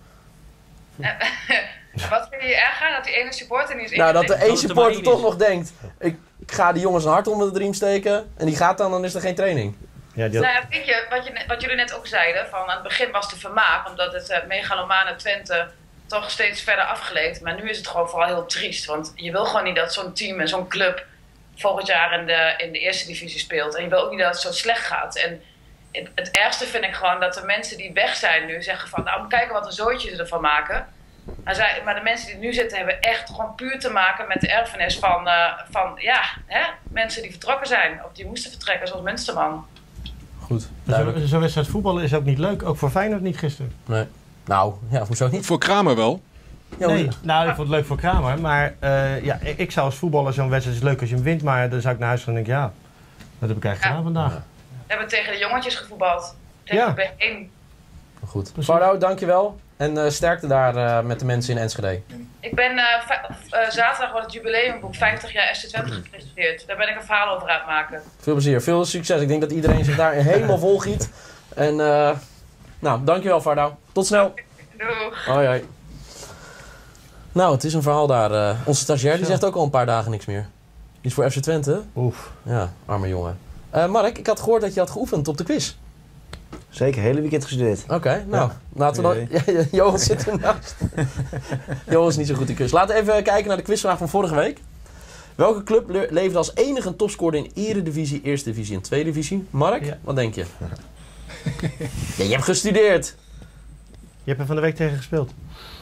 Speaker 8: Wat vind je erg aan dat die ene supporter niet is
Speaker 2: Nou, dat de
Speaker 8: ingelicht?
Speaker 2: één
Speaker 6: het er
Speaker 2: supporter
Speaker 6: maar
Speaker 2: toch
Speaker 6: één is.
Speaker 2: nog denkt, ik ga die jongens een hart onder de riem steken. En die gaat dan, dan is er geen training.
Speaker 1: Ja, die had-
Speaker 8: Nou ja, weet je, wat, je, net- wat jullie net ook zeiden, van aan het begin was de vermaak, omdat het uh, megalomane Twente toch steeds verder afgeleed. Maar nu is het gewoon vooral heel triest, want je wil gewoon niet dat zo'n team en zo'n club volgend jaar in de, in de eerste divisie speelt. En je wil ook niet dat het zo slecht gaat. En het, het ergste vind ik gewoon dat de mensen die weg zijn nu zeggen van, nou, moet kijken wat een zooitje ze ervan maken. Maar, zij, maar de mensen die er nu zitten hebben echt gewoon puur te maken met de erfenis van, uh, van ja, hè, mensen die vertrokken zijn. Of die moesten vertrekken, zoals Munsterman.
Speaker 2: Goed,
Speaker 1: Zo'n
Speaker 2: duidelijk.
Speaker 1: zo'n wedstrijd voetballen is ook niet leuk. Ook voor Feyenoord niet gisteren.
Speaker 2: Nee. Nou, ja, hoezo niet?
Speaker 5: Voor Kramer wel.
Speaker 2: Ja,
Speaker 1: Nee,
Speaker 2: hoe-
Speaker 1: nou, ik vond het leuk voor Kramer. Maar uh, ja, ik, ik zou als voetballer zo'n wedstrijd is leuk als je hem wint. Maar dan zou ik naar huis gaan en denk ja, wat heb ik eigenlijk
Speaker 8: Ja.
Speaker 1: gedaan vandaag?
Speaker 2: Ja.
Speaker 8: We hebben tegen de jongetjes gevoetbald. Tegen
Speaker 1: Ja.
Speaker 8: B één.
Speaker 2: Goed.
Speaker 1: Precies.
Speaker 2: Vardo, dankjewel. En uh, sterkte daar uh, met de mensen in Enschede.
Speaker 8: Ik ben uh, uh, zaterdag wordt het jubileumboek vijftig jaar F C Twente gepresenteerd. Daar ben ik een verhaal over aan het maken.
Speaker 2: Veel plezier, veel succes. Ik denk dat iedereen zich daar helemaal vol giet. En uh, nou, dankjewel Vardo. Tot snel.
Speaker 8: Doeg.
Speaker 2: Hoi hoi. Nou, het is een verhaal daar. Uh, onze stagiair die
Speaker 1: Zo.
Speaker 2: zegt ook al een paar dagen niks meer. Die is voor F C Twente.
Speaker 1: Oef.
Speaker 2: Ja, arme jongen. Uh, Mark, ik had gehoord dat je had geoefend op de quiz.
Speaker 3: Zeker, hele weekend gestudeerd.
Speaker 2: Oké, okay, nou, laten we dan... Ja, Johan zit ernaast. Johan is niet zo goed in quiz. Laten we even kijken naar de quizvraag van vorige week. Welke club le- levert als enige een topscorer in Eredivisie, Eerste Divisie en Tweede Divisie? Mark,
Speaker 1: Ja.
Speaker 2: wat denk je? Ja, je hebt gestudeerd.
Speaker 1: Je hebt er van de week tegen gespeeld.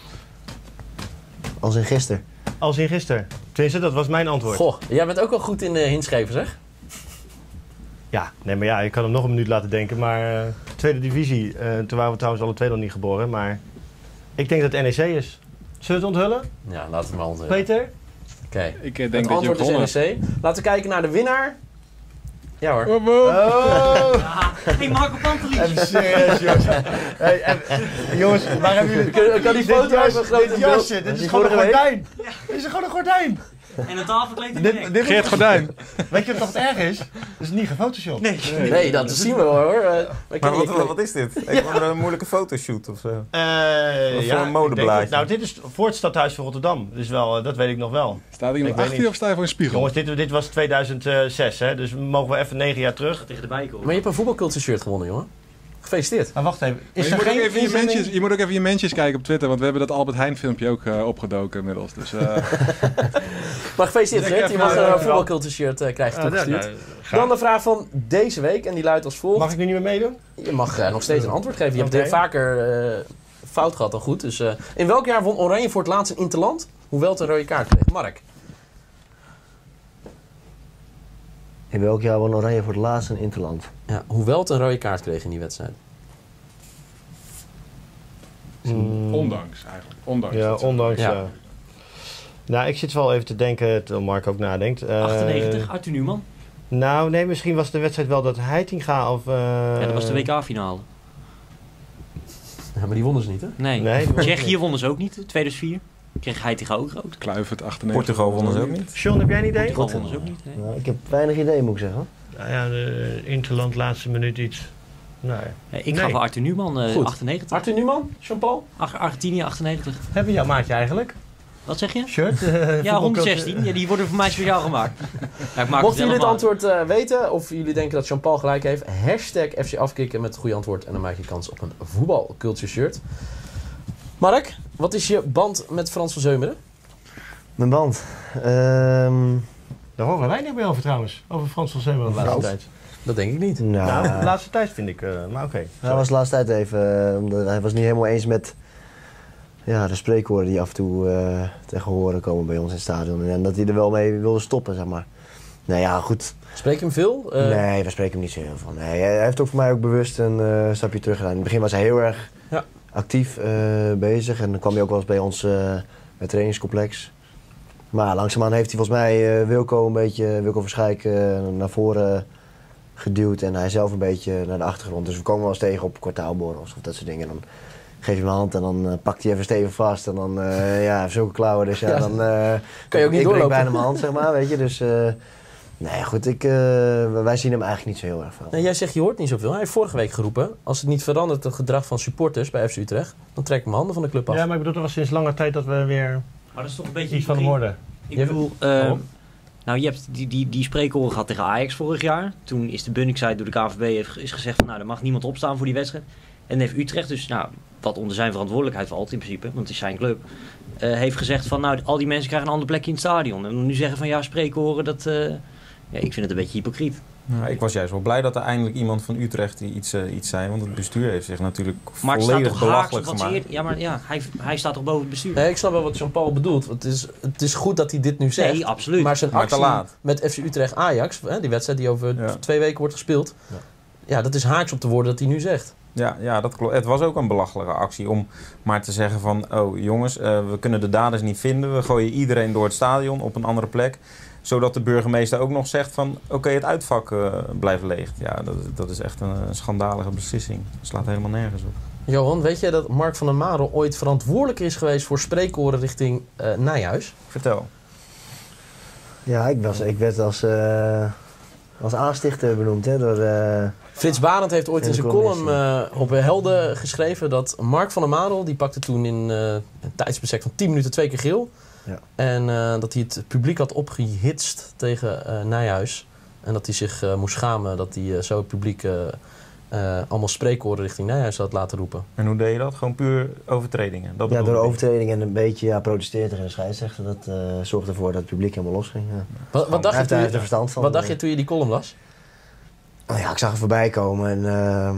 Speaker 3: Als in gisteren.
Speaker 1: Als in gisteren. Tenminste, dat was mijn antwoord.
Speaker 2: Goh, jij bent ook wel goed in uh, hinschrijven, zeg.
Speaker 1: Ja, nee, maar ja, ik kan hem nog een minuut laten denken. Maar uh, Tweede Divisie, uh, toen waren we trouwens alle twee nog niet geboren. Maar ik denk dat het N E C is. Zullen we het onthullen?
Speaker 2: Ja, laten we het maar onthouden.
Speaker 1: Peter?
Speaker 2: Oké. Okay.
Speaker 5: Ik uh,
Speaker 2: Het
Speaker 5: denk dat je ook
Speaker 2: antwoord is
Speaker 5: gewonnen
Speaker 2: N E C. Laten we kijken naar de winnaar. Ja hoor.
Speaker 5: hebt. Oh,
Speaker 1: Oh!
Speaker 6: Ja, hey Marco Pantelis.
Speaker 1: Even serieus, jongens. Hey, en, jongens, waar hebben jullie...
Speaker 2: Kan- kan die
Speaker 1: Dit
Speaker 2: foto
Speaker 1: jas-
Speaker 2: even groot in
Speaker 1: Dit
Speaker 2: beeld?
Speaker 1: jasje,
Speaker 2: Was
Speaker 1: dit is
Speaker 2: die
Speaker 1: gewoon een
Speaker 2: vorige week?
Speaker 1: gordijn. Dit is gewoon een gordijn.
Speaker 6: En een tafelkleed in de
Speaker 1: Dit,
Speaker 6: nek.
Speaker 1: dit
Speaker 5: Geert Gordijn.
Speaker 1: Weet je wat nog het erg is? Het is niet gefotoshopt.
Speaker 6: Nee.
Speaker 2: Nee, dat zien we wel hoor. Uh, wij
Speaker 4: Maar
Speaker 2: kennen
Speaker 4: wat,
Speaker 2: je
Speaker 4: wat, wat is dit? Ik vond er een moeilijke fotoshoot of zo.
Speaker 1: Uh,
Speaker 4: Wat
Speaker 1: ja,
Speaker 4: voor een modeblaadje?
Speaker 1: ik denk- Nou, dit is voor het stadhuis van Rotterdam. Dus wel, uh, dat weet ik nog wel.
Speaker 5: Staat
Speaker 1: Ik
Speaker 5: iemand
Speaker 1: weet
Speaker 5: achter je
Speaker 1: niet.
Speaker 5: of sta je voor een spiegel?
Speaker 1: Jongens, dit, dit was tweeduizend zes, hè? Dus mogen we even negen jaar terug.
Speaker 6: Tegen de bijkomen.
Speaker 2: Maar je hebt een voetbalculture shirt gewonnen, jongen. Gefeliciteerd.
Speaker 1: Maar wacht even.
Speaker 5: Maar
Speaker 1: Is
Speaker 5: je,
Speaker 1: er
Speaker 5: moet ook
Speaker 1: geen
Speaker 5: even je,
Speaker 1: inzending?
Speaker 5: mensjes, je moet ook even je mensjes kijken op Twitter, want we hebben dat Albert Heijn filmpje ook uh, opgedoken inmiddels. Dus, uh,
Speaker 2: Maar gefeliciteerd,
Speaker 1: Dus ik
Speaker 2: Geert. Je
Speaker 1: even,
Speaker 2: mag
Speaker 1: uh,
Speaker 2: een
Speaker 1: wel-
Speaker 2: voetbalculture shirt uh, krijgen
Speaker 1: Ah, nou,
Speaker 2: toegestuurd.
Speaker 1: nou, graag.
Speaker 2: Dan de vraag van deze week en die luidt als volgt.
Speaker 1: Mag ik nu niet meer meedoen?
Speaker 2: Je mag uh, nog steeds een antwoord geven. Je hebt
Speaker 1: Oké.
Speaker 2: dit vaker uh, fout gehad dan goed. Dus, uh, in welk jaar won Oranje voor het laatst een interland? Hoewel het een rode kaart kreeg. Mark.
Speaker 3: In welk jaar won Oranje voor het laatst een interland?
Speaker 2: Ja, hoewel het een rode kaart kreeg in die wedstrijd.
Speaker 1: Mm,
Speaker 5: ondanks eigenlijk. Ondanks.
Speaker 1: Ja,
Speaker 5: dat ze-
Speaker 1: ondanks.
Speaker 2: Ja.
Speaker 1: Ja. Nou, ik zit wel even te denken, terwijl Mark ook nadenkt. Uh,
Speaker 6: achtennegentig, Arthur Newman.
Speaker 1: Nou, nee, misschien was de wedstrijd wel dat Heitinga of... Uh,
Speaker 6: Ja, dat was de W K-finale.
Speaker 2: Ja, maar die wonnen ze niet, hè?
Speaker 6: Nee.
Speaker 1: Nee, die was
Speaker 6: Tsjechië
Speaker 1: niet.
Speaker 6: wonnen ze ook niet, tweeduizend vier. Kreeg Heitinga ook rood.
Speaker 5: Kluivert achtennegentig.
Speaker 4: Portugal wonnen ze ook niet.
Speaker 1: Sean, heb jij een idee?
Speaker 6: Portugal wonnen ze ook niet. Nee.
Speaker 3: Nou, ik heb weinig idee, moet ik zeggen.
Speaker 1: Nou ja, de Interland laatste minuut iets. Nou ja.
Speaker 6: Eh, Ik ga
Speaker 1: Nee.
Speaker 6: voor Arthur Newman, uh,
Speaker 2: Goed.
Speaker 6: achtennegentig.
Speaker 2: Arthur Newman? Jean-Paul?
Speaker 6: Ar- Argentinië, achtennegentig.
Speaker 1: Hebben we jouw maatje eigenlijk?
Speaker 6: Wat zeg je?
Speaker 1: Shirt? uh,
Speaker 6: Ja,
Speaker 1: voetbalcoach?
Speaker 6: honderdzestien. Ja, die worden voor mij speciaal gemaakt. Ja, ik maak
Speaker 2: Mochten jullie het
Speaker 6: allemaal.
Speaker 2: antwoord uh, weten, of jullie denken dat Jean-Paul gelijk heeft, hashtag F C afkicken met het goede antwoord en dan maak je kans op een voetbalculture shirt. Mark, wat is je band met Frans van Zeumeren?
Speaker 3: Mijn band. Ehm
Speaker 1: Daar horen we weinig meer over trouwens. Over Frans van Zeumeren de laatste
Speaker 3: Frans?
Speaker 1: tijd.
Speaker 2: Dat denk ik niet.
Speaker 3: nou,
Speaker 1: Nou, de laatste tijd vind ik, uh, maar oké.
Speaker 3: hij
Speaker 1: Sorry.
Speaker 3: was de laatste tijd even, uh, omdat hij was niet helemaal eens met ja, de spreekwoorden die af en toe uh, tegen horen komen bij ons in het stadion. En dat hij er wel mee wilde stoppen, zeg maar. Nou ja, goed.
Speaker 2: Spreek je hem veel? Uh,
Speaker 3: Nee, we spreken hem niet zo heel van. Nee, hij heeft ook voor mij ook bewust een uh, stapje terug gedaan. In het begin was hij heel erg
Speaker 2: Ja.
Speaker 3: actief uh, bezig. En dan kwam hij ook wel eens bij ons uh, bij het trainingscomplex. Maar langzaamaan heeft hij volgens mij uh, Wilco een beetje, Wilco Verschijk uh, naar voren geduwd en hij zelf een beetje naar de achtergrond. Dus we komen wel eens tegen op kwartaalborrels of dat soort dingen. Dan geef je hem een hand en dan uh, pakt hij even stevig vast en dan, uh, ja, zulke klauwen. Dus ja, dan uh,
Speaker 2: kan je ook niet
Speaker 3: ik
Speaker 2: doorlopen.
Speaker 3: breek bijna mijn hand, zeg maar, weet je. Dus, uh, nee, goed, ik, uh, wij zien hem eigenlijk niet zo heel erg veel.
Speaker 2: En jij zegt je hoort niet zoveel. Hij heeft vorige week geroepen, als het niet verandert het gedrag van supporters bij F C Utrecht, dan trek ik mijn handen van de club af.
Speaker 1: Ja, maar ik bedoel, er was sinds lange tijd dat we weer
Speaker 6: Maar dat is toch een beetje
Speaker 1: iets van hem hoorden.
Speaker 6: Ik bedoel, uh, nou, je hebt die, die, die spreekhoren gehad tegen Ajax vorig jaar. Toen is de Bunningside door de K N V B heeft, is gezegd van, nou, er mag niemand opstaan voor die wedstrijd. En heeft Utrecht dus, nou, wat onder zijn verantwoordelijkheid valt in principe, want het is zijn club, uh, heeft gezegd van, nou, al die mensen krijgen een ander plekje in het stadion. En dan nu zeggen van, ja, spreekhoren, dat, uh, ja, ik vind het een beetje hypocriet.
Speaker 4: Nou, ik was juist wel blij dat er eindelijk iemand van Utrecht die iets, uh, iets zei. Want het bestuur heeft zich natuurlijk
Speaker 6: maar het
Speaker 4: volledig
Speaker 6: staat toch
Speaker 4: belachelijk
Speaker 6: haaks op wat
Speaker 4: gemaakt.
Speaker 6: ze eer, ja, maar ja, hij, hij staat toch boven het bestuur?
Speaker 2: Nee, ik snap wel wat Jean-Paul bedoelt. Het is, het is goed dat hij dit nu zegt.
Speaker 6: Nee, absoluut.
Speaker 2: Maar zijn
Speaker 4: Maar
Speaker 2: actie
Speaker 4: te laat.
Speaker 2: met F C Utrecht-Ajax, die wedstrijd die over
Speaker 4: Ja.
Speaker 2: twee weken wordt gespeeld. Ja. ja, dat is haaks op de woorden dat hij nu zegt.
Speaker 4: Ja, ja, dat klopt. Het was ook een belachelijke actie om maar te zeggen van, oh jongens, uh, we kunnen de daders niet vinden. We gooien iedereen door het stadion op een andere plek. Zodat de burgemeester ook nog zegt van, oké, okay, het uitvak uh, blijft leeg. Ja, dat, dat is echt een, een schandalige beslissing. Dat slaat helemaal nergens op.
Speaker 2: Johan, weet jij dat Mark van der Marel ooit verantwoordelijk is geweest voor spreekkoren richting uh, Nijhuis?
Speaker 4: Vertel.
Speaker 3: Ja, ik, was, ik werd als, uh, als aanstichter benoemd, hè, door... Uh,
Speaker 2: Frits Barend heeft ooit in zijn column
Speaker 3: uh,
Speaker 2: op Helden geschreven dat Mark van der Marel, die pakte toen in uh, een tijdsbestek van tien minuten twee keer geel.
Speaker 3: Ja.
Speaker 2: En uh, dat hij het publiek had opgehitst tegen uh, Nijhuis. En dat hij zich uh, moest schamen dat hij uh, zo het publiek uh, uh, allemaal spreekkoren richting Nijhuis had laten roepen.
Speaker 4: En hoe deed je dat? Gewoon puur overtredingen? Dat
Speaker 3: ja, door
Speaker 4: ik.
Speaker 3: overtredingen en een beetje ja, protesteren tegen de scheidsrechter. Dat uh, zorgde ervoor dat het publiek helemaal losging. Ja.
Speaker 2: Wat, wat, dacht je, toen je,
Speaker 3: er verstand van,
Speaker 2: wat dacht je toen je die column las?
Speaker 3: Oh ja, ik zag het voorbij komen en uh,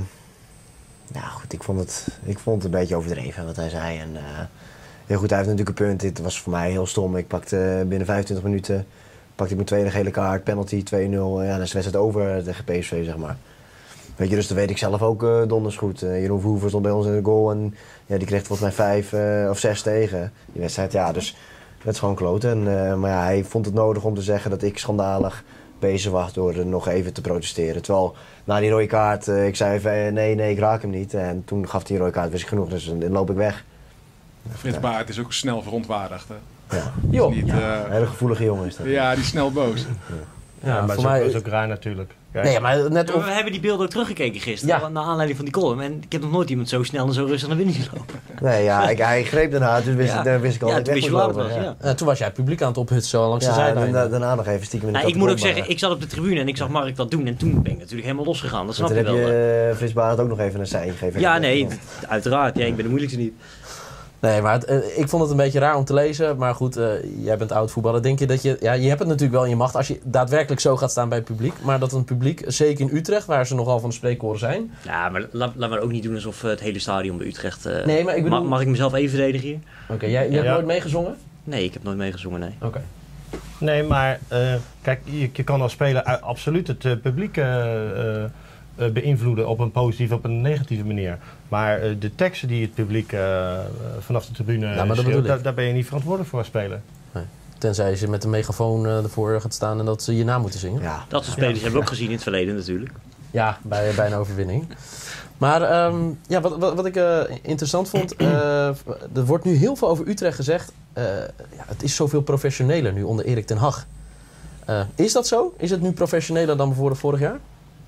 Speaker 3: ja, goed, ik vond, het, ik vond het een beetje overdreven wat hij zei. En, uh, heel goed, hij heeft natuurlijk een punt. Dit was voor mij heel stom. Ik pakte binnen vijfentwintig minuten pakte ik mijn tweede gele kaart, penalty twee nul. Ja, dan is de wedstrijd over tegen P S V, zeg maar. Weet je, dus dat weet ik zelf ook uh, donders goed. Uh, Jeroen Verhoeven stond bij ons in de goal en ja, die kreeg volgens mij vijf uh, of zes tegen die wedstrijd. Ja, dus het is gewoon kloten. En, uh, maar ja, hij vond het nodig om te zeggen dat ik schandalig bezig was door uh, nog even te protesteren. Terwijl na die rode kaart, uh, ik zei even uh, nee, nee, ik raak hem niet. En toen gaf hij een rode kaart, wist ik genoeg, dus dan loop ik weg.
Speaker 5: Frits ja. Baert is ook snel verontwaardigd. Hè?
Speaker 3: Ja.
Speaker 2: Jo.
Speaker 5: Niet,
Speaker 3: ja.
Speaker 5: uh,
Speaker 3: een hele gevoelige jongen is dat.
Speaker 5: Ja, die is snel boos.
Speaker 3: Ja.
Speaker 1: Ja, ja, maar
Speaker 2: voor
Speaker 1: dat
Speaker 2: mij
Speaker 1: is ook raar natuurlijk. Kijk.
Speaker 2: Nee, maar net op...
Speaker 6: We hebben die beelden ook teruggekeken gisteren, ja. naar aanleiding van die column. En ik heb nog nooit iemand zo snel en zo rustig naar binnen zien lopen.
Speaker 3: Nee, ja, ik, hij greep daarna, dus wist,
Speaker 6: ja.
Speaker 3: ik, wist ik al
Speaker 6: ja,
Speaker 3: dat ik weg moest lopen.
Speaker 6: Was,
Speaker 3: ja.
Speaker 6: ja.
Speaker 2: Uh, toen was jij het publiek aan het ophutsen langs
Speaker 3: ja,
Speaker 2: de zijlijn.
Speaker 3: En da daarna nog even stiekem in de
Speaker 6: nou, ik moet ook zeggen, ik zat op de tribune en ik zag Mark dat doen. En toen ben ik natuurlijk helemaal losgegaan, dat snap je wel.
Speaker 3: Toen heb je uh, Frits Barend ook nog even een seintje gegeven.
Speaker 6: Ja, nee, uiteraard. Ja, ik ben de moeilijkste niet.
Speaker 2: Nee, maar het, uh, ik vond het een beetje raar om te lezen. Maar goed, uh, jij bent oud voetballer. Denk je dat je... Ja, je hebt het natuurlijk wel in je macht als je daadwerkelijk zo gaat staan bij het publiek. Maar dat een publiek, zeker in Utrecht, waar ze nogal van de spreekkoren zijn.
Speaker 6: Ja, maar laat, laat maar ook niet doen alsof het hele stadion bij Utrecht... Uh,
Speaker 2: nee, maar ik bedoel...
Speaker 6: mag, mag ik mezelf even verdedigen hier?
Speaker 2: Oké, okay, jij, jij hebt
Speaker 1: ja.
Speaker 2: nooit meegezongen?
Speaker 6: Nee, ik heb nooit meegezongen, nee.
Speaker 2: Oké. Okay.
Speaker 1: Nee, maar uh, kijk, je, je kan als speler uh, absoluut het uh, publiek uh, uh, uh, beïnvloeden op een positieve of op een negatieve manier. Maar uh, de teksten die het publiek uh, uh, vanaf de tribune ja, schreeuwt, daar, daar ben je niet verantwoordelijk voor als speler.
Speaker 2: Nee. Tenzij je met een megafoon uh, ervoor gaat staan en dat ze je naam moeten zingen.
Speaker 3: Ja.
Speaker 6: Dat soort spelers ja. hebben we ook gezien in het verleden natuurlijk.
Speaker 2: Ja, bij, bij een overwinning. Maar um, ja, wat, wat, wat ik uh, interessant vond, uh, er wordt nu heel veel over Utrecht gezegd. Uh, ja, het is zoveel professioneler nu onder Erik ten Hag. Uh, is dat zo? Is het nu professioneler dan bijvoorbeeld vorig jaar?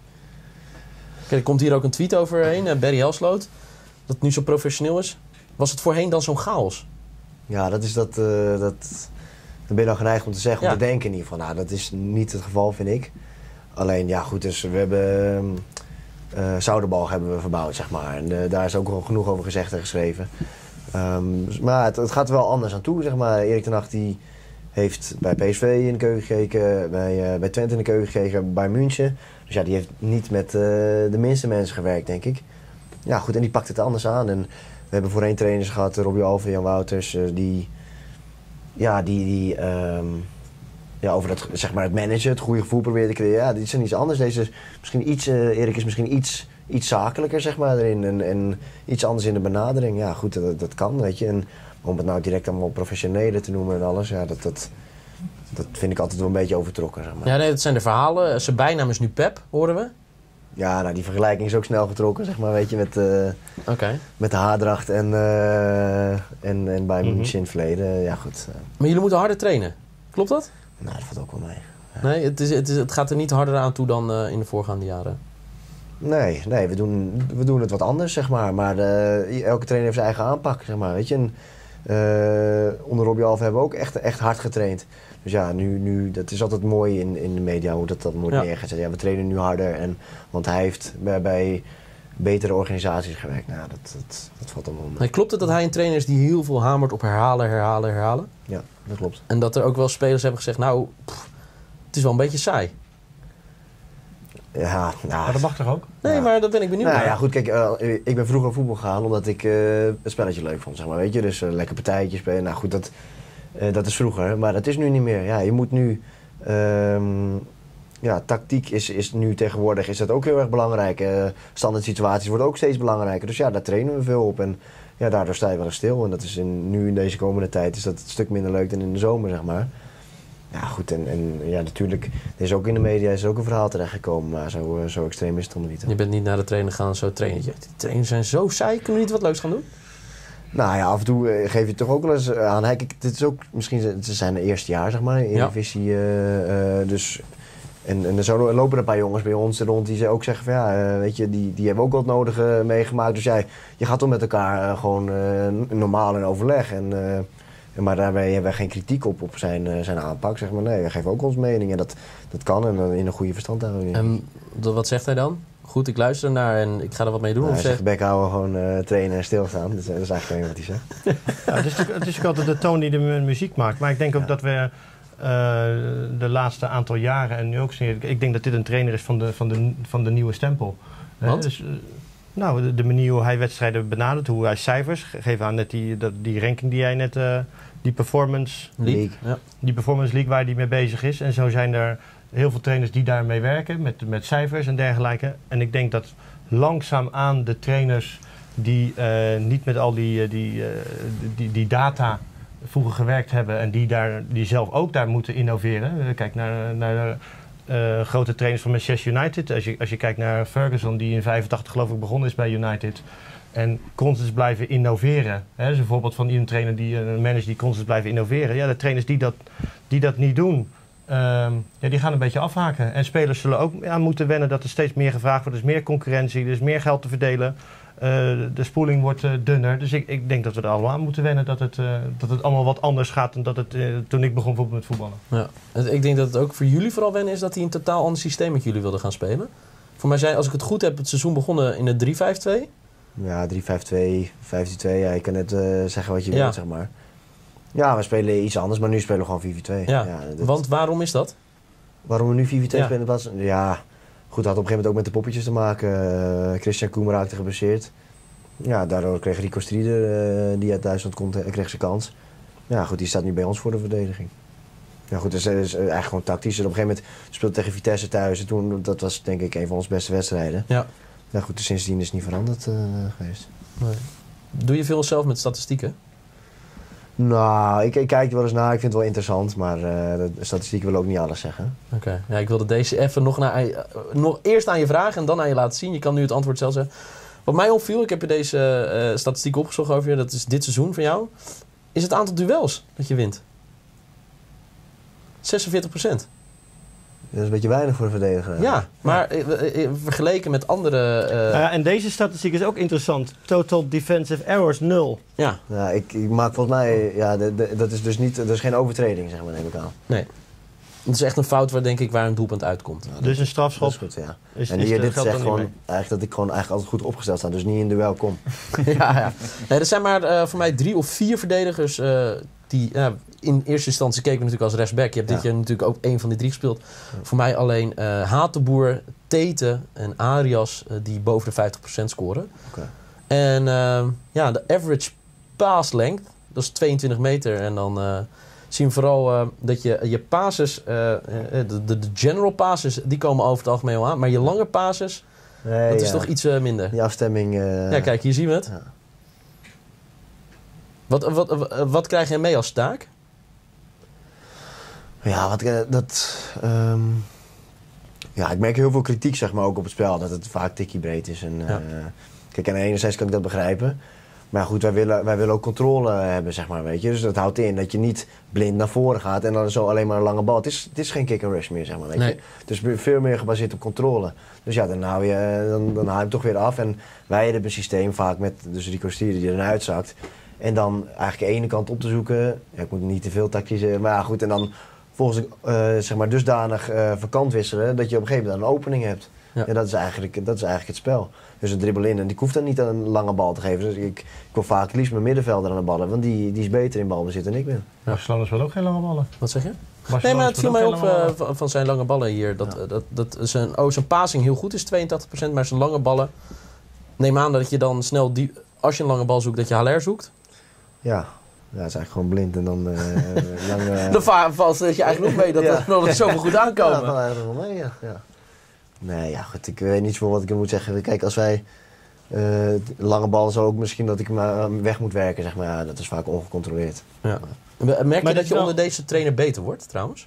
Speaker 2: Kijk, er komt hier ook een tweet overheen, uh, Barry Helsloot. Dat het nu zo professioneel is. Was het voorheen dan zo'n chaos?
Speaker 3: Ja, dat is dat... Uh, dat dan ben je dan geneigd om te zeggen, om
Speaker 2: ja.
Speaker 3: te denken in ieder geval. Nou, dat is niet het geval, vind ik. Alleen, ja goed, dus we hebben... Uh, Zoudenbalg hebben we verbouwd, zeg maar. En uh, daar is ook al genoeg over gezegd en geschreven. Um, maar het, het gaat er wel anders aan toe, zeg maar. Erik ten Hag die heeft bij P S V in de keuken gekeken, bij, uh, bij Twente in de keuken gekeken, bij München. Dus ja, die heeft niet met uh, de minste mensen gewerkt, denk ik. Ja, goed, en die pakt het anders aan. En we hebben voorheen trainers gehad, Robbie Alve, Jan Wouters, uh, die... Ja, die... die um, Ja, over dat, zeg maar het managen, het goede gevoel proberen te creëren. Ja, dit is iets anders. Deze is misschien iets, uh, Erik is misschien iets, iets zakelijker, zeg maar, erin. En, en iets anders in de benadering. Ja, goed, dat, dat kan, weet je. En om het nou direct allemaal professioneler te noemen en alles, ja, dat, dat, dat vind ik altijd wel een beetje overtrokken, zeg maar.
Speaker 2: Ja, nee, dat zijn de verhalen. Zijn bijnaam is nu Pep, horen we.
Speaker 3: Ja, nou, die vergelijking is ook snel getrokken, zeg maar, weet je, met, uh,
Speaker 2: okay.
Speaker 3: met de haardracht en, uh, en, en bij
Speaker 2: Mm-hmm.
Speaker 3: München in het verleden. Ja, goed. Uh.
Speaker 2: Maar jullie moeten harder trainen. Klopt dat?
Speaker 3: Nou, dat valt ook wel mee. Ja.
Speaker 2: Nee, het, is, het, is, het gaat er niet harder aan toe dan uh, in de voorgaande jaren.
Speaker 3: Nee, nee we, doen, we doen het wat anders, zeg maar. Maar uh, elke trainer heeft zijn eigen aanpak, zeg maar, weet je. En, uh, onder Robbie Alphen hebben we ook echt, echt hard getraind. Dus ja, nu, nu, dat is altijd mooi in, in de media hoe dat, dat wordt ja. neergezet. Ja, we trainen nu harder, en, want hij heeft bij, bij betere organisaties gewerkt. Nou, dat, dat, dat valt allemaal mee.
Speaker 2: Nee, klopt het dat hij een trainer is die heel veel hamert op herhalen, herhalen, herhalen?
Speaker 3: Ja, dat klopt.
Speaker 2: En dat er ook wel spelers hebben gezegd, nou, pff, het is wel een beetje saai.
Speaker 3: Ja, nou,
Speaker 1: maar dat mag toch ook?
Speaker 2: Nee,
Speaker 3: ja.
Speaker 2: maar dat ben ik benieuwd
Speaker 3: nou,
Speaker 2: naar.
Speaker 3: Ja, goed, kijk, uh, ik ben vroeger voetbal gegaan omdat ik uh, het spelletje leuk vond, zeg maar, weet je. Dus uh, lekker partijtjes spelen, nou goed, dat, uh, dat is vroeger, maar dat is nu niet meer. Ja, je moet nu, um, ja, tactiek is, is nu tegenwoordig is dat ook heel erg belangrijk. Uh, standaard situaties worden ook steeds belangrijker, dus ja, daar trainen we veel op. En ja, daardoor sta je wel eens stil. En dat is in, nu in deze komende tijd is dat een stuk minder leuk dan in de zomer, zeg maar. Ja, goed, en, en ja, natuurlijk, er is ook in de media is ook een verhaal terechtgekomen, maar zo, uh, zo extreem is het dan niet. Hè.
Speaker 2: Je bent niet naar de trainer gaan, zo trainen. Die trainers zijn zo saai, kunnen we niet wat leuks gaan doen?
Speaker 3: Nou ja, af en toe uh, geef je het toch ook wel eens aan. Hey, kijk, dit is ook, misschien, ze zijn het eerste jaar, zeg maar, in
Speaker 2: ja.
Speaker 3: de visie, uh, uh, dus... En, en er zo lopen er een paar jongens bij ons rond die ze ook zeggen van ja, uh, weet je, die, die hebben ook wat nodige meegemaakt. Dus jij, je gaat toch met elkaar uh, gewoon uh, normaal in overleg. En, uh, maar daarbij hebben wij geen kritiek op, op zijn, uh, zijn aanpak. Zeg maar nee, wij geven ook ons mening en dat, dat kan en uh, in een goede verstandhouding.
Speaker 2: En wat zegt hij dan? Goed, ik luister ernaar en ik ga er wat mee doen.
Speaker 3: Nou,
Speaker 2: of
Speaker 3: hij zegt bek houden, gewoon uh, trainen en stilstaan. Dat, dat is eigenlijk wat hij zegt.
Speaker 1: Ja, het, is het is ook altijd de toon die de muziek maakt. Maar ik denk ook ja. dat we... Uh, de laatste aantal jaren en nu ook ik denk dat dit een trainer is van de, van de, van de nieuwe stempel. Uh, dus, uh, nou, de, de manier hoe hij wedstrijden benadert, hoe hij cijfers, geef aan net die, dat, die ranking die jij net, uh, die performance
Speaker 2: league, ja.
Speaker 1: die performance league waar hij mee bezig is. En zo zijn er heel veel trainers die daarmee werken, met, met cijfers en dergelijke. En ik denk dat langzaamaan de trainers die uh, niet met al die, die, uh, die, die data vroeger gewerkt hebben en die, daar, die zelf ook daar moeten innoveren. Kijk naar, naar uh, grote trainers van Manchester United. Als je, als je kijkt naar Ferguson, die in vijfentachtig geloof ik begonnen is bij United. En constant blijven innoveren. Hè? Dat is een voorbeeld van een trainer, die, een manager die constant blijven innoveren. Ja, de trainers die dat, die dat niet doen, um, ja, die gaan een beetje afhaken. En spelers zullen ook aan moeten wennen dat er steeds meer gevraagd wordt. Er is meer concurrentie, er is meer geld te verdelen. Uh, de spoeling wordt uh, dunner. Dus ik, ik denk dat we er allemaal aan moeten wennen dat het, uh, dat het allemaal wat anders gaat dan dat het uh, toen ik begon met voetballen.
Speaker 2: Ja. Ik denk dat het ook voor jullie vooral wennen is dat hij een totaal ander systeem met jullie wilde gaan spelen. Voor mij zijn, als ik het goed heb, het seizoen begonnen in het drie vijf twee.
Speaker 3: Ja, drie vijf twee, vijf twee. Ja, je kan net uh, zeggen wat je
Speaker 2: ja.
Speaker 3: wilt, zeg maar. Ja, we spelen iets anders, maar nu spelen we gewoon vier vier twee.
Speaker 2: Ja.
Speaker 3: Ja, dat...
Speaker 2: Want waarom is dat?
Speaker 3: Waarom we nu vier vier twee
Speaker 2: ja.
Speaker 3: spelen in plaats van... Ja, goed, dat had op een gegeven moment ook met de poppetjes te maken. Uh, Christian Koem raakte geblesseerd. Ja, daardoor kreeg Rico Strieder, uh, die uit Duitsland komt, uh, kreeg zijn kans. Ja, goed, die staat nu bij ons voor de verdediging. Ja, goed, dus het is eigenlijk gewoon tactisch. En op een gegeven moment speelde tegen Vitesse thuis. En toen, dat was denk ik een van onze beste wedstrijden.
Speaker 2: Ja.
Speaker 3: Ja, goed, dus sindsdien is het niet veranderd uh, geweest.
Speaker 2: Nee. Doe je veel zelf met statistieken?
Speaker 3: Nou, ik, ik kijk er wel eens naar. Ik vind het wel interessant. Maar uh, de statistieken willen ook niet alles zeggen.
Speaker 2: Oké. Okay. Ja, ik wilde deze even nog, naar, uh, nog eerst aan je vragen en dan aan je laten zien. Je kan nu het antwoord zelf zeggen. Wat mij opviel, ik heb je deze uh, statistiek opgezocht over je, dat is dit seizoen van jou, is het aantal duels dat je wint. zesenveertig procent.
Speaker 3: Dat is een beetje weinig voor een verdediger.
Speaker 2: Ja, maar uh, uh, vergeleken met andere... Uh...
Speaker 1: Uh, ja, en deze statistiek is ook interessant. Total defensive errors, nul.
Speaker 3: Ja, ja ik, ik maak volgens mij... Ja, de, de, dat is dus niet, dat is geen overtreding, zeg maar, neem ik aan.
Speaker 2: Nee. Het is echt een fout waar denk ik waar een doelpunt uitkomt.
Speaker 1: Ja, dus een strafschop.
Speaker 3: Dat is goed, ja.
Speaker 1: Is,
Speaker 3: en
Speaker 1: is
Speaker 3: hier, dit
Speaker 1: geldt
Speaker 3: zegt gewoon eigenlijk dat ik gewoon eigenlijk altijd goed opgesteld sta. Dus niet in duel kom.
Speaker 2: ja, ja. Nee, er zijn maar uh, voor mij drie of vier verdedigers uh, die... Uh, in eerste instantie keken we natuurlijk als rechtsback. Je hebt ja. dit jaar natuurlijk ook één van die drie gespeeld. Ja. Voor mij alleen uh, Hatenboer, Tete en Arias uh, die boven de vijftig procent scoren.
Speaker 3: Okay.
Speaker 2: En uh, ja, de average pass length, dat is tweeëntwintig meter. En dan uh, zien we vooral uh, dat je je passes, uh, de, de, de general passes, die komen over het algemeen wel aan. Maar je lange passes, nee, dat is ja. toch iets uh, minder.
Speaker 3: Die afstemming... Uh...
Speaker 2: Ja, kijk, hier zien we het. Ja. Wat, wat, wat, wat krijg je mee als taak?
Speaker 3: Ja, wat, ik, dat... Um, ja, ik merk heel veel kritiek zeg maar, ook op het spel. Dat het vaak tikkie breed is. En, ja. uh, kijk, aan de ene zijde kan ik dat begrijpen. Maar goed, wij willen, wij willen ook controle hebben, zeg maar, weet je. Dus dat houdt in dat je niet blind naar voren gaat en dan zo alleen maar een lange bal. Het is, het is geen kick and rush meer, zeg maar, weet
Speaker 2: nee.
Speaker 3: je. Het is veel meer gebaseerd op controle. Dus ja, dan hou je, dan, dan haal je hem toch weer af. En wij hebben een systeem vaak met dus Rico Stier die eruit zakt. En dan eigenlijk de ene kant op te zoeken. Ja, ik moet niet te veel tactisch, maar ja, goed. En dan volgens uh, zeg maar dusdanig uh, verkant wisselen dat je op een gegeven moment een opening hebt. Ja. Ja, dat is eigenlijk, dat is eigenlijk het spel. Dus een dribbel in en die hoeft dan niet een lange bal te geven. Dus ik, ik wil vaak liefst mijn middenvelder aan de ballen, want die, die is beter in balbezit dan ik ben.
Speaker 1: Ja. Barcelona wil ook geen lange ballen.
Speaker 2: Wat zeg je?
Speaker 1: Barcelona
Speaker 2: nee, maar het viel mij op uh,
Speaker 1: van,
Speaker 2: van zijn lange ballen hier. Dat, ja. dat, dat zijn, oh, zijn passing heel goed is, tweeëntachtig procent, maar zijn lange ballen... Neem aan dat je dan snel, die, als je een lange bal zoekt, dat je Haller zoekt.
Speaker 3: Ja. Ja, het is eigenlijk gewoon blind en dan... Uh, lang, uh...
Speaker 2: dan valt dat je eigenlijk nog mee dat ja. er zoveel goed aankomen.
Speaker 3: Ja, dat valt eigenlijk wel mee, ja. ja. Nee, ja, goed, ik weet niet veel wat ik er moet zeggen. Kijk, als wij uh, lange ballen zo ook misschien dat ik maar weg moet werken, zeg maar. Ja, dat is vaak ongecontroleerd.
Speaker 2: Ja. Merk je
Speaker 1: maar
Speaker 2: dat je
Speaker 1: wel...
Speaker 2: onder deze trainer beter wordt, trouwens?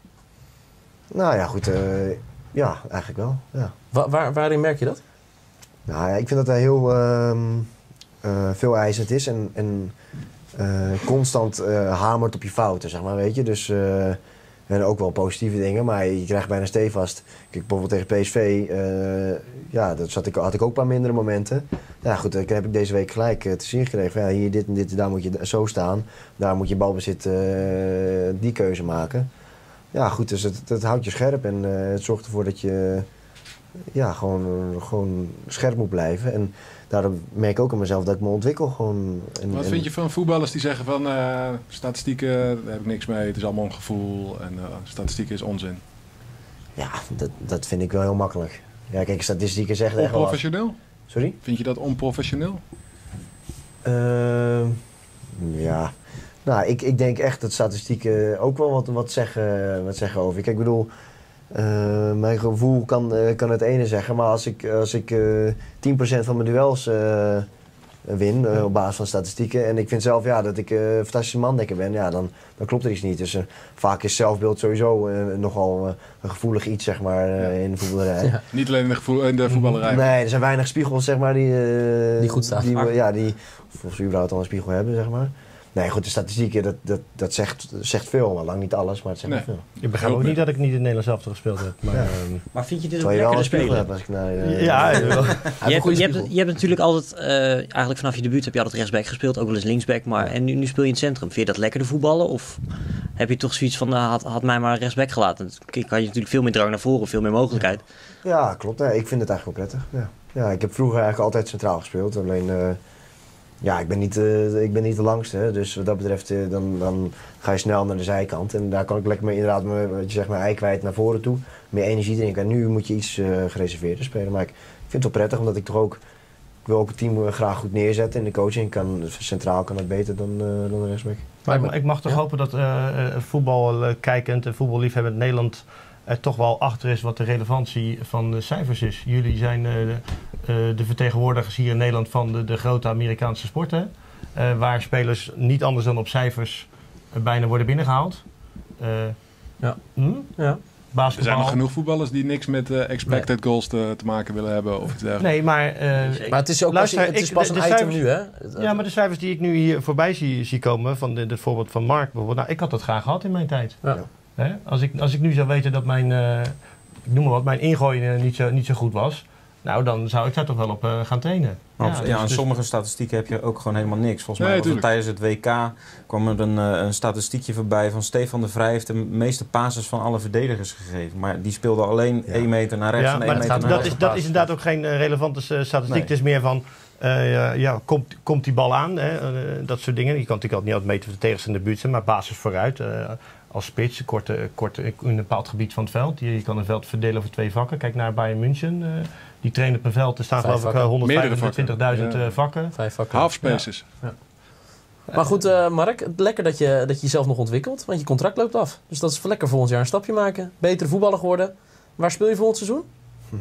Speaker 3: Nou ja, goed. Uh, ja, eigenlijk wel, ja.
Speaker 2: Wa waar, waarin merk je dat?
Speaker 3: Nou ja, ik vind dat hij heel uh, uh, veel eisend is en... en Uh, constant uh, hamert op je fouten, zeg maar, weet je. Dus, uh, en ook wel positieve dingen, maar je krijgt bijna stevast. Kijk, bijvoorbeeld tegen P S V, uh, ja, dat zat ik, had ik ook een paar mindere momenten. Ja, goed, dan heb ik deze week gelijk uh, te zien gekregen. Ja, hier, dit en dit, daar moet je zo staan. Daar moet je balbezit uh, die keuze maken. Ja, goed, dus het, het houdt je scherp en uh, het zorgt ervoor dat je ja, gewoon, uh, gewoon scherp moet blijven. En daardoor merk ik ook aan mezelf dat ik me ontwikkel. Gewoon en,
Speaker 5: Wat
Speaker 3: en...
Speaker 5: vind je van voetballers die zeggen van uh, statistieken, daar heb ik niks mee, het is allemaal een gevoel en uh, statistieken is onzin?
Speaker 3: Ja, dat, dat vind ik wel heel makkelijk. Ja, kijk, statistieken zeggen echt wel wat.
Speaker 5: Onprofessioneel?
Speaker 3: Sorry?
Speaker 5: Vind je dat onprofessioneel?
Speaker 3: Uh, ja, nou, ik, ik denk echt dat statistieken ook wel wat, wat, zeggen, wat zeggen over. Kijk, ik bedoel... Uh, mijn gevoel kan, uh, kan het ene zeggen, maar als ik, als ik uh, tien procent van mijn duels uh, win uh, op basis van statistieken en ik vind zelf ja, dat ik uh, een fantastische mandekker ben, ja, dan, dan klopt er iets niet. Dus uh, vaak is zelfbeeld sowieso uh, nogal uh, een gevoelig iets, zeg maar, uh, ja. in de voetballerij. Ja.
Speaker 5: Niet alleen in de, gevoel, in de voetballerij.
Speaker 3: Nee, er zijn weinig spiegels, zeg maar, die, uh,
Speaker 2: die goed staan.
Speaker 3: Die, uh, ja, die, of ze überhaupt al een spiegel hebben, zeg maar. Nee, goed, de statistieken, dat, dat, dat zegt, zegt veel, maar lang niet alles, maar het zegt nee. veel.
Speaker 1: Ik begrijp ook niet dat ik niet in Nederland zelf gespeeld heb. Maar,
Speaker 6: ja.
Speaker 1: um...
Speaker 6: maar vind je dit ook lekker spelen?
Speaker 3: Heb als ik naar, uh,
Speaker 1: ja, ja.
Speaker 6: je, hebt, je, hebt, je hebt natuurlijk altijd, uh, eigenlijk vanaf je debuut heb je altijd rechtsback gespeeld, ook wel eens linksback, maar en nu, nu speel je in het centrum. Vind je dat lekker de voetballen? Of heb je toch zoiets van, uh, had, had mij maar rechtsback gelaten? Dan kan je natuurlijk veel meer drang naar voren, veel meer mogelijkheid.
Speaker 3: Ja, klopt. Ja, ik vind het eigenlijk wel prettig. Ja. Ja, ik heb vroeger eigenlijk altijd centraal gespeeld, alleen... Uh, Ja, ik ben niet, uh, ik ben niet de langste, dus wat dat betreft uh, dan, dan ga je snel naar de zijkant. En daar kan ik lekker mee, inderdaad, me, wat je zegt, mijn ei kwijt naar voren toe. Meer energie drinken. En nu moet je iets uh, gereserveerder spelen. Maar ik vind het wel prettig, omdat ik toch ook... Ik wil ook het team graag goed neerzetten in de coaching. Kan, centraal kan het beter dan, uh, dan de rechtsback.
Speaker 1: Maar ik, ik mag toch ja. hopen dat uh, voetbalkijkend en voetballiefhebbend Nederland... er toch wel achter is wat de relevantie van de cijfers is. Jullie zijn uh, de, uh, de vertegenwoordigers hier in Nederland van de, de grote Amerikaanse sporten. Uh, waar spelers niet anders dan op cijfers uh, bijna worden binnengehaald. Uh,
Speaker 2: ja.
Speaker 1: Hm?
Speaker 2: ja.
Speaker 5: Er zijn nog genoeg voetballers die niks met uh, expected nee. goals te, te maken willen hebben of iets dergelijks.
Speaker 1: Nee, maar... Uh,
Speaker 2: maar het is ook luister, pas, het is pas ik, de, de een item
Speaker 1: cijfers,
Speaker 2: nu, hè?
Speaker 1: Ja, maar de cijfers die ik nu hier voorbij zie, zie komen, van dit voorbeeld van Mark bijvoorbeeld. Nou, ik had dat graag gehad in mijn tijd. Ja. He? Als, ik, als ik nu zou weten dat mijn, uh, ik noem maar wat, mijn ingooien niet zo, niet zo goed was, nou dan zou ik daar toch wel op uh, gaan trainen.
Speaker 4: Ja,
Speaker 1: ja,
Speaker 4: dus,
Speaker 1: dus,
Speaker 4: aan
Speaker 1: dus
Speaker 4: sommige statistieken heb je ook gewoon helemaal niks. Volgens
Speaker 5: nee,
Speaker 4: mij was het tijdens het W K kwam er een, een statistiekje voorbij van Stefan de Vrij heeft de meeste passes van alle verdedigers gegeven. Maar die speelde alleen ja. één meter naar rechts
Speaker 1: ja,
Speaker 4: en één
Speaker 1: maar
Speaker 4: meter naar
Speaker 1: dat
Speaker 4: rechts.
Speaker 1: Is, dat is inderdaad ook geen uh, relevante uh, statistiek. Nee. Het is meer van, uh, ja, ja, komt, komt die bal aan, hè, uh, dat soort dingen. Je kan natuurlijk altijd niet altijd meten of de tegenstander in de buurt zijn, maar basis vooruit. Uh, als spits, korte, korte, in een bepaald gebied van het veld. Je, je kan een veld verdelen over twee vakken. Kijk naar Bayern München. Uh, die trainen op een veld. Er staan geloof ik honderdvijfentwintigduizend ja. vakken.
Speaker 2: Vijf vakken.
Speaker 5: Half spaces.
Speaker 2: Ja. Ja. Maar goed, uh, Mark. Lekker dat je, dat je jezelf nog ontwikkelt. Want je contract loopt af. Dus dat is lekker volgend jaar een stapje maken. Betere voetballer geworden. Waar speel je volgend seizoen? Hm.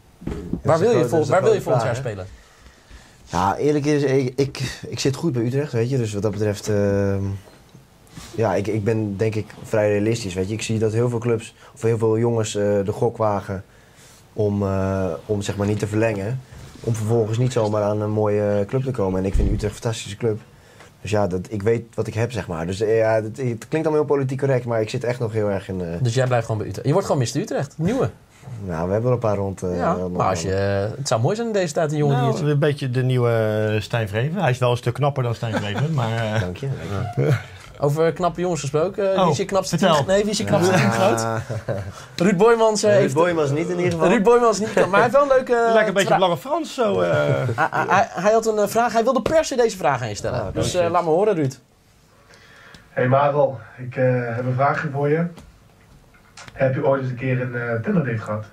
Speaker 2: Waar wil je, vol, waar wil je volgend jaar spelen?
Speaker 3: Ja, eerlijk is, ik, ik, ik zit goed bij Utrecht, weet je. Dus wat dat betreft... Uh, ja, ik, ik ben denk ik vrij realistisch. Weet je. Ik zie dat heel veel clubs, of heel veel jongens uh, de gok wagen om, uh, om zeg maar niet te verlengen. Om vervolgens niet zomaar aan een mooie club te komen. En ik vind Utrecht een fantastische club. Dus ja, dat, ik weet wat ik heb, zeg maar. Dus uh, ja, het, het klinkt allemaal heel politiek correct, maar ik zit echt nog heel erg in... Uh...
Speaker 2: Dus jij blijft gewoon bij Utrecht. Je wordt gewoon mister Utrecht, nieuwe.
Speaker 3: Nou, we hebben er een paar rond. Uh,
Speaker 2: ja, maar als je, uh, het zou mooi zijn in deze tijd, een jongen
Speaker 1: nou,
Speaker 2: die is.
Speaker 1: Een beetje de nieuwe Stijn Vreven. Hij is wel een stuk knapper dan Stijn Vreven, maar... Uh...
Speaker 3: Dank je. Dank je.
Speaker 2: Over knappe jongens gesproken.
Speaker 1: Oh,
Speaker 2: wie is je knapste
Speaker 1: vertel.
Speaker 2: team? Nee, wie is je knapste
Speaker 3: Ja.
Speaker 2: team groot? Ruud Boymans uh,
Speaker 3: Ruud
Speaker 2: heeft...
Speaker 3: Boymans niet in ieder geval.
Speaker 2: Ruud Boymans niet, maar hij heeft wel een leuke... Uh,
Speaker 1: Lijkt een beetje
Speaker 2: vra-
Speaker 1: op Lange Frans zo. Uh...
Speaker 2: hij, hij, hij had een uh, vraag, hij wilde per se deze vraag aan je stellen.
Speaker 3: Ah,
Speaker 2: dus
Speaker 3: dank
Speaker 2: uh,
Speaker 3: je.
Speaker 2: laat me horen, Ruud.
Speaker 9: Hey Marel, ik uh, heb een vraagje voor je. Heb je ooit eens een keer een uh, Tinder-date gehad?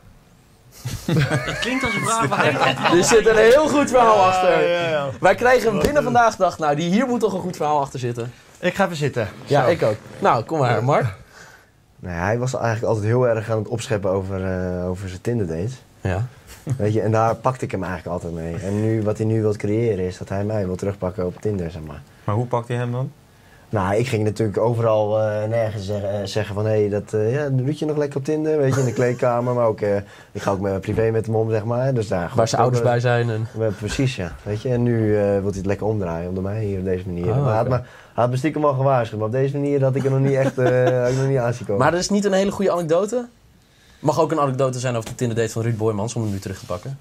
Speaker 6: Dat klinkt als een vraag waar hij altijd
Speaker 2: Er zit een heel goed verhaal achter.
Speaker 1: Ja, ja, ja.
Speaker 2: Wij kregen hem binnen vandaag gedacht, nou, die hier moet toch een goed verhaal achter zitten.
Speaker 1: Ik ga even zitten.
Speaker 2: Ja,
Speaker 1: Zo.
Speaker 2: ik ook. Nou, kom maar, Mark.
Speaker 3: Nee, hij was eigenlijk altijd heel erg aan het opscheppen over, uh, over zijn Tinder-dates.
Speaker 2: Ja.
Speaker 3: Weet je, en daar pakte ik hem eigenlijk altijd mee. En nu, wat hij nu wil creëren is dat hij mij wil terugpakken op Tinder, zeg maar.
Speaker 4: Maar hoe pakt hij hem dan?
Speaker 3: Nou, ik ging natuurlijk overal uh, nergens zeggen, zeggen van... hé, hey, dat uh, ja, doet je nog lekker op Tinder, weet je, in de kleedkamer. Maar ook, uh, ik ga ook met privé met hem om, zeg maar. Dus daar
Speaker 2: Waar zijn ouders bij zijn. En...
Speaker 3: Ja, precies, ja. Weet je, en nu uh, wil hij het lekker omdraaien, om door mij hier op deze manier.
Speaker 2: Oh,
Speaker 3: maar hij had,
Speaker 2: okay.
Speaker 3: me, hij had me stiekem al gewaarschuwd, maar op deze manier had ik er nog niet echt uh, had ik nog niet aan zien komen.
Speaker 2: Maar dat is niet een hele goede anekdote. Mag ook een anekdote zijn over de Tinder-date van Ruud Boymans, om hem nu terug te pakken.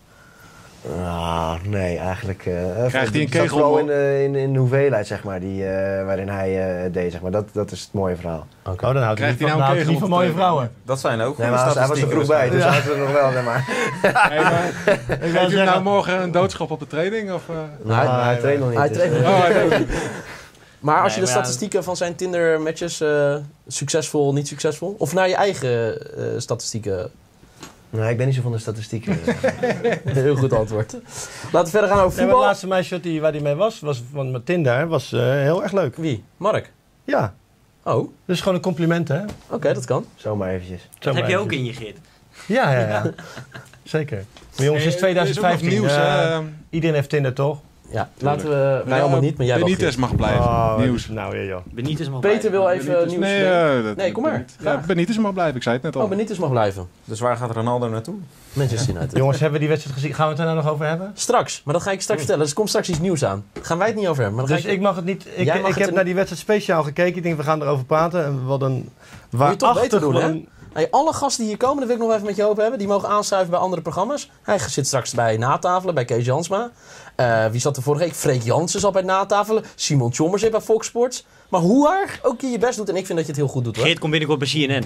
Speaker 3: Ah, nee, eigenlijk... Uh,
Speaker 5: Krijgt hij een kegel?
Speaker 3: Vooral in de, in, in de hoeveelheid, zeg maar, die, uh, waarin hij uh, deed, zeg maar. Dat, dat is het mooie verhaal.
Speaker 2: Okay.
Speaker 1: Oh, dan houdt hij
Speaker 5: Krijgt
Speaker 1: niet
Speaker 5: hij
Speaker 1: van,
Speaker 5: nou
Speaker 1: nou,
Speaker 5: een
Speaker 1: houdt hij niet
Speaker 5: kegel
Speaker 1: van mooie
Speaker 5: op de
Speaker 1: vrouwen.
Speaker 4: Dat zijn ook
Speaker 3: Nee,
Speaker 4: goede
Speaker 3: maar hij was er
Speaker 4: statistieken.
Speaker 3: vroeg bij, dus
Speaker 1: Ja.
Speaker 3: hij had er nog wel, zeg maar.
Speaker 5: Hey, maar,
Speaker 1: Ik
Speaker 5: heeft
Speaker 1: wil
Speaker 5: u nou
Speaker 1: zeggen,
Speaker 5: morgen een doodschap op de training? Of, uh...
Speaker 3: Nou,
Speaker 2: hij-
Speaker 3: hij traint nog niet.
Speaker 2: hij
Speaker 3: dus,
Speaker 2: traint
Speaker 3: uh,
Speaker 2: nog
Speaker 5: Oh, hij doet-
Speaker 2: Maar als je
Speaker 1: Nee,
Speaker 2: de
Speaker 1: maar ja,
Speaker 2: statistieken van zijn Tinder-matches uh, succesvol, niet succesvol, of naar je eigen uh, statistieken...
Speaker 3: Nee, ik ben niet zo van de statistieken.
Speaker 2: Heel goed antwoord. Laten we verder gaan over
Speaker 1: nee, maar
Speaker 2: voetbal.
Speaker 1: het laatste meisje wat die, waar hij mee was, was van mijn Tinder, was uh, heel erg leuk.
Speaker 2: Wie? Mark?
Speaker 1: Ja,
Speaker 2: Oh,
Speaker 1: dus gewoon een compliment, hè?
Speaker 2: oké, okay, dat kan.
Speaker 3: Zomaar eventjes.
Speaker 6: Dat
Speaker 1: Zomaar
Speaker 6: heb je ook
Speaker 1: eventjes.
Speaker 6: in je gid.
Speaker 1: Ja, ja, ja. Zeker. Maar jongens, het is
Speaker 5: Hey, er
Speaker 1: twintig vijftien.
Speaker 5: ook nog nieuws,
Speaker 1: uh,
Speaker 5: hè?
Speaker 1: iedereen heeft Tinder, toch?
Speaker 2: Ja, laten we... Wij allemaal niet, maar jij wel.
Speaker 5: Benitez mag blijven.
Speaker 1: Oh,
Speaker 5: Nieuws.
Speaker 1: Nou, ja, joh.
Speaker 6: Benitez mag
Speaker 2: Peter wil
Speaker 6: blijven.
Speaker 2: even nieuws...
Speaker 5: Nee,
Speaker 2: Nee,
Speaker 5: uh, dat,
Speaker 2: Nee, kom maar.
Speaker 5: Ja,
Speaker 2: Graag.
Speaker 5: Benitez mag blijven, ik zei het net al.
Speaker 2: Oh, Benitez mag blijven.
Speaker 4: Dus waar gaat Ronaldo naartoe?
Speaker 2: Manchester United.
Speaker 1: Jongens, hebben we die wedstrijd gezien? Gaan we het er nou nog over hebben?
Speaker 2: Straks, maar dat ga ik straks vertellen. Dus er komt straks iets nieuws aan. Gaan wij het niet over hebben. Maar dan
Speaker 1: Dus
Speaker 2: ga ik...
Speaker 1: ik mag het niet. Ik,
Speaker 2: Jij mag
Speaker 1: ik
Speaker 2: het
Speaker 1: heb
Speaker 2: er-
Speaker 1: naar die wedstrijd speciaal gekeken. Ik denk, we gaan erover praten. En wat een.
Speaker 2: Moet je toch beter doen, hè?
Speaker 1: gewoon-
Speaker 2: Hey, alle gasten die hier komen, dat wil ik nog even met je over hebben. Die mogen aanschuiven bij andere programma's. Hij zit straks bij Natafelen, bij Kees Jansma. Uh, wie zat er vorige week? Freek Jansen zat bij Natafelen. Simon Tjommers zit bij Fox Sports. Maar hoe erg ook je je best doet. En ik vind dat je het heel goed doet, hoor.
Speaker 6: Geert komt binnenkort bij C N N.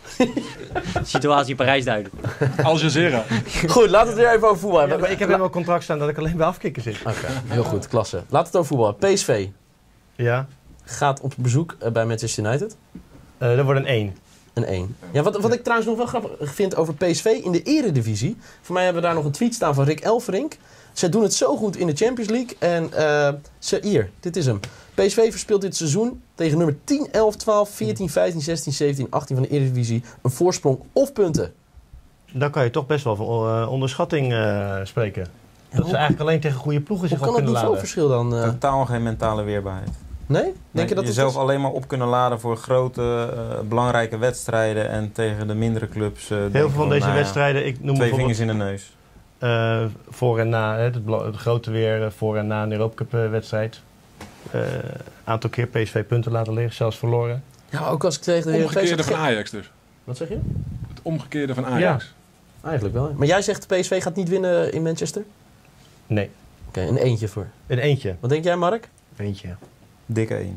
Speaker 6: Situatie in Parijs duiden.
Speaker 5: Al Jazeera.
Speaker 2: Goed, laten we het weer even over voetbal
Speaker 1: Ja,
Speaker 2: hebben.
Speaker 1: maar ik heb in mijn contract staan dat ik alleen bij afkikken zit.
Speaker 2: Oké, heel goed, klasse. Laten we het over voetbal hebben. P S V
Speaker 1: Ja,
Speaker 2: gaat op bezoek uh, bij Manchester United.
Speaker 1: uh, dat wordt een één.
Speaker 2: Een één. Ja, wat, wat ik trouwens nog wel grappig vind over P S V in de eredivisie. Voor mij hebben we daar nog een tweet staan van Rick Elfrink. Ze doen het zo goed in de Champions League. En uh, ze, hier, dit is hem. P S V verspeelt dit seizoen tegen nummer tien, elf, twaalf, veertien, vijftien, zestien, zeventien, achttien van de eredivisie een voorsprong of punten.
Speaker 1: Dan kan je toch best wel van uh, onderschatting uh, spreken.
Speaker 2: Ja,
Speaker 1: dat
Speaker 2: hoe-
Speaker 1: ze eigenlijk alleen tegen goede ploegen
Speaker 2: Hoe
Speaker 1: zich
Speaker 2: kan
Speaker 1: op
Speaker 2: het
Speaker 1: kunnen laden.
Speaker 2: niveauverschil dan? Uh,
Speaker 4: Totaal geen mentale weerbaarheid.
Speaker 2: nee? Denk
Speaker 4: Nee,
Speaker 2: je dat het
Speaker 4: jezelf
Speaker 2: is?
Speaker 4: alleen maar op kunnen laden voor grote, uh, belangrijke wedstrijden en tegen de mindere clubs. Uh,
Speaker 1: Heel
Speaker 4: denken
Speaker 1: veel van deze
Speaker 4: nou ja,
Speaker 1: wedstrijden, ik noem
Speaker 4: Twee
Speaker 1: bijvoorbeeld
Speaker 4: vingers in de neus.
Speaker 1: uh, voor en na, hè, het, bela- het grote weer uh, voor en na een Europa Cup uh, wedstrijd. Een uh, aantal keer P S V punten laten liggen, zelfs verloren.
Speaker 2: Ja, ook als ik tegen de
Speaker 5: Omgekeerde
Speaker 2: P S V
Speaker 5: van Ajax dus.
Speaker 2: Wat zeg je?
Speaker 5: Het omgekeerde van Ajax.
Speaker 2: Eigenlijk wel. Maar jij zegt P S V gaat niet winnen in Manchester?
Speaker 1: Nee,
Speaker 2: Oké, een eentje voor.
Speaker 1: een eentje.
Speaker 2: Wat denk jij, Mark?
Speaker 3: Eentje.
Speaker 4: Dikke één.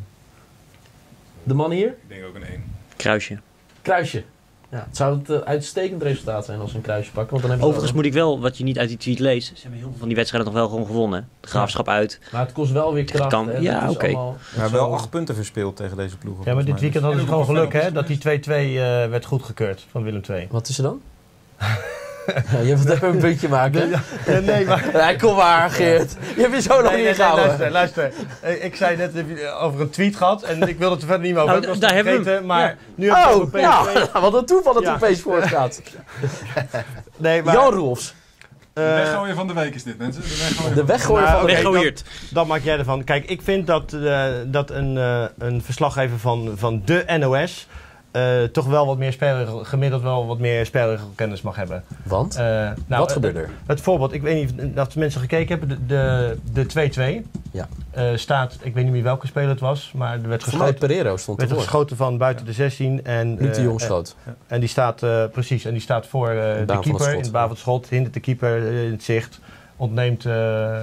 Speaker 2: De man hier?
Speaker 5: Ik denk ook een één.
Speaker 6: Kruisje.
Speaker 2: Kruisje. Ja, het zou het uh, uitstekend resultaat zijn als ze een kruisje pakken. Want dan hebben ze
Speaker 6: Overigens moet ik wel, wat je niet uit die tweet leest, ze hebben heel veel van die wedstrijden nog wel gewoon gewonnen. hè. De Graafschap uit.
Speaker 2: Maar het kost wel weer kracht.
Speaker 6: kan-
Speaker 2: hè.
Speaker 6: ja,
Speaker 2: Dat is
Speaker 6: oké.
Speaker 2: allemaal-
Speaker 4: Maar
Speaker 2: zo-
Speaker 4: wel acht punten verspeeld tegen deze ploegen.
Speaker 1: Ja, maar dit
Speaker 4: volgens mij.
Speaker 1: weekend hadden ze
Speaker 5: En ook
Speaker 1: gewoon
Speaker 5: nog
Speaker 1: geluk,
Speaker 5: een
Speaker 1: hè, dat die twee twee uh, werd goedgekeurd van Willem twee.
Speaker 2: Wat is er dan? Ja, je wilt even een puntje maken.
Speaker 1: Nee, nee, maar...
Speaker 2: Ja, kom maar, Geert. Je hebt je zo nog
Speaker 1: Nee,
Speaker 2: niet
Speaker 1: nee, nee,
Speaker 2: ingehouden.
Speaker 1: luister, luister. Eh, Ik zei net eh, over een tweet gehad en ik wilde het er verder niet meer over
Speaker 6: Nou,
Speaker 1: hebben.
Speaker 6: daar
Speaker 1: Dat was
Speaker 6: hebben we
Speaker 1: vergeten, maar nu heb ik het
Speaker 2: Oh,
Speaker 1: over P S V.
Speaker 2: ja. Wat een toeval dat
Speaker 1: Ja.
Speaker 2: er opeens voor het gaat.
Speaker 1: Nee, maar
Speaker 2: Jan Roelfs.
Speaker 5: De weggooier van de week is dit, mensen. De weggooier
Speaker 2: De weggooier
Speaker 1: Nou,
Speaker 2: van de
Speaker 1: oké,
Speaker 2: week.
Speaker 6: Weggooierd.
Speaker 1: Dat, dat maak jij ervan. Kijk, ik vind dat, uh, dat een, uh, een verslaggever van, van de N O S... Uh, toch wel wat meer spelregel, gemiddeld wel wat meer spelregelkennis mag hebben.
Speaker 2: Want?
Speaker 1: Uh, nou,
Speaker 2: Wat gebeurde er?
Speaker 1: Het, het voorbeeld, ik weet niet of mensen gekeken hebben, de, de twee-twee
Speaker 2: Ja.
Speaker 1: uh, staat, ik weet niet meer welke speler het was, maar er werd
Speaker 2: Voor mij
Speaker 1: geschoten,
Speaker 2: Pereiro stond
Speaker 1: werd er
Speaker 2: ervoor.
Speaker 1: geschoten van buiten de zestien. En,
Speaker 2: Luc de
Speaker 1: uh,
Speaker 2: Jong schoot.
Speaker 1: En, en die staat, uh, precies, en die staat voor uh, de
Speaker 2: baan van het
Speaker 1: keeper
Speaker 2: schot.
Speaker 1: in de baan van het schot, hindert de keeper uh, in het zicht, ontneemt uh,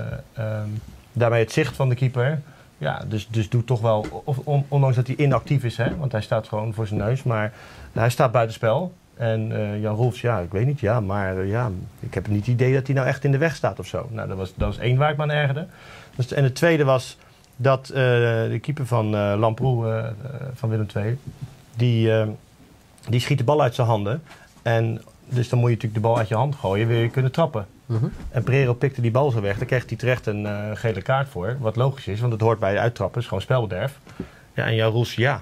Speaker 1: um, daarmee het zicht van de keeper. Ja, dus, dus doet toch wel, of, on, ondanks dat hij inactief is, hè, want hij staat gewoon voor zijn neus, maar nou, hij staat buitenspel. En uh, Jan Rolfs, ja, ik weet niet, ja, maar uh, ja, ik heb niet het idee dat hij nou echt in de weg staat of zo. Nou, dat was, dat was één waar ik me aan ergerde. Dus, en het tweede was dat uh, de keeper van uh, Lamproe, uh, uh, van Willem twee, die, uh, die schiet de bal uit zijn handen. En dus dan moet je natuurlijk de bal uit je hand gooien, wil je kunnen trappen.
Speaker 2: Mm-hmm.
Speaker 1: En Pereiro pikte die bal zo weg, daar kreeg hij terecht een uh, gele kaart voor. Wat logisch is, want het hoort bij uittrappen, is gewoon spelbederf. Ja, en Jan Roels, ja.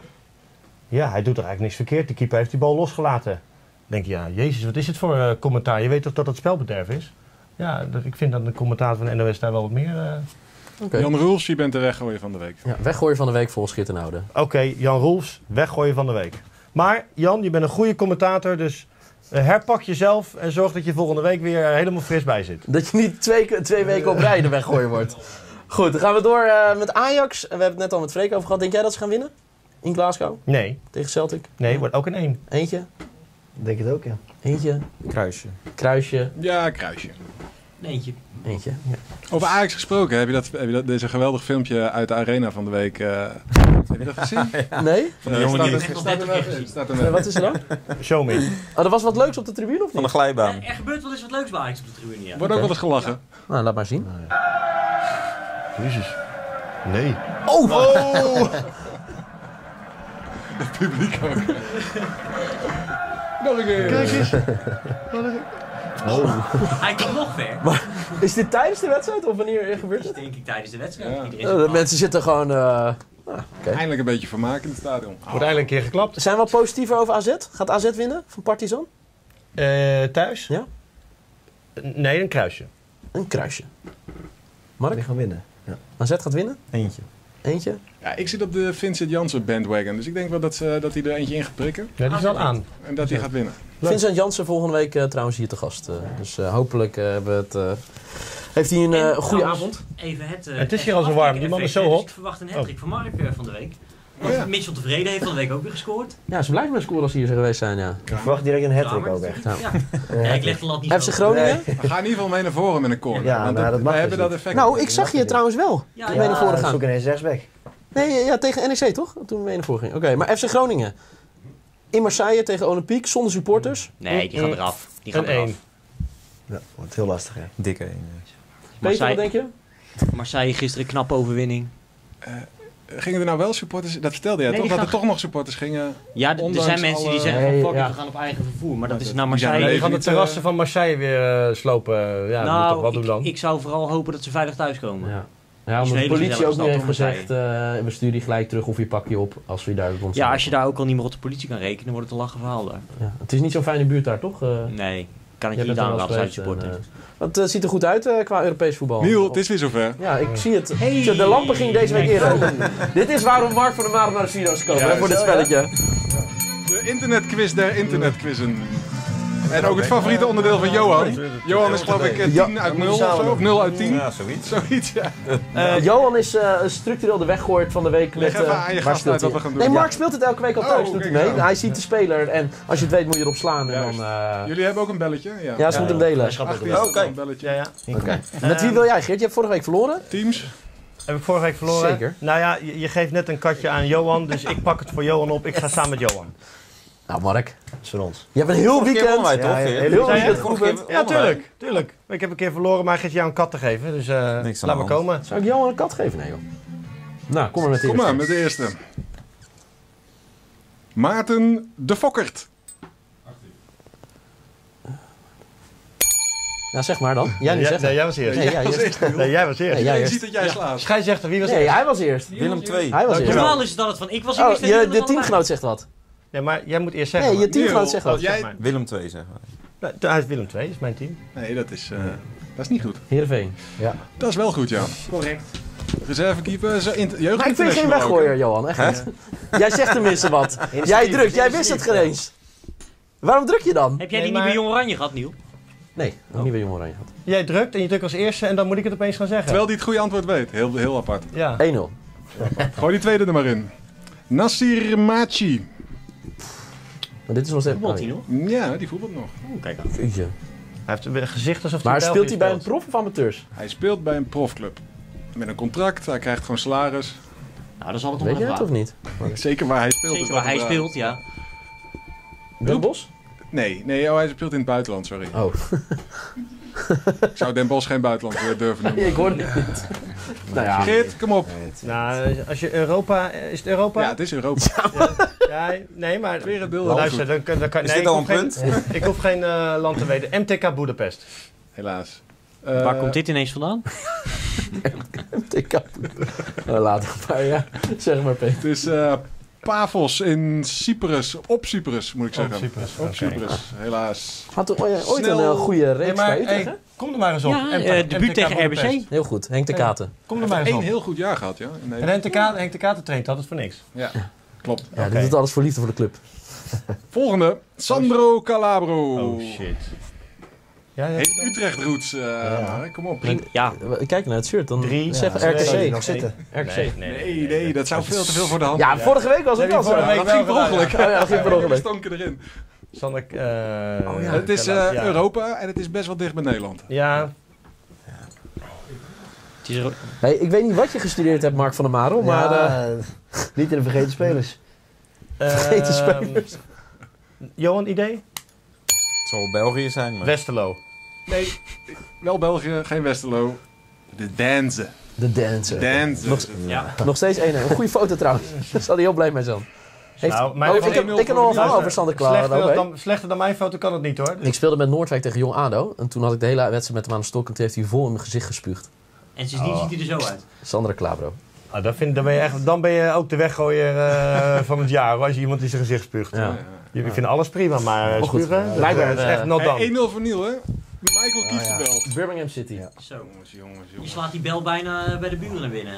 Speaker 1: Ja, hij doet er eigenlijk niks verkeerd. De keeper heeft die bal losgelaten. Dan denk je, ja, jezus, wat is het voor uh, commentaar? Je weet toch dat het spelbederf is? Ja, dat, ik vind dat de commentaar van de N O S daar wel wat meer... Uh...
Speaker 2: Okay.
Speaker 5: Jan Roels, je bent de weggooier van de week.
Speaker 2: Ja, weggooier van de week volgens Schittenhouden.
Speaker 1: Oké, okay, Jan Roels, weggooien van de week. Maar Jan, je bent een goede commentator, dus uh, herpak jezelf en zorg dat je volgende week weer uh, helemaal fris bij zit.
Speaker 2: Dat je niet twee, twee weken op rij de weggooier wordt. Goed, dan gaan we door uh, met Ajax. We hebben het net al met Freek over gehad. Denk jij dat ze gaan winnen? In Glasgow?
Speaker 1: Nee.
Speaker 2: Tegen Celtic?
Speaker 1: Nee, wordt ook een één.
Speaker 2: Eentje?
Speaker 3: Denk het ook, ja.
Speaker 2: Eentje?
Speaker 4: Kruisje.
Speaker 2: Kruisje?
Speaker 5: Ja, kruisje.
Speaker 6: Eentje.
Speaker 2: Eentje, ja.
Speaker 5: Over Ajax gesproken, heb je dat, heb je dat deze geweldig filmpje uit de arena van de week, uh, heb je dat gezien?
Speaker 2: Ja. Nee?
Speaker 4: Van de jongen die...
Speaker 5: Staat er- staat er wel in, staat er wel
Speaker 2: Ja,
Speaker 5: in.
Speaker 2: wat is er dan?
Speaker 1: Show me.
Speaker 2: Oh, er was wat leuks op de tribune of
Speaker 4: Van de
Speaker 2: niet?
Speaker 4: glijbaan.
Speaker 6: Er gebeurt wel eens wat leuks bij Ajax op de tribune, ja.
Speaker 5: Wordt ook wel eens gelachen.
Speaker 2: Nou, laat maar zien.
Speaker 1: Jezus. Nee.
Speaker 2: Oh!
Speaker 1: Oh!
Speaker 5: Het publiek ook. Nog een keer.
Speaker 1: Kijk eens.
Speaker 6: Hij komt nog ver.
Speaker 2: Is dit tijdens de wedstrijd of wanneer gebeurt het?
Speaker 6: Denk ik tijdens de wedstrijd.
Speaker 5: Ja.
Speaker 6: Iedereen
Speaker 2: Oh,
Speaker 6: zit
Speaker 2: de mensen zitten gewoon... Uh... Ah, okay.
Speaker 5: Eindelijk een beetje vermaak in het stadion.
Speaker 1: Wordt eindelijk een keer geklapt.
Speaker 2: Zijn we wel positiever over A Z? Gaat A Z winnen van Partizan?
Speaker 1: Uh, thuis?
Speaker 2: Ja.
Speaker 1: Nee, een kruisje.
Speaker 2: Een kruisje.
Speaker 3: Die
Speaker 2: Mark?
Speaker 3: gaan winnen. Ja.
Speaker 2: A Z gaat winnen?
Speaker 4: Eentje.
Speaker 2: Eentje?
Speaker 5: Ja, ik zit op de Vincent Janssen bandwagon, dus ik denk wel dat, ze, dat hij er eentje in gaat prikken.
Speaker 1: Ja, die is wel aan.
Speaker 5: En dat hij gaat winnen.
Speaker 2: Vincent Janssen volgende week uh, trouwens hier te gast. Uh, dus uh, hopelijk uh, hebben we het, uh, heeft hij een uh,
Speaker 6: En
Speaker 2: goede
Speaker 6: trouwens,
Speaker 2: avond.
Speaker 6: Even het, uh,
Speaker 1: Het is hier al zo warm, die man is zo
Speaker 6: dus
Speaker 1: hot.
Speaker 6: ik verwacht een hat-trick van Mark uh, van de week. Want
Speaker 5: Oh ja.
Speaker 6: Mitchell Tevreden heeft van de week ook weer gescoord.
Speaker 2: Ja, ze blijven met scoren als ze hier geweest zijn, ja.
Speaker 3: Ik verwacht direct een hat-trick
Speaker 6: Kramer
Speaker 3: ook echt.
Speaker 6: natuurlijk. Ja. Ja, ik leg de lat niet
Speaker 2: F C
Speaker 6: zo.
Speaker 2: Groningen?
Speaker 5: We gaan in ieder geval mee naar voren met een corner.
Speaker 3: Ja,
Speaker 5: want
Speaker 3: nou,
Speaker 5: dat,
Speaker 3: dat mag
Speaker 5: wij
Speaker 3: dus
Speaker 5: hebben dat
Speaker 3: niet.
Speaker 5: effect.
Speaker 2: Nou, ik zag je trouwens wel.
Speaker 6: Ja,
Speaker 2: Toen ben je naar voren
Speaker 3: Ja,
Speaker 2: gaan.
Speaker 3: zoek ineens rechtsback.
Speaker 2: Nee, ja, tegen N E C toch? Toen ben je naar voren ging. Oké, maar F C Groningen. In Marseille tegen Olympique, zonder supporters.
Speaker 6: Nee, die gaan eraf. Die gaan
Speaker 1: Een
Speaker 6: eraf.
Speaker 1: één.
Speaker 3: Ja, wordt heel lastig, hè.
Speaker 4: Dikke één.
Speaker 2: Peter, wat
Speaker 6: Marseille,
Speaker 2: denk je?
Speaker 6: Marseille gisteren een knappe overwinning.
Speaker 5: Gingen er nou wel supporters? Dat vertelde jij
Speaker 6: Nee,
Speaker 5: toch?
Speaker 6: die
Speaker 5: Dat er
Speaker 6: gaan-
Speaker 5: toch nog supporters gingen?
Speaker 6: Ja, d- er
Speaker 5: Ondanks
Speaker 6: zijn mensen die
Speaker 5: alle-
Speaker 6: zeggen
Speaker 2: Nee,
Speaker 6: van fuck it,
Speaker 2: ja.
Speaker 6: we gaan op eigen vervoer. Maar dat
Speaker 5: Maar
Speaker 6: is
Speaker 5: dat-
Speaker 6: naar
Speaker 5: die zijn
Speaker 6: Marseille.
Speaker 5: er
Speaker 1: Je
Speaker 5: even
Speaker 1: gaat de
Speaker 5: niet,
Speaker 1: terrassen
Speaker 5: uh,
Speaker 1: van Marseille weer uh, slopen. Ja, dat moet toch wat
Speaker 6: Nou,
Speaker 1: doen dan?
Speaker 6: ik, ik zou vooral hopen dat ze veilig thuiskomen.
Speaker 2: Ja.
Speaker 6: is
Speaker 2: Ja,
Speaker 6: een
Speaker 2: omdat de
Speaker 6: hele
Speaker 2: politie
Speaker 6: gezellige
Speaker 2: ook nu heeft
Speaker 6: stad,
Speaker 2: gezegd, uh, we sturen die gelijk terug of je pak je op als we daar rond zijn.
Speaker 6: Ja, als je daar ook al niet meer op de politie kan rekenen, dan wordt het een lachen verhaal daar.
Speaker 2: Ja, het is niet zo'n fijne buurt daar, toch? Uh,
Speaker 6: Nee, kan ik
Speaker 2: jij
Speaker 6: je
Speaker 2: bent
Speaker 6: niet
Speaker 2: er wel
Speaker 6: aanraden als
Speaker 2: geweest
Speaker 6: supporter.
Speaker 2: en, uh, het uh, ziet er goed uit uh, qua Europees voetbal.
Speaker 5: Niel, het is weer zover.
Speaker 2: Ja, ik zie het.
Speaker 6: Hey.
Speaker 2: Zo, de lampen gingen deze week eerder open. Dit is waarom Mark van der Maren naar de Studio's komen,
Speaker 5: Ja,
Speaker 2: hè, voor dit
Speaker 5: zo,
Speaker 2: spelletje.
Speaker 5: De internetquiz der internetquizzen. En ook het favoriete onderdeel van Johan. Johan is geloof ik eh,
Speaker 2: Ja,
Speaker 5: tien uit nul of zo, of nul uit tien.
Speaker 4: Ja, zoiets.
Speaker 5: Zoiets, ja.
Speaker 2: Uh, Johan is uh, structureel de weggooid van de week.
Speaker 5: Leg
Speaker 2: met,
Speaker 5: even
Speaker 2: uh,
Speaker 5: aan je
Speaker 2: waar
Speaker 5: gast
Speaker 2: speelt
Speaker 5: uit wat
Speaker 2: hij?
Speaker 5: we gaan doen.
Speaker 2: Nee, Mark
Speaker 5: Ja.
Speaker 2: speelt het elke week al
Speaker 5: Oh,
Speaker 2: thuis, doet
Speaker 5: kijk
Speaker 2: hij mee.
Speaker 5: eens aan.
Speaker 2: Hij ziet de speler en als je het weet moet je erop slaan. En dan,
Speaker 5: Juist.
Speaker 2: uh,
Speaker 5: Jullie hebben ook een belletje? Ja,
Speaker 2: ja, ze moeten hem delen.
Speaker 1: Schat,
Speaker 5: Ach,
Speaker 1: dat
Speaker 5: wie
Speaker 1: is-
Speaker 5: is
Speaker 4: Oh,
Speaker 5: dat
Speaker 4: kijk.
Speaker 5: een belletje?
Speaker 1: Ja, ja.
Speaker 2: Oké. Met wie wil jij, Geert? Je hebt vorige week verloren.
Speaker 5: Teams?
Speaker 1: Heb ik vorige week verloren?
Speaker 2: Zeker.
Speaker 1: Nou ja, je, je geeft net een katje aan Johan, dus ik pak het voor Johan op. Ik ga samen met Johan.
Speaker 2: Nou, Mark.
Speaker 3: Dat is van ons.
Speaker 2: Je hebt een heel
Speaker 4: Vorige keer
Speaker 2: weekend.
Speaker 4: wonnen wij toch?
Speaker 3: Ja, ja,
Speaker 4: Geert?
Speaker 3: heel
Speaker 2: Heel
Speaker 1: Zei je?
Speaker 2: weekend
Speaker 4: Vorige
Speaker 2: geoefend.
Speaker 4: keer
Speaker 1: Ja,
Speaker 4: wonnen wij.
Speaker 1: tuurlijk, tuurlijk. Ik heb een keer verloren, maar hij gaat jou een kat te geven. Dus uh,
Speaker 4: Niks aan
Speaker 1: laat
Speaker 4: de
Speaker 1: maar
Speaker 4: hand.
Speaker 1: komen.
Speaker 2: Zou ik Johan een kat geven? Nee, joh. Nou, kom maar met de
Speaker 5: Kom
Speaker 2: eerste.
Speaker 5: maar, met de eerste. Maarten de Fokkert.
Speaker 2: Nou, zeg maar dan. Jij niet
Speaker 1: Ja,
Speaker 2: zeggen.
Speaker 1: nee, jij was eerst.
Speaker 2: Nee, jij
Speaker 5: was
Speaker 2: eerst.
Speaker 5: eerst, Niel.
Speaker 1: Nee, jij was eerst.
Speaker 2: Nee, jij
Speaker 5: Je
Speaker 2: eerst.
Speaker 5: ziet dat jij slaat.
Speaker 1: Scheidsrechter, wie was
Speaker 2: Nee,
Speaker 1: eerst?
Speaker 2: hij was eerst.
Speaker 4: Willem twee.
Speaker 2: Hij was eerst.
Speaker 1: Dankjewel.
Speaker 6: Normaal is het dan het van ik was
Speaker 2: Oh,
Speaker 6: eerst en
Speaker 2: je,
Speaker 6: jullie
Speaker 2: de
Speaker 6: allebei.
Speaker 2: teamgenoot zegt wat.
Speaker 1: Nee, maar jij moet eerst zeggen.
Speaker 2: Nee, je
Speaker 1: maar.
Speaker 2: teamgenoot
Speaker 5: Niel,
Speaker 2: zegt
Speaker 5: oh,
Speaker 2: wat.
Speaker 5: jij-
Speaker 1: Zeg maar.
Speaker 4: Willem twee, zeggen wij.
Speaker 1: Nou, hij is Willem twee, is mijn team.
Speaker 5: Nee, dat is... eh, Dat is niet goed.
Speaker 2: Heerenveen.
Speaker 3: Ja.
Speaker 5: Dat is wel goed, ja.
Speaker 6: Correct.
Speaker 5: Reservekeeper, zo in jeugd.
Speaker 2: Maar ik vind geen weggooier, Johan. Echt niet. Jij zegt tenminste wat. Jij drukt. Jij wist het geen eens. Waarom druk je dan?
Speaker 6: Heb jij
Speaker 1: Nee,
Speaker 6: die
Speaker 1: maar-
Speaker 6: niet bij Jong Oranje gehad, Niel?
Speaker 2: Nee, nog niet bij Jong Oranje gehad.
Speaker 1: Jij drukt en je drukt als eerste en dan moet ik het opeens gaan zeggen.
Speaker 5: Terwijl hij het goede antwoord weet. Heel, heel apart.
Speaker 1: Ja.
Speaker 2: één nul.
Speaker 5: Gooi die tweede er maar in. Nassir Machi.
Speaker 2: Maar dit is nog steeds...
Speaker 6: Voetbalt hij nog?
Speaker 5: Ja, die voetbalt nog.
Speaker 6: Oeh, kijk aan.
Speaker 2: Jeetje.
Speaker 1: Hij heeft een gezicht alsof
Speaker 2: Maar
Speaker 1: hij
Speaker 2: speelt hij bij een
Speaker 1: België
Speaker 2: prof of amateurs?
Speaker 5: Hij speelt bij een profclub. Met een contract, hij krijgt gewoon salaris.
Speaker 6: Nou, dan zal het nog
Speaker 2: Weet je
Speaker 6: wel
Speaker 2: het of niet?
Speaker 5: Zeker waar hij speelt. is
Speaker 6: Zeker
Speaker 5: dat
Speaker 6: waar hij
Speaker 5: een vraag.
Speaker 6: speelt, ja.
Speaker 2: Den Bosch?
Speaker 5: Nee, nee oh, hij speelt in het buitenland, sorry.
Speaker 2: Oh.
Speaker 5: Ik zou Den Bosch geen buitenland eh, durven noemen.
Speaker 2: Ik hoorde het niet. Nou ja.
Speaker 5: Geert, kom op.
Speaker 1: Nou, als je Europa... Is het Europa?
Speaker 5: Ja, het is Europa.
Speaker 1: Ja, nee, maar...
Speaker 5: Weer een deel.
Speaker 1: Luister, dan, kan- dan kan...
Speaker 4: Is
Speaker 1: nee,
Speaker 4: dit
Speaker 1: ik
Speaker 4: al
Speaker 1: hoef
Speaker 4: een
Speaker 1: geen- Ik hoef geen eh, land te weten. M T K Budapest.
Speaker 5: Helaas.
Speaker 6: Waar
Speaker 5: Eh,
Speaker 6: komt dit ineens vandaan?
Speaker 2: Ik kan... Nou, later maar, ja. Zeg maar, Peter.
Speaker 5: Het is eh, Pavos in Cyprus. Op Cyprus, moet ik zeggen.
Speaker 1: Op Cyprus,
Speaker 5: Op
Speaker 1: oké.
Speaker 5: Cyprus, helaas.
Speaker 2: Had er ooit ooit
Speaker 5: Snel.
Speaker 2: een eh, goede
Speaker 1: Nee,
Speaker 2: reeks
Speaker 1: maar
Speaker 2: bij Utrecht, hè?
Speaker 1: hey, kom er maar eens op.
Speaker 6: Ja,
Speaker 1: M T-
Speaker 6: eh, debuut
Speaker 1: M T K
Speaker 6: tegen R B
Speaker 1: Budapest.
Speaker 6: C.
Speaker 2: Heel goed. Henk de
Speaker 1: Hey.
Speaker 2: Katen.
Speaker 1: Kom er maar eens
Speaker 5: Eén
Speaker 1: op.
Speaker 5: heel goed jaar gehad, ja. in
Speaker 1: En
Speaker 5: Nederland.
Speaker 1: Henk de Katen, Henk de Katen traint altijd voor niks.
Speaker 5: Ja, klopt.
Speaker 2: Ja, die
Speaker 1: Oké.
Speaker 2: doet alles voor liefde voor de club.
Speaker 5: Volgende. Sandro Calabro.
Speaker 1: Oh shit. Ja, ja.
Speaker 5: Heeft Utrecht roots, eh, Mark, kom op.
Speaker 6: Prima. Ja,
Speaker 2: Kijk naar het shirt, dan
Speaker 1: Drie.
Speaker 2: zeg
Speaker 3: Ja,
Speaker 2: R K
Speaker 3: zou je
Speaker 2: C.
Speaker 3: nog zitten.
Speaker 2: R K C.
Speaker 1: Nee,
Speaker 5: Nee, nee, dat zou veel te veel voor de hand
Speaker 2: Ja, vorige week was het
Speaker 1: Nee,
Speaker 2: wel zo.
Speaker 1: vorige week
Speaker 5: dat
Speaker 1: wel
Speaker 5: ging per
Speaker 1: gedaan,
Speaker 5: ongeluk.
Speaker 2: ja. Oh ja, dat ging per ongeluk.
Speaker 5: We stonken erin.
Speaker 1: Sander, eh,
Speaker 2: Oh, ja.
Speaker 5: Het is eh,
Speaker 1: ja.
Speaker 5: Europa en het is best wel dicht bij Nederland.
Speaker 1: Ja,
Speaker 6: het is er-
Speaker 2: Hey, ik weet niet wat je gestudeerd hebt, Mark van der Marel, maar...
Speaker 3: Ja,
Speaker 2: eh,
Speaker 3: niet in de vergeten spelers.
Speaker 2: Vergeten
Speaker 1: Ehm,
Speaker 2: spelers.
Speaker 1: Johan, idee?
Speaker 4: Het zal wel België zijn, maar...
Speaker 1: Westerlo.
Speaker 5: Nee, wel België, geen Westerlo. De Danze.
Speaker 2: De dance.
Speaker 5: Danze.
Speaker 2: Nog,
Speaker 6: Ja.
Speaker 2: nog steeds één. Een goede foto trouwens. Daar zal hij heel blij mee zijn. Heeft,
Speaker 1: Nou, mijn
Speaker 2: oh, ik,
Speaker 1: foto-
Speaker 2: heb, ik heb nog een verhaal over Sander
Speaker 1: Slechter
Speaker 2: Klaar.
Speaker 1: dan, slechter dan mijn foto kan het niet hoor.
Speaker 2: Ik speelde met Noordwijk tegen Jong ADO. En toen had ik de hele wedstrijd met hem aan de stok. En toen heeft hij vol in mijn gezicht gespuugd.
Speaker 6: En sindsdien
Speaker 1: Oh.
Speaker 6: ziet hij er zo uit.
Speaker 2: Sander Klaabro.
Speaker 1: Ah, dat vind, dan, ben je echt, dan ben je ook de weggooier eh, van het jaar hoor, als je iemand die zijn gezicht spuugt.
Speaker 2: Ja.
Speaker 1: Je vindt alles prima, maar
Speaker 2: Maar goed,
Speaker 1: spugen, dat,
Speaker 2: blijkbaar,
Speaker 1: eh, is echt
Speaker 2: eh,
Speaker 1: not
Speaker 5: Hey,
Speaker 1: done.
Speaker 5: één nul voor Niel, hè? Michael kiest
Speaker 3: ja.
Speaker 5: de bel.
Speaker 2: Birmingham City.
Speaker 6: Zo.
Speaker 5: Jongens, jongens,
Speaker 6: Je
Speaker 5: jongens.
Speaker 6: slaat die bel bijna eh, bij de buren naar binnen.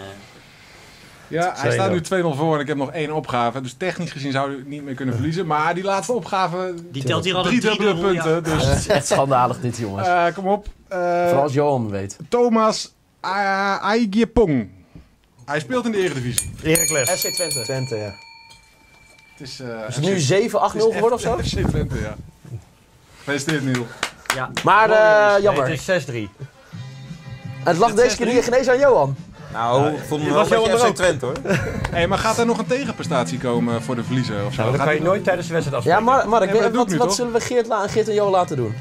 Speaker 5: Ja, hij
Speaker 1: twee
Speaker 5: staat
Speaker 1: nul.
Speaker 5: nu twee nul voor en ik heb nog één opgave. Dus technisch gezien zou ik niet meer kunnen verliezen. Maar die laatste opgave,
Speaker 6: Die telt hier al
Speaker 5: drie
Speaker 6: drie
Speaker 5: dubbele
Speaker 6: dubbele
Speaker 5: punten. Dus
Speaker 2: Het is echt schandalig dit, jongens.
Speaker 5: eh, kom op. Eh,
Speaker 2: Vooral als Johan weet.
Speaker 5: Thomas uh, Aigiepong. Hij speelt in de Eredivisie.
Speaker 1: Heracles.
Speaker 2: F C Twente.
Speaker 3: Twente, ja.
Speaker 5: Het is, eh,
Speaker 2: Is het nu zeven acht nul geworden of zo?
Speaker 5: F C Twente, ja. Gefeliciteerd, Niel.
Speaker 6: Ja.
Speaker 2: Maar eh,
Speaker 1: Nee,
Speaker 2: jammer.
Speaker 1: het is zes drie.
Speaker 2: Het lag deze keer niet genezen aan Johan.
Speaker 4: Nou, ik vond me
Speaker 1: je
Speaker 4: wel
Speaker 1: was
Speaker 4: een beetje
Speaker 1: Johan er
Speaker 4: F C
Speaker 1: ook.
Speaker 4: Twente, hoor.
Speaker 5: Hey, maar gaat er nog een tegenprestatie komen voor de verliezer? Of zo?
Speaker 1: Nou, dat
Speaker 5: Gaat
Speaker 1: kan je
Speaker 5: die-
Speaker 1: nooit tijdens de wedstrijd
Speaker 2: Ja,
Speaker 1: afspreken.
Speaker 2: maar, Mark,
Speaker 5: Nee, maar dat doe
Speaker 2: wat,
Speaker 5: ik nu,
Speaker 2: wat
Speaker 5: toch?
Speaker 2: zullen we Geert, la- Geert en Johan laten doen?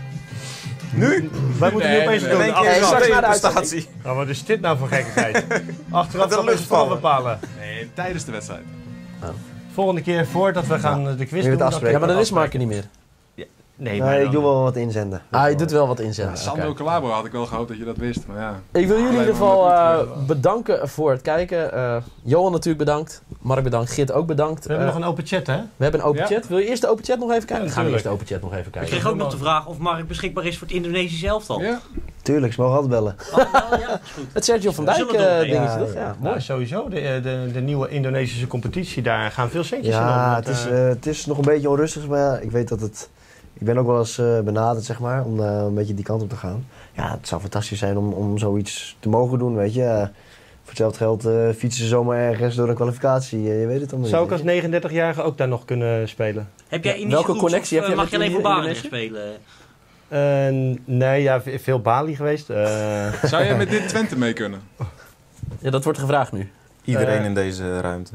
Speaker 1: Nu? Wij moeten
Speaker 5: Nee,
Speaker 1: nu opeens
Speaker 5: nee,
Speaker 1: doen.
Speaker 5: nee.
Speaker 4: In één
Speaker 1: Ach,
Speaker 2: Hey,
Speaker 4: keer
Speaker 2: straks
Speaker 4: een
Speaker 2: naar de
Speaker 4: prestatie.
Speaker 1: nou, wat is dit nou voor gekkigheid? Achteraf
Speaker 4: Met
Speaker 1: gaan
Speaker 4: de
Speaker 1: we het vooral
Speaker 4: luchtvallen.
Speaker 1: bepalen.
Speaker 5: Nee, tijdens de wedstrijd.
Speaker 1: Volgende keer voordat we gaan eh, de quiz
Speaker 3: Weer
Speaker 1: doen.
Speaker 3: het
Speaker 1: dan
Speaker 3: afspreken.
Speaker 2: Ja,
Speaker 1: kunnen
Speaker 2: maar
Speaker 1: we
Speaker 2: dan is Mark er
Speaker 1: afspreken.
Speaker 2: niet meer.
Speaker 1: Nee,
Speaker 3: Nee,
Speaker 1: maar
Speaker 3: ik
Speaker 1: dan-
Speaker 3: doe wel wat inzenden.
Speaker 2: Ah, je doet wel wat inzenden.
Speaker 5: Sandro
Speaker 2: Oké.
Speaker 5: Calabro had ik wel gehoopt dat je dat wist. Maar ja.
Speaker 2: Ik wil jullie in
Speaker 5: Alleen
Speaker 2: ieder
Speaker 5: maar
Speaker 2: geval
Speaker 5: met
Speaker 2: eh,
Speaker 5: Utrecht.
Speaker 2: bedanken voor het kijken. Eh, Johan natuurlijk bedankt. Mark bedankt. Geert ook bedankt.
Speaker 1: We hebben
Speaker 2: Eh,
Speaker 1: nog een open chat, hè?
Speaker 2: we hebben een open
Speaker 5: Ja.
Speaker 2: chat. Wil je eerst de open chat nog even kijken?
Speaker 1: Ja,
Speaker 2: Dan gaan we eerst
Speaker 1: natuurlijk.
Speaker 2: de open chat nog even
Speaker 6: Ik
Speaker 2: kijken.
Speaker 6: kreeg ook nog de vraag of Mark beschikbaar is voor het Indonesische elftal.
Speaker 5: Ja.
Speaker 3: Tuurlijk, ze mogen altijd bellen.
Speaker 6: Oh, wel, ja, is goed.
Speaker 2: Het Sergio van
Speaker 6: We
Speaker 2: Dijk
Speaker 6: zullen het
Speaker 2: eh,
Speaker 6: nog
Speaker 2: dingetje,
Speaker 3: even.
Speaker 2: toch? Ja,
Speaker 1: Nou,
Speaker 2: mooi.
Speaker 1: sowieso. De, de, de nieuwe Indonesische competitie, daar gaan veel centjes in om.
Speaker 3: Ja,
Speaker 1: want,
Speaker 3: het is,
Speaker 1: eh,
Speaker 3: eh, het is nog een beetje onrustig, maar ja, ik weet dat het... Ik ben ook wel eens eh, benaderd, zeg maar, om eh, een beetje die kant op te gaan. Ja, het zou fantastisch zijn om, om zoiets te mogen doen, weet je. Eh, voor hetzelfde geld eh, fietsen ze zomaar ergens door een kwalificatie. eh, je weet het allemaal
Speaker 1: zou
Speaker 3: niet.
Speaker 1: ik als negenendertig-jarige ook daar nog kunnen spelen?
Speaker 6: Heb jij
Speaker 2: Ja,
Speaker 6: Indische
Speaker 2: welke
Speaker 6: roots
Speaker 2: connectie
Speaker 6: of,
Speaker 2: heb
Speaker 6: eh,
Speaker 2: je
Speaker 6: mag je
Speaker 2: met
Speaker 6: alleen voor
Speaker 2: Indonesië?
Speaker 6: Barendrecht spelen?
Speaker 1: Eh, nee, ja, ve- veel Bali geweest. Eh,
Speaker 5: Zou jij met dit Twente mee kunnen?
Speaker 2: Ja, dat wordt gevraagd nu.
Speaker 4: Iedereen
Speaker 1: Eh.
Speaker 4: in deze ruimte.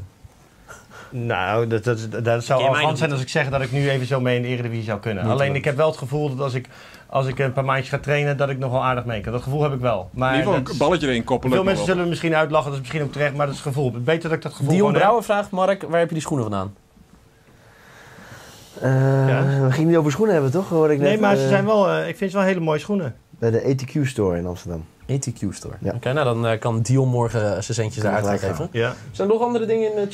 Speaker 1: nou, dat, dat, dat, dat zou
Speaker 6: Ken je mij
Speaker 1: arrogant
Speaker 6: nog
Speaker 1: zijn
Speaker 6: niet?
Speaker 1: als ik zeg dat ik nu even zo mee in de Eredivisie zou kunnen.
Speaker 4: Niet
Speaker 1: Alleen
Speaker 4: wel.
Speaker 1: ik heb wel het gevoel dat als ik, als ik een paar maandjes ga trainen, dat ik nog wel aardig mee kan. Dat gevoel heb ik wel. Maar
Speaker 5: In ieder geval
Speaker 1: dat
Speaker 5: een
Speaker 1: is-
Speaker 5: balletje erin koppelen.
Speaker 1: veel
Speaker 5: lukt
Speaker 1: mensen
Speaker 5: nog
Speaker 1: zullen me misschien uitlachen, dat is misschien ook terecht, maar dat is het gevoel. Beter dat ik dat gevoel
Speaker 2: Dion
Speaker 1: gewoon heb.
Speaker 2: Brouwer vraagt, Mark, waar heb je die schoenen vandaan?
Speaker 3: Eh,
Speaker 1: Ja.
Speaker 3: We gingen niet over schoenen hebben, toch? Hoorde ik net,
Speaker 1: Nee, maar ze
Speaker 3: eh,
Speaker 1: zijn wel, eh, ik vind ze wel hele mooie schoenen.
Speaker 3: Bij de A T Q store in Amsterdam.
Speaker 2: A T Q Store.
Speaker 3: Ja.
Speaker 2: Oké, nou dan eh, kan Dion morgen eh, zijn centjes
Speaker 3: Kan
Speaker 2: eruit gaan
Speaker 3: gelijk
Speaker 2: geven.
Speaker 1: Ja.
Speaker 2: Zijn er nog andere dingen in de chat?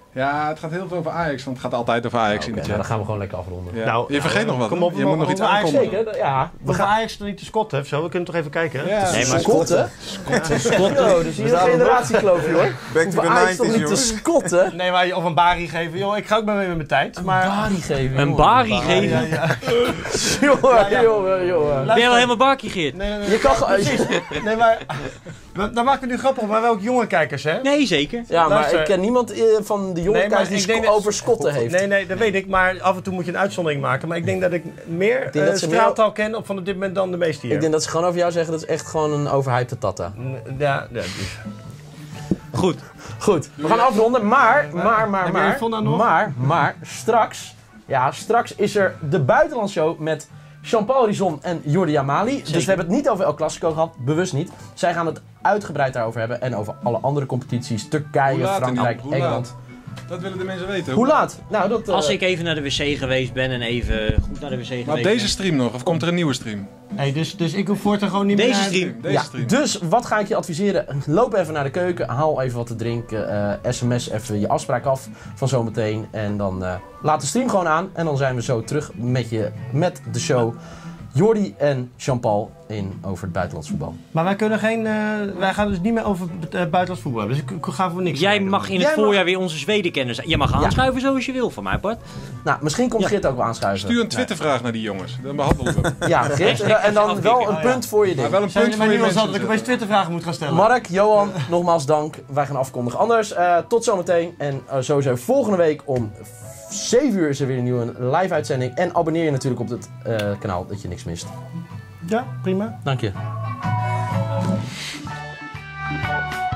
Speaker 5: Ja, het gaat heel veel over Ajax, want het gaat altijd over Ajax
Speaker 2: Oké,
Speaker 5: in de
Speaker 2: nou,
Speaker 5: chat.
Speaker 2: dan gaan we gewoon lekker afronden.
Speaker 5: Ja.
Speaker 1: Nou,
Speaker 5: je vergeet
Speaker 1: nou,
Speaker 5: nog wat.
Speaker 1: kom op,
Speaker 5: je moet nog iets
Speaker 1: over Ajax
Speaker 5: aankondigen.
Speaker 2: Zeker, ja.
Speaker 1: We gaan Ajax er niet te scotten of zo, we kunnen toch even kijken?
Speaker 5: Ja.
Speaker 6: Nee, maar
Speaker 2: Scotten? Scotten? Dus hier een generatiekloofje hoor.
Speaker 4: Back to the
Speaker 2: Hoeveel Ajax toch
Speaker 4: nineties,
Speaker 2: niet te
Speaker 4: jongen.
Speaker 2: scotten?
Speaker 1: Nee, maar of een bari geven. Joh, ik ga ook maar mee met mijn tijd. Maar...
Speaker 2: Bari geven.
Speaker 6: Een
Speaker 2: jongen.
Speaker 6: bari
Speaker 1: Ja,
Speaker 6: geven?
Speaker 1: ja, ja.
Speaker 2: Jongen, jongen, jongen.
Speaker 6: Ben je wel helemaal barkie, Geert?
Speaker 1: Nee, nee, nee.
Speaker 2: Je kan gewoon...
Speaker 1: Nee, maar... we- Dan maken we nu grappig, maar welke jonge kijkers, hè?
Speaker 6: Nee, zeker.
Speaker 2: Ja, maar
Speaker 1: Luister.
Speaker 2: ik ken niemand eh, van de jonge
Speaker 1: Nee, maar
Speaker 2: kijkers die
Speaker 1: ik denk
Speaker 2: sco-
Speaker 1: dat-
Speaker 2: over scotten heeft.
Speaker 1: Nee, nee, dat weet ik. Maar af en toe moet je een uitzondering maken. Maar ik denk dat ik meer
Speaker 2: denk dat
Speaker 1: eh,
Speaker 2: ze meer-
Speaker 1: straaltaal ken op van op dit moment dan de meeste hier.
Speaker 2: Ik denk dat ze gewoon over jou zeggen dat is echt gewoon een overhypte tata.
Speaker 1: N- Ja, ja. dus-
Speaker 6: Goed.
Speaker 2: Goed, we gaan afronden, maar, maar, maar,
Speaker 1: Heb jij
Speaker 2: maar,
Speaker 1: Yvonne nog?
Speaker 2: maar, maar, straks, ja, straks is er de buitenlandshow met Jean-Paul Rizon en Jordi Amali. Dus we hebben het niet over El Clasico gehad, bewust niet. Zij gaan het uitgebreid daarover hebben en over alle andere competities, Turkije,
Speaker 5: Hoe laat en
Speaker 2: Frankrijk,
Speaker 5: hoe
Speaker 2: Engeland.
Speaker 5: laat? Dat willen de mensen weten.
Speaker 2: Hoe laat? Nou, dat... eh,
Speaker 6: Als ik even naar de wc geweest ben en even goed naar de wc geweest
Speaker 5: Maar
Speaker 6: ben.
Speaker 5: deze stream nog, of komt er een nieuwe stream?
Speaker 1: Hey, dus, dus ik hoef voortaan gewoon niet
Speaker 6: Deze
Speaker 1: meer naar-
Speaker 6: stream.
Speaker 5: Deze
Speaker 2: ja,
Speaker 5: stream.
Speaker 2: dus wat ga ik je adviseren? Loop even naar de keuken, haal even wat te drinken, eh, sms even je afspraak af van zometeen. En dan eh, laat de stream gewoon aan en dan zijn we zo terug met je, met de show. Jordi en Jean-Paul in over het buitenlands voetbal.
Speaker 1: Maar wij kunnen geen... eh, wij gaan dus niet meer over het eh, buitenlands voetbal hebben. Dus ik, ik ga voor niks
Speaker 6: Jij
Speaker 1: zeggen.
Speaker 6: mag in het
Speaker 2: Jij mag-
Speaker 6: voorjaar weer onze Zweden-kenner zijn. Je mag aanschuiven zoals je wil van mij, Bart.
Speaker 2: Nou, misschien komt
Speaker 6: Ja.
Speaker 2: Geert ook wel aanschuiven.
Speaker 5: Stuur een Twittervraag naar die jongens, dan behandelen we hem.
Speaker 2: Ja, Geert. eh, en dan wel een punt voor je
Speaker 5: Maar
Speaker 2: ding.
Speaker 5: wel een
Speaker 1: Zijn
Speaker 5: punt
Speaker 1: jullie
Speaker 5: voor
Speaker 1: maar
Speaker 5: je
Speaker 1: nu al
Speaker 5: mensen
Speaker 1: dat ik opeens
Speaker 5: zetten.
Speaker 1: Twittervragen moet gaan stellen?
Speaker 2: Mark, Johan, nogmaals dank. Wij gaan afkondigen. Anders, eh, tot zometeen. En eh, sowieso volgende week om zeven uur is er weer een nieuwe live uitzending. En abonneer je natuurlijk op het eh, kanaal, dat je niks mist.
Speaker 1: Ja, prima.
Speaker 2: Dank je.